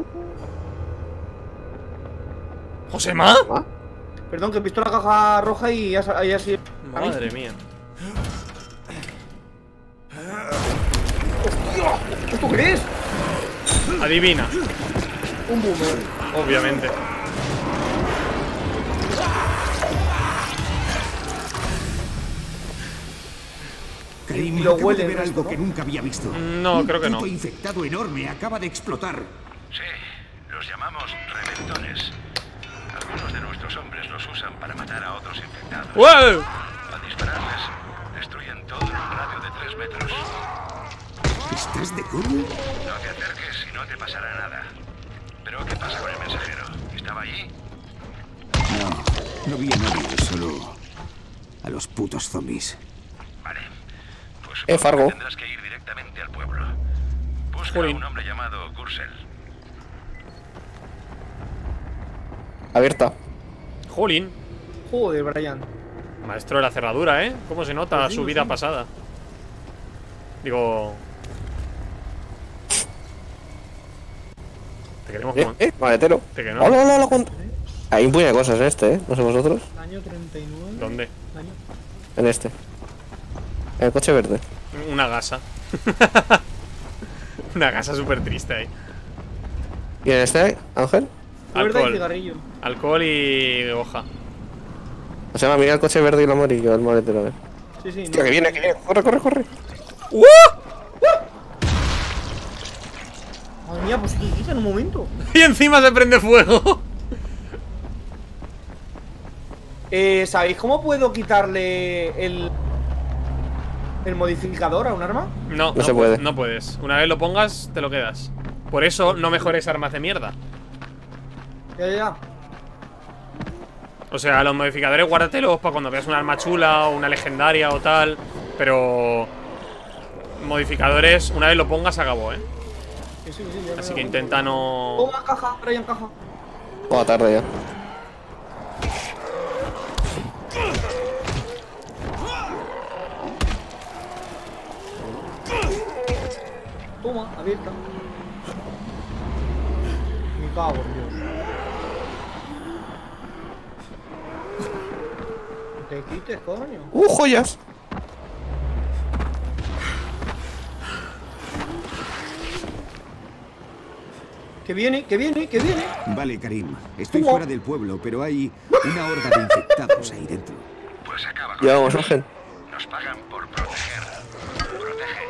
¿Josema? ¿Ah? Perdón, que he visto la caja roja y ya sa- ya sí. Madre mía. ¿Esto qué es? Adivina. Un boomer. Obviamente. Karim, y lo acabo huele. de ver el algo resto, que nunca había visto. No, Un creo que no. puto infectado enorme acaba de explotar. Sí, los llamamos reventones. Algunos de nuestros hombres los usan para matar a otros infectados. ¡Wow! Al dispararles, destruyen todo en un radio de tres metros. ¿Estás de coña? No te acerques y no te pasará nada. Pero, ¿qué pasa con el mensajero? ¿Estaba allí? No, no vi a nadie, solo a los putos zombies. Vale. Pues Eh, Fargo. que tendrás que ir directamente al pueblo. Busca a Jolín. un hombre llamado Gursel. Abierta. Jolín. Joder, Brian. Maestro de la cerradura, ¿eh? ¿Cómo se nota Pues sí, su pues vida sí. pasada? Digo... Te queremos Eh, como... eh, maletero. Te que no. Hola, hola, hola. cuánto- Hay un puño de cosas en este, ¿eh? No sé vosotros. Año treinta y nueve. ¿Dónde? Año. En este. En el coche verde. Una gasa. Una gasa súper triste ahí. ¿Y en este, Ángel? Verde y Alcohol. cigarrillo. Alcohol y hoja. O sea, mira el coche verde y el amarillo, el maletero, a ver. Sí, sí. Hostia, no. que viene, que viene. Corre, corre, corre. ¡Uh! Madre mía, pues sí, quita en un momento. Y encima se prende fuego. Eh, ¿Sabéis cómo puedo quitarle el. el modificador a un arma? No, No se puede. No puedes. Una vez lo pongas, te lo quedas. Por eso no mejores armas de mierda. Ya, ya, ya. O sea, los modificadores guárdatelos para cuando veas un arma chula o una legendaria o tal. Pero... Modificadores, una vez lo pongas, acabó, ¿eh? Sí, sí, sí, ya me Así lo que apunto. intenta no... Toma caja, Brian, caja. Toda tarde ya. Toma, abierta. Me cago en Dios. Te quites, coño. ¡Uh, joyas! Que viene, que viene, que viene. Vale, Karim. Estoy ¿Cómo? fuera del pueblo, pero hay una horda de infectados ahí dentro. Pues acaba con Ya vamos, ellos. Ángel. Nos pagan por proteger. Protege.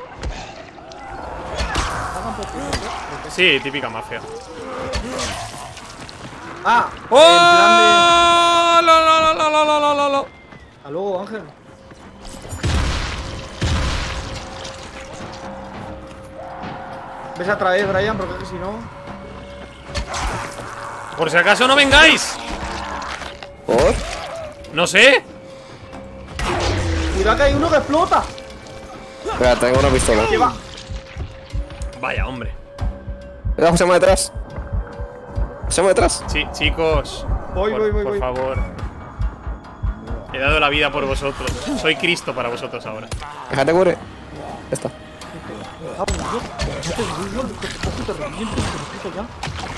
Sí, típica mafia. Ah, ¡Oh! ¡Lo, lo, lo, lo, lo, lo, lo, lo! hasta luego, Ángel. Ves a través, Brian, porque es que si no. Por si acaso no vengáis. ¿Por? No sé. Cuidado que hay uno que explota. Espera, tengo una pistola. Que va. Vaya, hombre. Mira, José, detrás. José, detrás. Sí, chicos. Voy, por, voy, voy, por voy. favor. He dado la vida por vosotros. Soy Cristo para vosotros ahora. Déjate, cubre. Ya está. Ah, pues yo. Yo te digo, que te cojo y te reviento, te lo quito ya.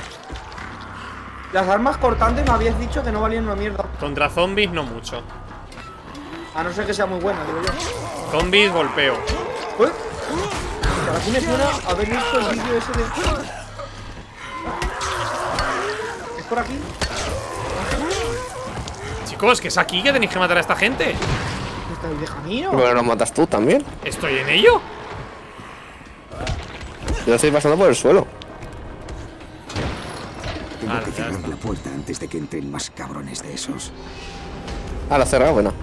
Las armas cortantes me habías dicho que no valían una mierda. Contra zombies no mucho. A no ser que sea muy buena, digo yo. Zombies golpeo. ¿Eh? Que aquí me suena haber visto el vídeo ese de. ¿Es por aquí? Chicos, que es aquí que tenéis que matar a esta gente. ¿Está el de camino? Bueno, lo matas tú también. Estoy en ello. Yo lo estoy pasando por el suelo. Tengo Ah, que ya cerrar está. la puerta antes de que entren más cabrones de esos. Ah, la has cerrado, buena.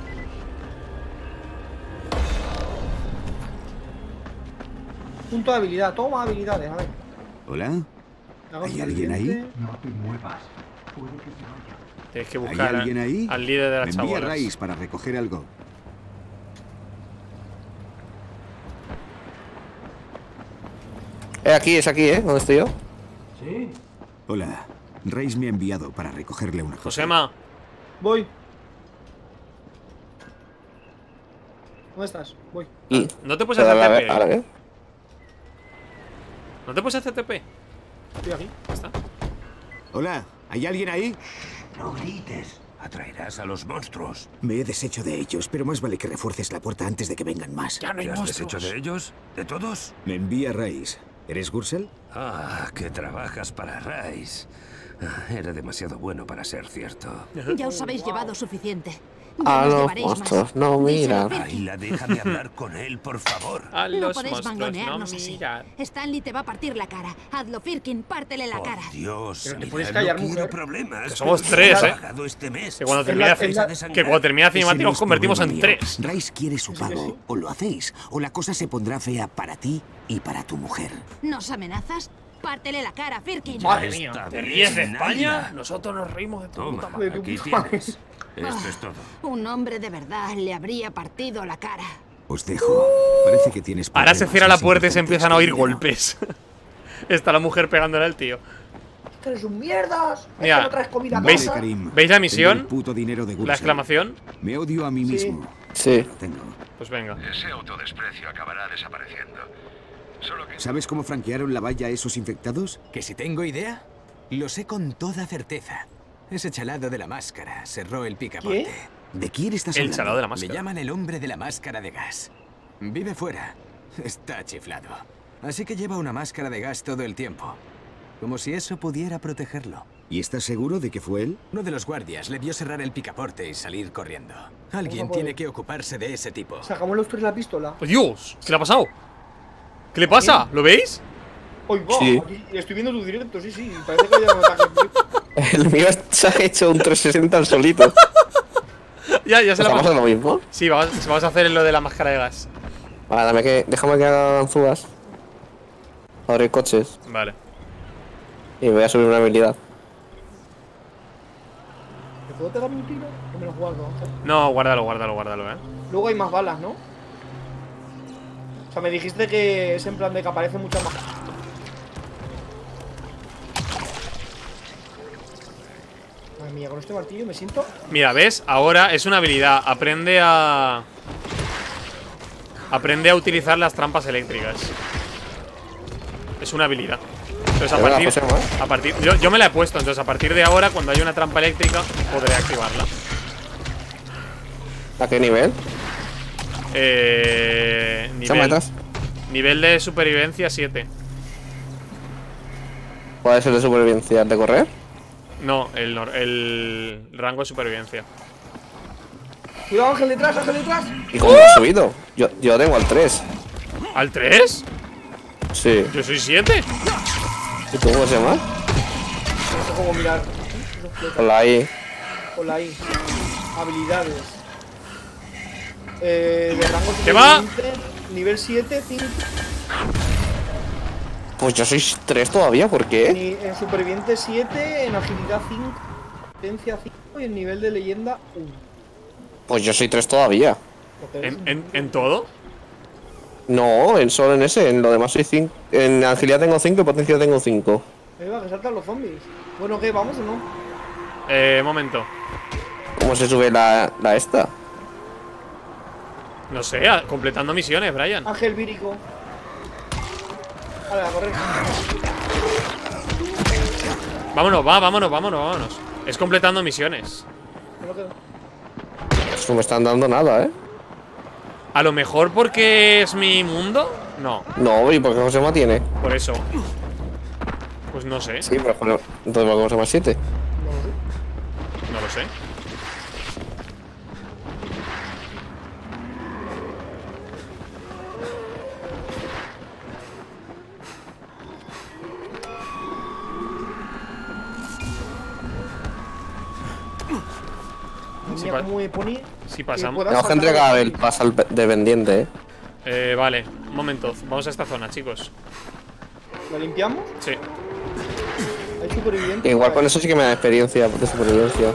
Punto de habilidad. Toma habilidades, a ver. ¿Hola? Hago ¿Hay alguien ahí? siguiente. Tienes que ¿Hay buscar a- alguien ahí? al líder de Me las envía chabolas. Rice para recoger algo. Es aquí, es aquí, ¿eh? ¿Dónde estoy yo? Hola. Rice me ha enviado para recogerle una cosa. Josema, Voy. ¿Dónde estás? Voy. Y. ¿no te puedes Ahora, hacer a T ver, ahora, P? ¿eh? ¿No te puedes hacer T P? Estoy aquí. Ya está. Hola. ¿Hay alguien ahí? No grites. Atraerás a los monstruos. Me he deshecho de ellos, pero más vale que refuerces la puerta antes de que vengan más. Ya no hay ¿Te has monstruos. deshecho de ellos? ¿De todos? Me envía Rice. ¿Eres Gursel? Ah, que trabajas para Rice. Era demasiado bueno para ser cierto. Ya os habéis llevado suficiente. A Ya nos los llevaréis más. monstruos no miran. Ayla, déjame hablar con él, por favor. A No los podéis monstruos no mangonearnos así. mirar. Stanley te va a partir la cara. Hazlo, Firkin, pártele la cara. Dios, Pero te mira, puedes callar, no quiero mujer. problemas. Que somos pero tres, he ¿eh? pagado este mes. Que cuando Es termina, la- es la- que cuando termina Ese Cinemático no nos es convertimos en problema mío. tres. Rice quiere su pago. O lo hacéis, o la cosa se pondrá fea para ti y para tu mujer. ¿Nos amenazas? Pártele la cara, Firkin. Madre mía. Está ¿Te bien, ríes de Ayla. España? Nosotros nos reímos de tu Toma, puta madre. De tu aquí puta madre. tienes. Esto es todo. Un hombre de verdad le habría partido la cara. Os dejo. Parece que tienes Ahora se problemas cierra la más puerta y se importantes empiezan a que oír el dinero. golpes. Está la mujer pegándole al tío. Que eres un mierdas. Es Mira, que no traes comida a ¿veis? casa. Karim, ¿Veis la tengo el misión? puto dinero de La Gursel. exclamación. Me odio a mí Sí. mismo. Sí. Lo tengo. Pues venga. Ese autodesprecio acabará desapareciendo. Solo que... ¿Sabes cómo franquearon la valla a esos infectados? ¿Que si tengo idea? Lo sé con toda certeza. Ese chalado de la máscara cerró el picaporte. ¿Qué? ¿De quién estás El hablando? chalado de la Le máscara. llaman el hombre de la máscara de gas. Vive fuera. Está chiflado. Así que lleva una máscara de gas todo el tiempo. Como si eso pudiera protegerlo. ¿Y estás seguro de que fue él? Uno de los guardias le vio cerrar el picaporte y salir corriendo. Alguien ¿Cómo tiene puede? que ocuparse de ese tipo. Sacamos los tres la pistola. ¡Oh, Dios! ¿Qué le ha pasado? ¿Qué le pasa? ¿Lo veis? Oye, va, Sí. aquí estoy viendo tu directo, sí, sí. Parece que ya no ataque. El mío se ha hecho un trescientos sesenta al solito. Ya, ya se la ¿Estamos pasa. en lo mismo? Sí, vamos, vamos a hacer lo de la máscara de gas. Vale, dame que, déjame que haga ganzúas. Abrir coches. Vale. Y voy a subir una habilidad. ¿Me puedo pegar un tiro? O me lo guardo, Ángel. No, guárdalo, guárdalo, guárdalo, eh. Luego hay más balas, ¿no? O sea, me dijiste que es en plan de que aparece mucha más. Madre mía, con este martillo me siento. Mira, ¿ves? Ahora es una habilidad. Aprende a... Aprende a utilizar las trampas eléctricas. Es una habilidad. Entonces a ¿De verdad, partir... José Manuel? A partir yo, yo me la he puesto, entonces a partir de ahora, cuando haya una trampa eléctrica, podré activarla. ¿A qué nivel? Eh... ¿Qué Nivel, metas? nivel de supervivencia siete. ¿Puede ser de supervivencia de correr? No, el, nor- el rango de supervivencia. Cuidado, Ángel detrás, Ángel detrás. ¿Y cómo lo he subido? Yo, yo tengo al tres. ¿Al tres? Sí. Yo soy siete. ¿Y tú cómo se llama? No sé cómo mirar. Hola ahí. Hola ahí. Habilidades. Eh, de rango ¿Qué va? superviviente, nivel siete, cinco. Pues yo soy tres todavía, ¿por qué? Ni- En superviviente siete, en agilidad cinco, potencia cinco y en nivel de leyenda uno. Pues yo soy tres todavía. ¿En, en, en todo? No, en solo en ese, en lo demás soy cinco. En agilidad tengo cinco y potencia tengo cinco. Me va, que saltan los zombies. Bueno, ¿qué? ¿Vamos o no? Eh, momento. ¿Cómo se sube la, la esta? No sé, a- completando misiones, Brian. Ángel vírico. Vale, a correr. Vámonos, va, vámonos, vámonos, vámonos. Es completando misiones. Me lo quedo. Pues no me están dando nada, ¿eh? A lo mejor porque es mi mundo. No, No, ¿y por qué Josema tiene? por eso. Pues no sé, Sí, pero bueno, entonces ¿por qué Josema siete? no lo sé. Mira Si pa- cómo me pone. si pasamos- pueda Tenemos que saltar entregar los el pas al pe- dependiente, ¿eh? Eh, vale, un momento. Vamos a esta zona, chicos. zombies. ¿Lo limpiamos? Sí. Hay supervivientes. Igual con eso sí que me da experiencia de supervivencia.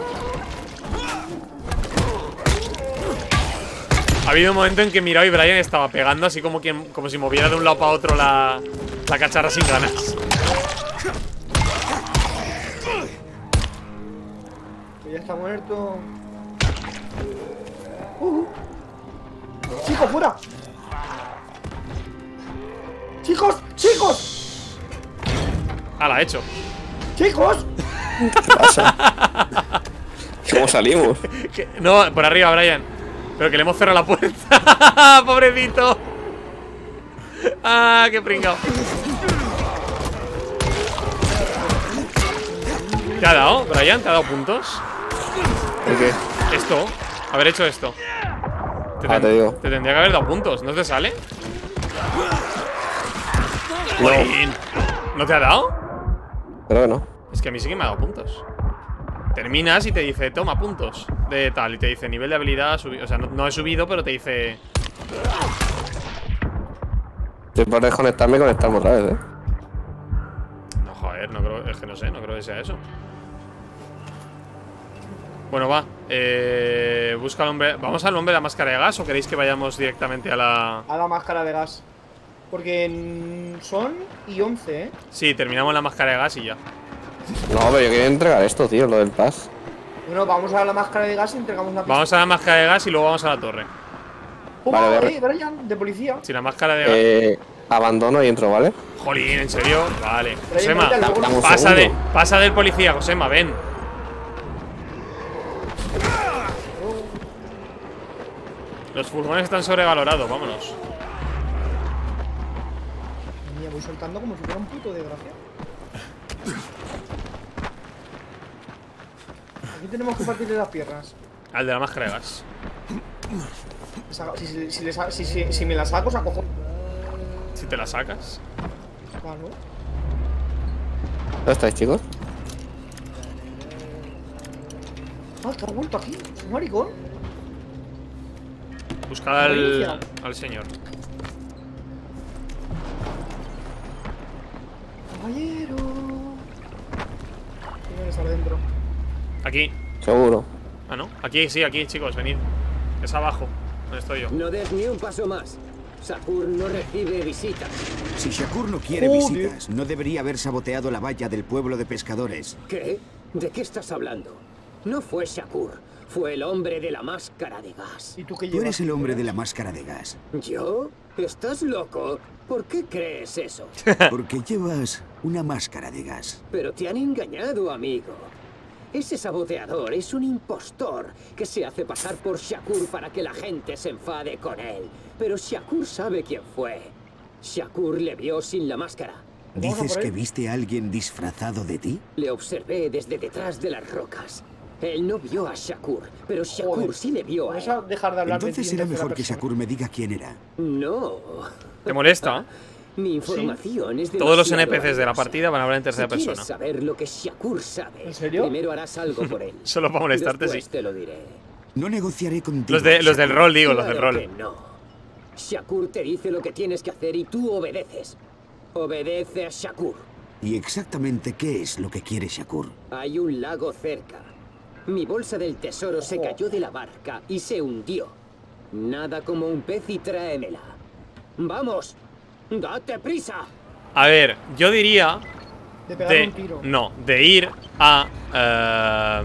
Ha habido un momento en que Mirao y Brian estaba pegando así como, quien, como si moviera de un lado para otro la, la cacharra sin ganas. Que ya está muerto. Uh. ¡Chicos, fuera! ¡Chicos! ¡Chicos! Ah, la ha hecho. ¡Chicos! ¿Qué pasa? ¿Cómo salimos? Que- no, por arriba, Brian. Pero que le hemos cerrado la puerta. Pobrecito. Ah, qué pringao. ¿Te ha dado, Brian? ¿Te ha dado puntos? ¿De qué? Esto, haber hecho esto. Te, Ah, te digo. te tendría que haber dado puntos, ¿no te sale? No. Jolín. ¿No te ha dado? Creo que no. Es que a mí sí que me ha dado puntos. Terminas y te dice, toma puntos de tal. Y te dice, nivel de habilidad subido. O sea, no, no he subido, pero te dice... Si puedes desconectarme y conectarme otra vez, ¿eh? No, joder, no creo, es que no sé, no creo que sea eso. Bueno, va. Eh, busca al hombre. ¿Vamos al hombre de la máscara de gas o queréis que vayamos directamente a la...? A la máscara de gas. Porque en- son y once, ¿eh? Sí, terminamos la máscara de gas y ya. No, pero yo quería entregar esto, tío, lo del pass. Bueno, vamos a la máscara de gas y entregamos la pista. Vamos a la máscara de gas y luego vamos a la torre. Puma, Vale, voy a eh, Brian, de policía. Si la máscara de gas... Eh, abandono y entro, ¿vale? Jolín, ¿en serio? Vale. Brian, Josema, vete, luego dame un pasa, de, segundo. pasa del policía, Josema, ven. Los furgones están sobrevalorados, vámonos. Mía, voy soltando como si fuera un puto desgraciado. Aquí tenemos que partirle las piernas. Al de la máscara de gas. Si, si, si, le sa- si, si, si me la saco, saco. Si te la sacas. Claro. ¿Dónde estáis, chicos? Ah, que ha vuelto aquí. Es un maricón. Buscad al, al señor. Caballero. ¿Quién está dentro? Aquí. Seguro. Ah, ¿no? Aquí, sí, aquí, chicos, venid. Es abajo, donde estoy yo. No des ni un paso más. Shakur no recibe visitas. Si Shakur no quiere Joder. visitas, no debería haber saboteado la valla del pueblo de pescadores. ¿Qué? ¿De qué estás hablando? No fue Shakur, fue el hombre de la máscara de gas. ¿Y tú qué Tú llevas? eres el hombre de la máscara de gas. ¿Yo? ¿Estás loco? ¿Por qué crees eso? Porque llevas una máscara de gas. Pero te han engañado, amigo. Ese saboteador es un impostor que se hace pasar por Shakur para que la gente se enfade con él. Pero Shakur sabe quién fue. Shakur le vio sin la máscara. Vamos a ¿Dices por que él. viste a alguien disfrazado de ti? Le observé desde detrás de las rocas. Él no vio a Shakur, pero Shakur Joder. sí le vio a ¿Vas él. a dejar de hablar de ti Entonces en será tercera mejor que persona? Shakur me diga quién era. No. ¿Te molesta? Mi información es Todos los demasiado N P Cs de la valiosa. partida van a hablar en tercera Si quieres persona. saber lo que Shakur sabe, ¿En serio? primero harás algo por él. Solo para molestarte, Después sí. te lo diré. No negociaré contigo. Los, de, los del Shakur. rol, digo, los del Claro rol. que no. Shakur te dice lo que tienes que hacer y tú obedeces. Obedece a Shakur. ¿Y exactamente qué es lo que quiere Shakur? Hay un lago cerca. Mi bolsa del tesoro se cayó de la barca y se hundió. Nada como un pez y tráemela. ¡Vamos! ¡Date prisa! A ver, yo diría De pegarle de, un tiro. no, de ir a ehm,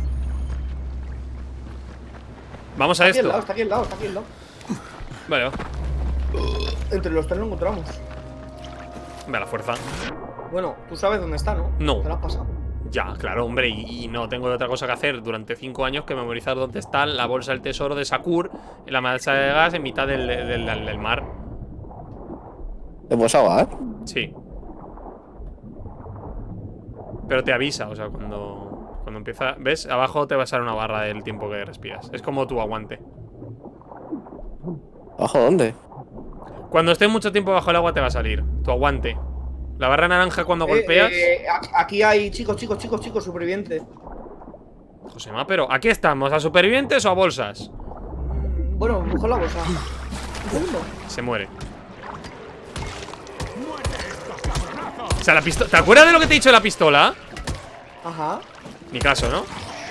vamos a Está aquí al lado, esto. está aquí al lado, está aquí al lado. Vale, va. Entre los tres lo encontramos. Ve a la fuerza. Bueno, tú sabes dónde está, ¿no? No. Te lo has pasado. Ya, claro, hombre, y, y no tengo otra cosa que hacer durante cinco años que memorizar dónde está la bolsa del tesoro de Shakur en la masa de gas en mitad del, del, del- del mar. ¿Te puedes ahogar? Sí. Pero te avisa, o sea, cuando, cuando empieza... ¿Ves? Abajo te va a salir una barra del tiempo que respiras. Es como tu aguante. ¿Abajo dónde? Cuando estés mucho tiempo bajo el agua te va a salir tu aguante. La barra naranja cuando Eh, golpeas... eh, a- aquí hay chicos, chicos, chicos, chicos, supervivientes. Josema, pero ¿a qué estamos? ¿A supervivientes o a bolsas? Bueno, busco la bolsa. Un segundo. Se muere. O sea, la pistola... ¿Te acuerdas de lo que te he dicho de la pistola? Ajá. Ni caso, ¿no?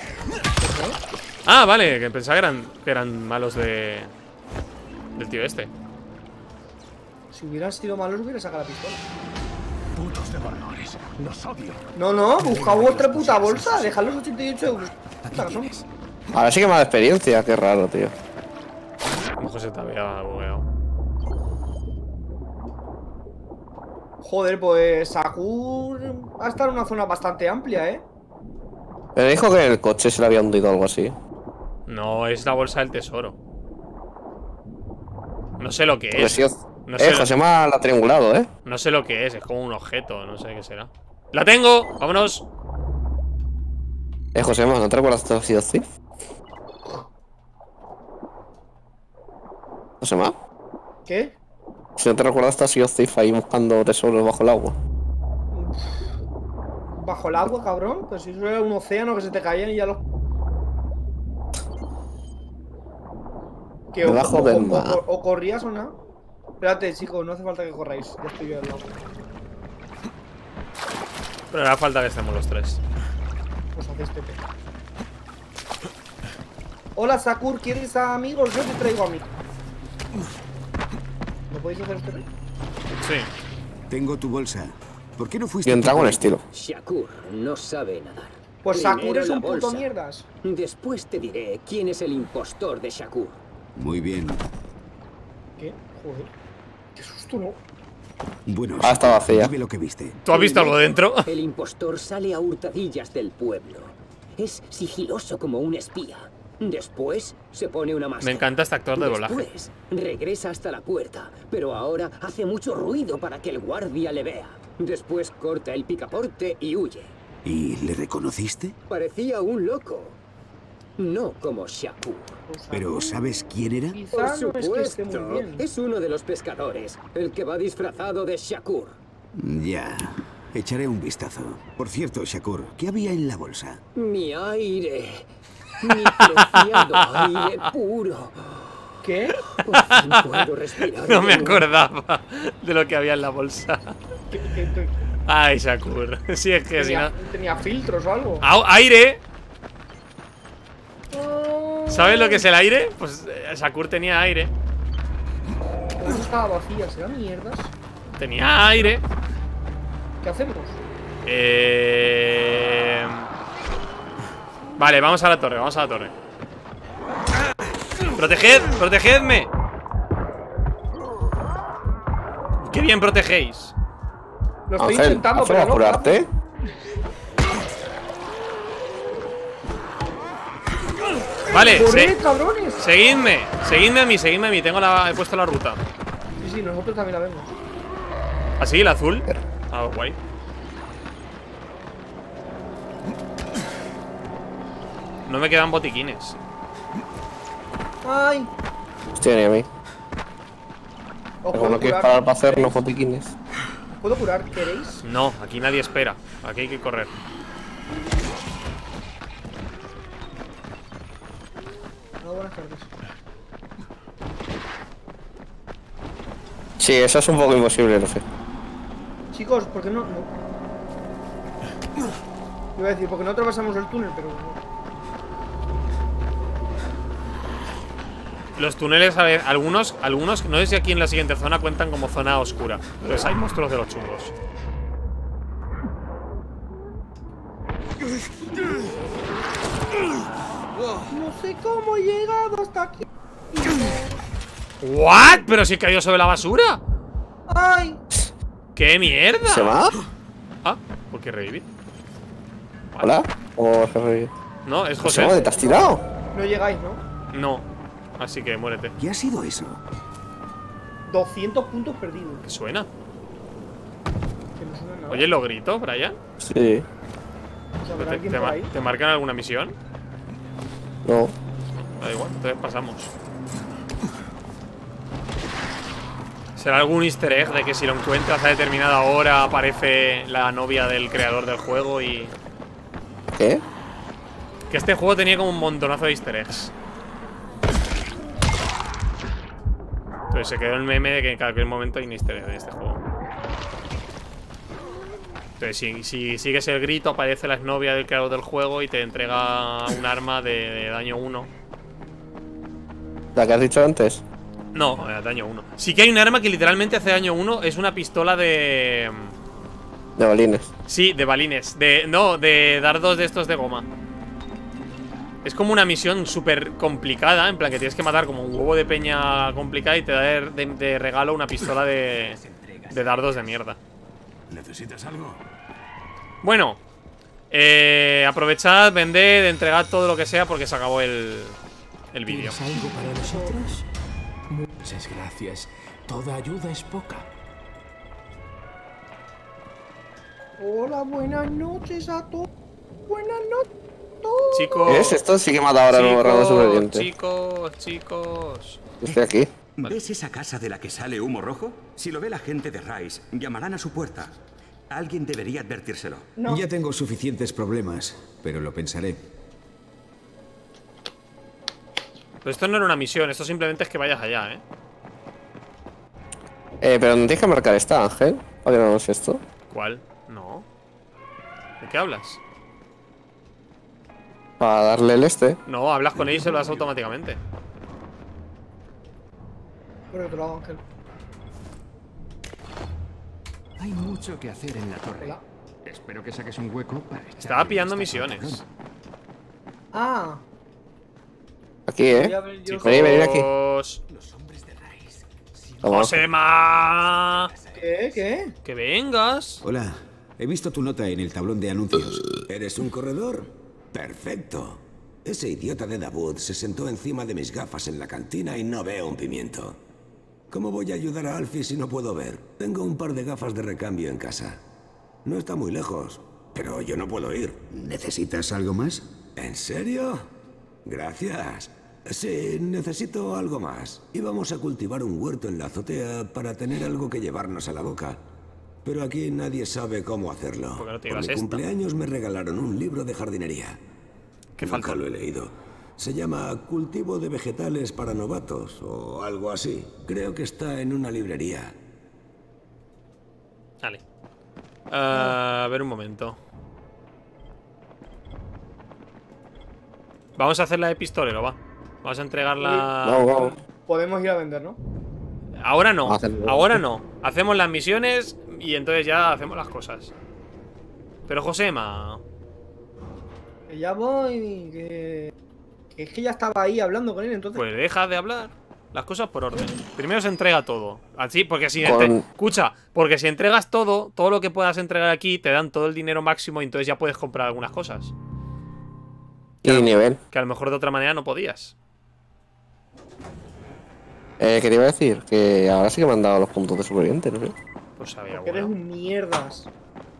Ah, vale, que pensaba que eran, que eran malos de... Del tío este. Si hubieran sido malos, hubiera sacado la pistola. Putos devoradores. Los odio. No, no, busca vuestra puta bolsa. Dejad los ochenta y ocho euros. Puta que son. Ahora sí que me da experiencia, qué raro, tío. A lo mejor se te había bugueado. Joder, pues Shakur ha estado en una zona bastante amplia, ¿eh? Me dijo que el coche se le había hundido o algo así. No, es la bolsa del tesoro. No sé lo que Porque es. sí, No eh, sé, lo, Josema la ha triangulado, ¿eh? no sé lo que es, es como un objeto, no sé qué será. ¡La tengo! ¡Vámonos! Eh, Josema, ¿no te recuerdas de Sea of Thieves? Josema, ¿Qué? si no te recuerdas de Sea of Thieves ahí buscando tesoros bajo el agua. Bajo el agua, cabrón. Pues si eso era un océano que se te caían y ya los. Que o, Debajo o- del o- mar. o- o corrías o nada. Espérate, chicos, no hace falta que corráis. Ya estoy yo al lado. Pero hará falta que estemos los tres. Pues hacéis T P. Hola, Sakur, ¿quieres a amigos? Yo te traigo a mí. ¿No podéis hacer T P? Sí. Tengo tu bolsa. ¿Por qué no fuiste? Y entra tú con por estilo. Shakur no sabe nadar. Pues Primero Sakur es la un puto bolsa. mierdas. Después te diré quién es el impostor de Shakur. Muy bien. ¿Qué? Joder. Qué susto, ¿no? Bueno, Ah, está vacía. dime lo que viste. ¿Tú has visto algo dentro? El impostor sale a hurtadillas del pueblo. Es sigiloso como un espía. Después se pone una máscara. Me encanta este actor de doblaje. Después regresa hasta la puerta, pero ahora hace mucho ruido para que el guardia le vea. Después corta el picaporte y huye. ¿Y le reconociste? Parecía un loco. No como Shakur. ¿Pero sabes quién era? Por Quizá no es que esté supuesto, muy bien. es uno de los pescadores, el que va disfrazado de Shakur. Ya. Echaré un vistazo. Por cierto, Shakur, ¿qué había en la bolsa? Mi aire. Mi preciado aire puro. ¿Qué? Por fin puedo respirar. No me de nuevo. acordaba de lo que había en la bolsa. ¿Qué- qué- qué- Ay, Shakur. Si es que si tenía, no. tenía filtros o algo. ¡Au! ¡Aire! ¿Sabes lo que es el aire? Pues eh, Shakur tenía aire. Pero eso estaba vacía, ¿serán mierdas? Tenía aire. ¿Qué hacemos? Eh... Vale, vamos a la torre, vamos a la torre. ¡Proteged! ¡Protegedme! ¡Qué bien protegéis! Lo estoy Ángel, intentando, ¿haces pero a no. curarte? Vale, ¡Corred, se- cabrones! seguidme. Seguidme a mí, seguidme a mí. Tengo la, he puesto la ruta. Sí, sí, nosotros también la vemos. ¿Así? ¿El azul? Ah, guay. No me quedan botiquines. ¡Ay! Hostia, ni a mí. ¿Os Pero puedo no quieres curar? parar para hacer los botiquines. ¿Puedo curar? ¿Queréis? No, aquí nadie espera. Aquí hay que correr. No, buenas tardes. Sí, eso es un poco imposible, lo sé. Chicos, ¿por qué no? no? Iba a decir, porque no atravesamos el túnel, pero. Los túneles, a ver, algunos, algunos, no sé si aquí en la siguiente zona cuentan como zona oscura. Entonces hay monstruos de los chungos. No sé cómo he llegado hasta aquí. ¿What? ¿Pero si he caído sobre la basura? ¡Ay! ¡Qué mierda! ¿Se va? Ah, ¿por qué revivir? ¿Hola? ¿O se revive? No, es José, José. ¿te has tirado? No llegáis, ¿no? No, así que muérete. ¿Qué ha sido eso? doscientos puntos perdidos. ¿Qué suena? Que no suena nada. Oye, ¿lo grito, Brian? Sí. O sea, ¿habrá ¿Te, alguien te por ma- ahí? te marcan alguna misión? No. Da igual, entonces pasamos. ¿Será algún easter egg de que si lo encuentras a determinada hora aparece la novia del creador del juego y... ¿Qué? Que este juego tenía como un montonazo de easter eggs. Entonces se quedó el meme de que en cualquier momento hay un easter egg de este juego. Entonces si, si sigues el grito aparece la exnovia del creador del juego y te entrega un arma de, de daño uno. ¿La que has dicho antes? No, eh, daño uno. Sí que hay un arma que literalmente hace daño uno. Es una pistola de... De balines. Sí, de balines. De, no, de dardos de estos de goma. Es como una misión súper complicada. En plan que tienes que matar como un huevo de peña complicada y te da de, de- de regalo una pistola de, de dardos de mierda. ¿Necesitas algo? Bueno, eh, aprovechad, vended, entregad todo lo que sea porque se acabó el, el vídeo. ¿Tienes algo para nosotros? Muchas gracias. Toda ayuda es poca. Hola, buenas noches a todos. Buenas noches. Chicos. ¿Qué es esto? Sí que me ha dado ahora el nuevo rango de superviviente. Chicos, chicos. Estoy aquí. ¿Ves esa casa de la que sale humo rojo? Si lo ve la gente de Rice, llamarán a su puerta. Alguien debería advertírselo. No. Ya tengo suficientes problemas, pero lo pensaré. Pero esto no era una misión, esto simplemente es que vayas allá, ¿eh? Eh, pero no tienes que marcar esta, Ángel. ¿Para que no es esto? ¿Cuál? No. ¿De qué hablas? Para darle el este. No, hablas con él y se lo das automáticamente. Por otro lado, Ángel. Hay mucho que hacer en la torre. Hola. Espero que saques un hueco para... Estaba pillando misiones. Ah. Aquí, ¿eh? Chicos. Vení, vení aquí. Los hombres de Rice. ¡Josema! ¿Qué? ¿Qué? Que vengas. Hola. He visto tu nota en el tablón de anuncios. ¿Eres un corredor? Perfecto. Ese idiota de Davud se sentó encima de mis gafas en la cantina y no veo un pimiento. ¿Cómo voy a ayudar a Alfie si no puedo ver? Tengo un par de gafas de recambio en casa. No está muy lejos, pero yo no puedo ir. ¿Necesitas algo más? ¿En serio? Gracias. Sí, necesito algo más. Íbamos a cultivar un huerto en la azotea para tener algo que llevarnos a la boca. Pero aquí nadie sabe cómo hacerlo. ¿Por qué no te Por llevas mi esta? cumpleaños me regalaron un libro de jardinería. ¿Qué Nunca falta? lo he leído. Se llama Cultivo de vegetales para novatos o algo así. Creo que está en una librería. Vale. Uh, a ver un momento. Vamos a hacer la de pistolero, va. Vamos a entregarla. Vamos, vamos. Podemos ir a vender, ¿no? Ahora no. Ahora no. Hacemos las misiones y entonces ya hacemos las cosas. Pero Josema. Que ya voy. Que... que es que ya estaba ahí hablando con él, entonces. Pues deja de hablar. Las cosas por orden. Primero se entrega todo. Así, porque si Con- entre- escucha, porque si entregas todo, todo lo que puedas entregar aquí, te dan todo el dinero máximo y entonces ya puedes comprar algunas cosas. Y nivel. Que a lo mejor de otra manera no podías. Eh, ¿qué te iba a decir? Que ahora sí que me han dado los puntos de superviviente, ¿no sé? Pues sabía, Que eres bueno. un mierdas.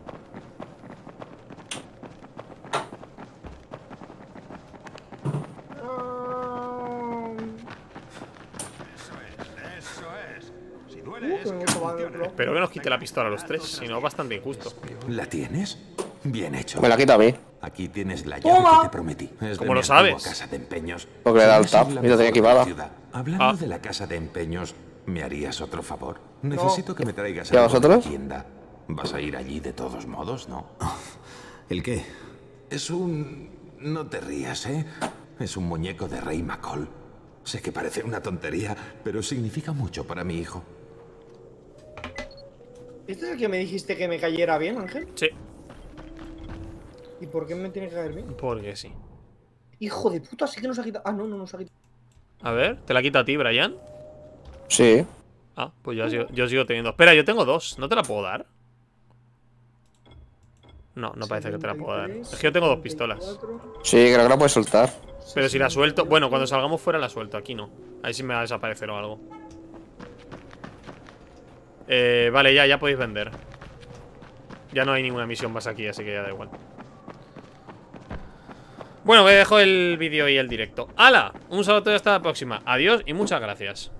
Eso es. Si Uh, duele, que me gusta más el otro. Espero que nos quite la pistola a los tres, si no, bastante injusto. ¿La tienes? Bien hecho. Me la quita a mí. Aquí tienes la llave ¡Toma! que te prometí. Es de ¿Cómo mi lo sabes? antigua casa de empeños. Porque le he dado el Suele tap ser y lo tenía mejor equipada. ciudad. Hablando Ah. de la casa de empeños, ¿me harías otro favor? Necesito que me traigas ¿Y a algo de vosotros? la tienda. ¿Vas a ir allí de todos modos, no? ¿El qué? Es un... No te rías, ¿eh? Es un muñeco de Rey Macol. Sé que parece una tontería, pero significa mucho para mi hijo. ¿Este es el que me dijiste que me cayera bien, Ángel? Sí, ¿Y por qué me tiene que caer bien? porque sí. Hijo de puta, sí que nos ha quitado. Ah, no, no nos ha quitado. A ver, ¿te la quita a ti, Brian? Sí. Ah, pues yo sigo, yo sigo teniendo. Espera, yo tengo dos. ¿No te la puedo dar? No, no parece que te la puedo dar. Es que yo tengo dos pistolas. Sí, creo que la puedes soltar. Pero si la suelto. Bueno, cuando salgamos fuera la suelto. Aquí no. Ahí sí me va a desaparecer o algo. Eh, vale, ya, ya podéis vender. Ya no hay ninguna misión más aquí, así que ya da igual. Bueno, me dejo el vídeo y el directo. ¡Hala! Un saludo y hasta la próxima. Adiós y muchas gracias.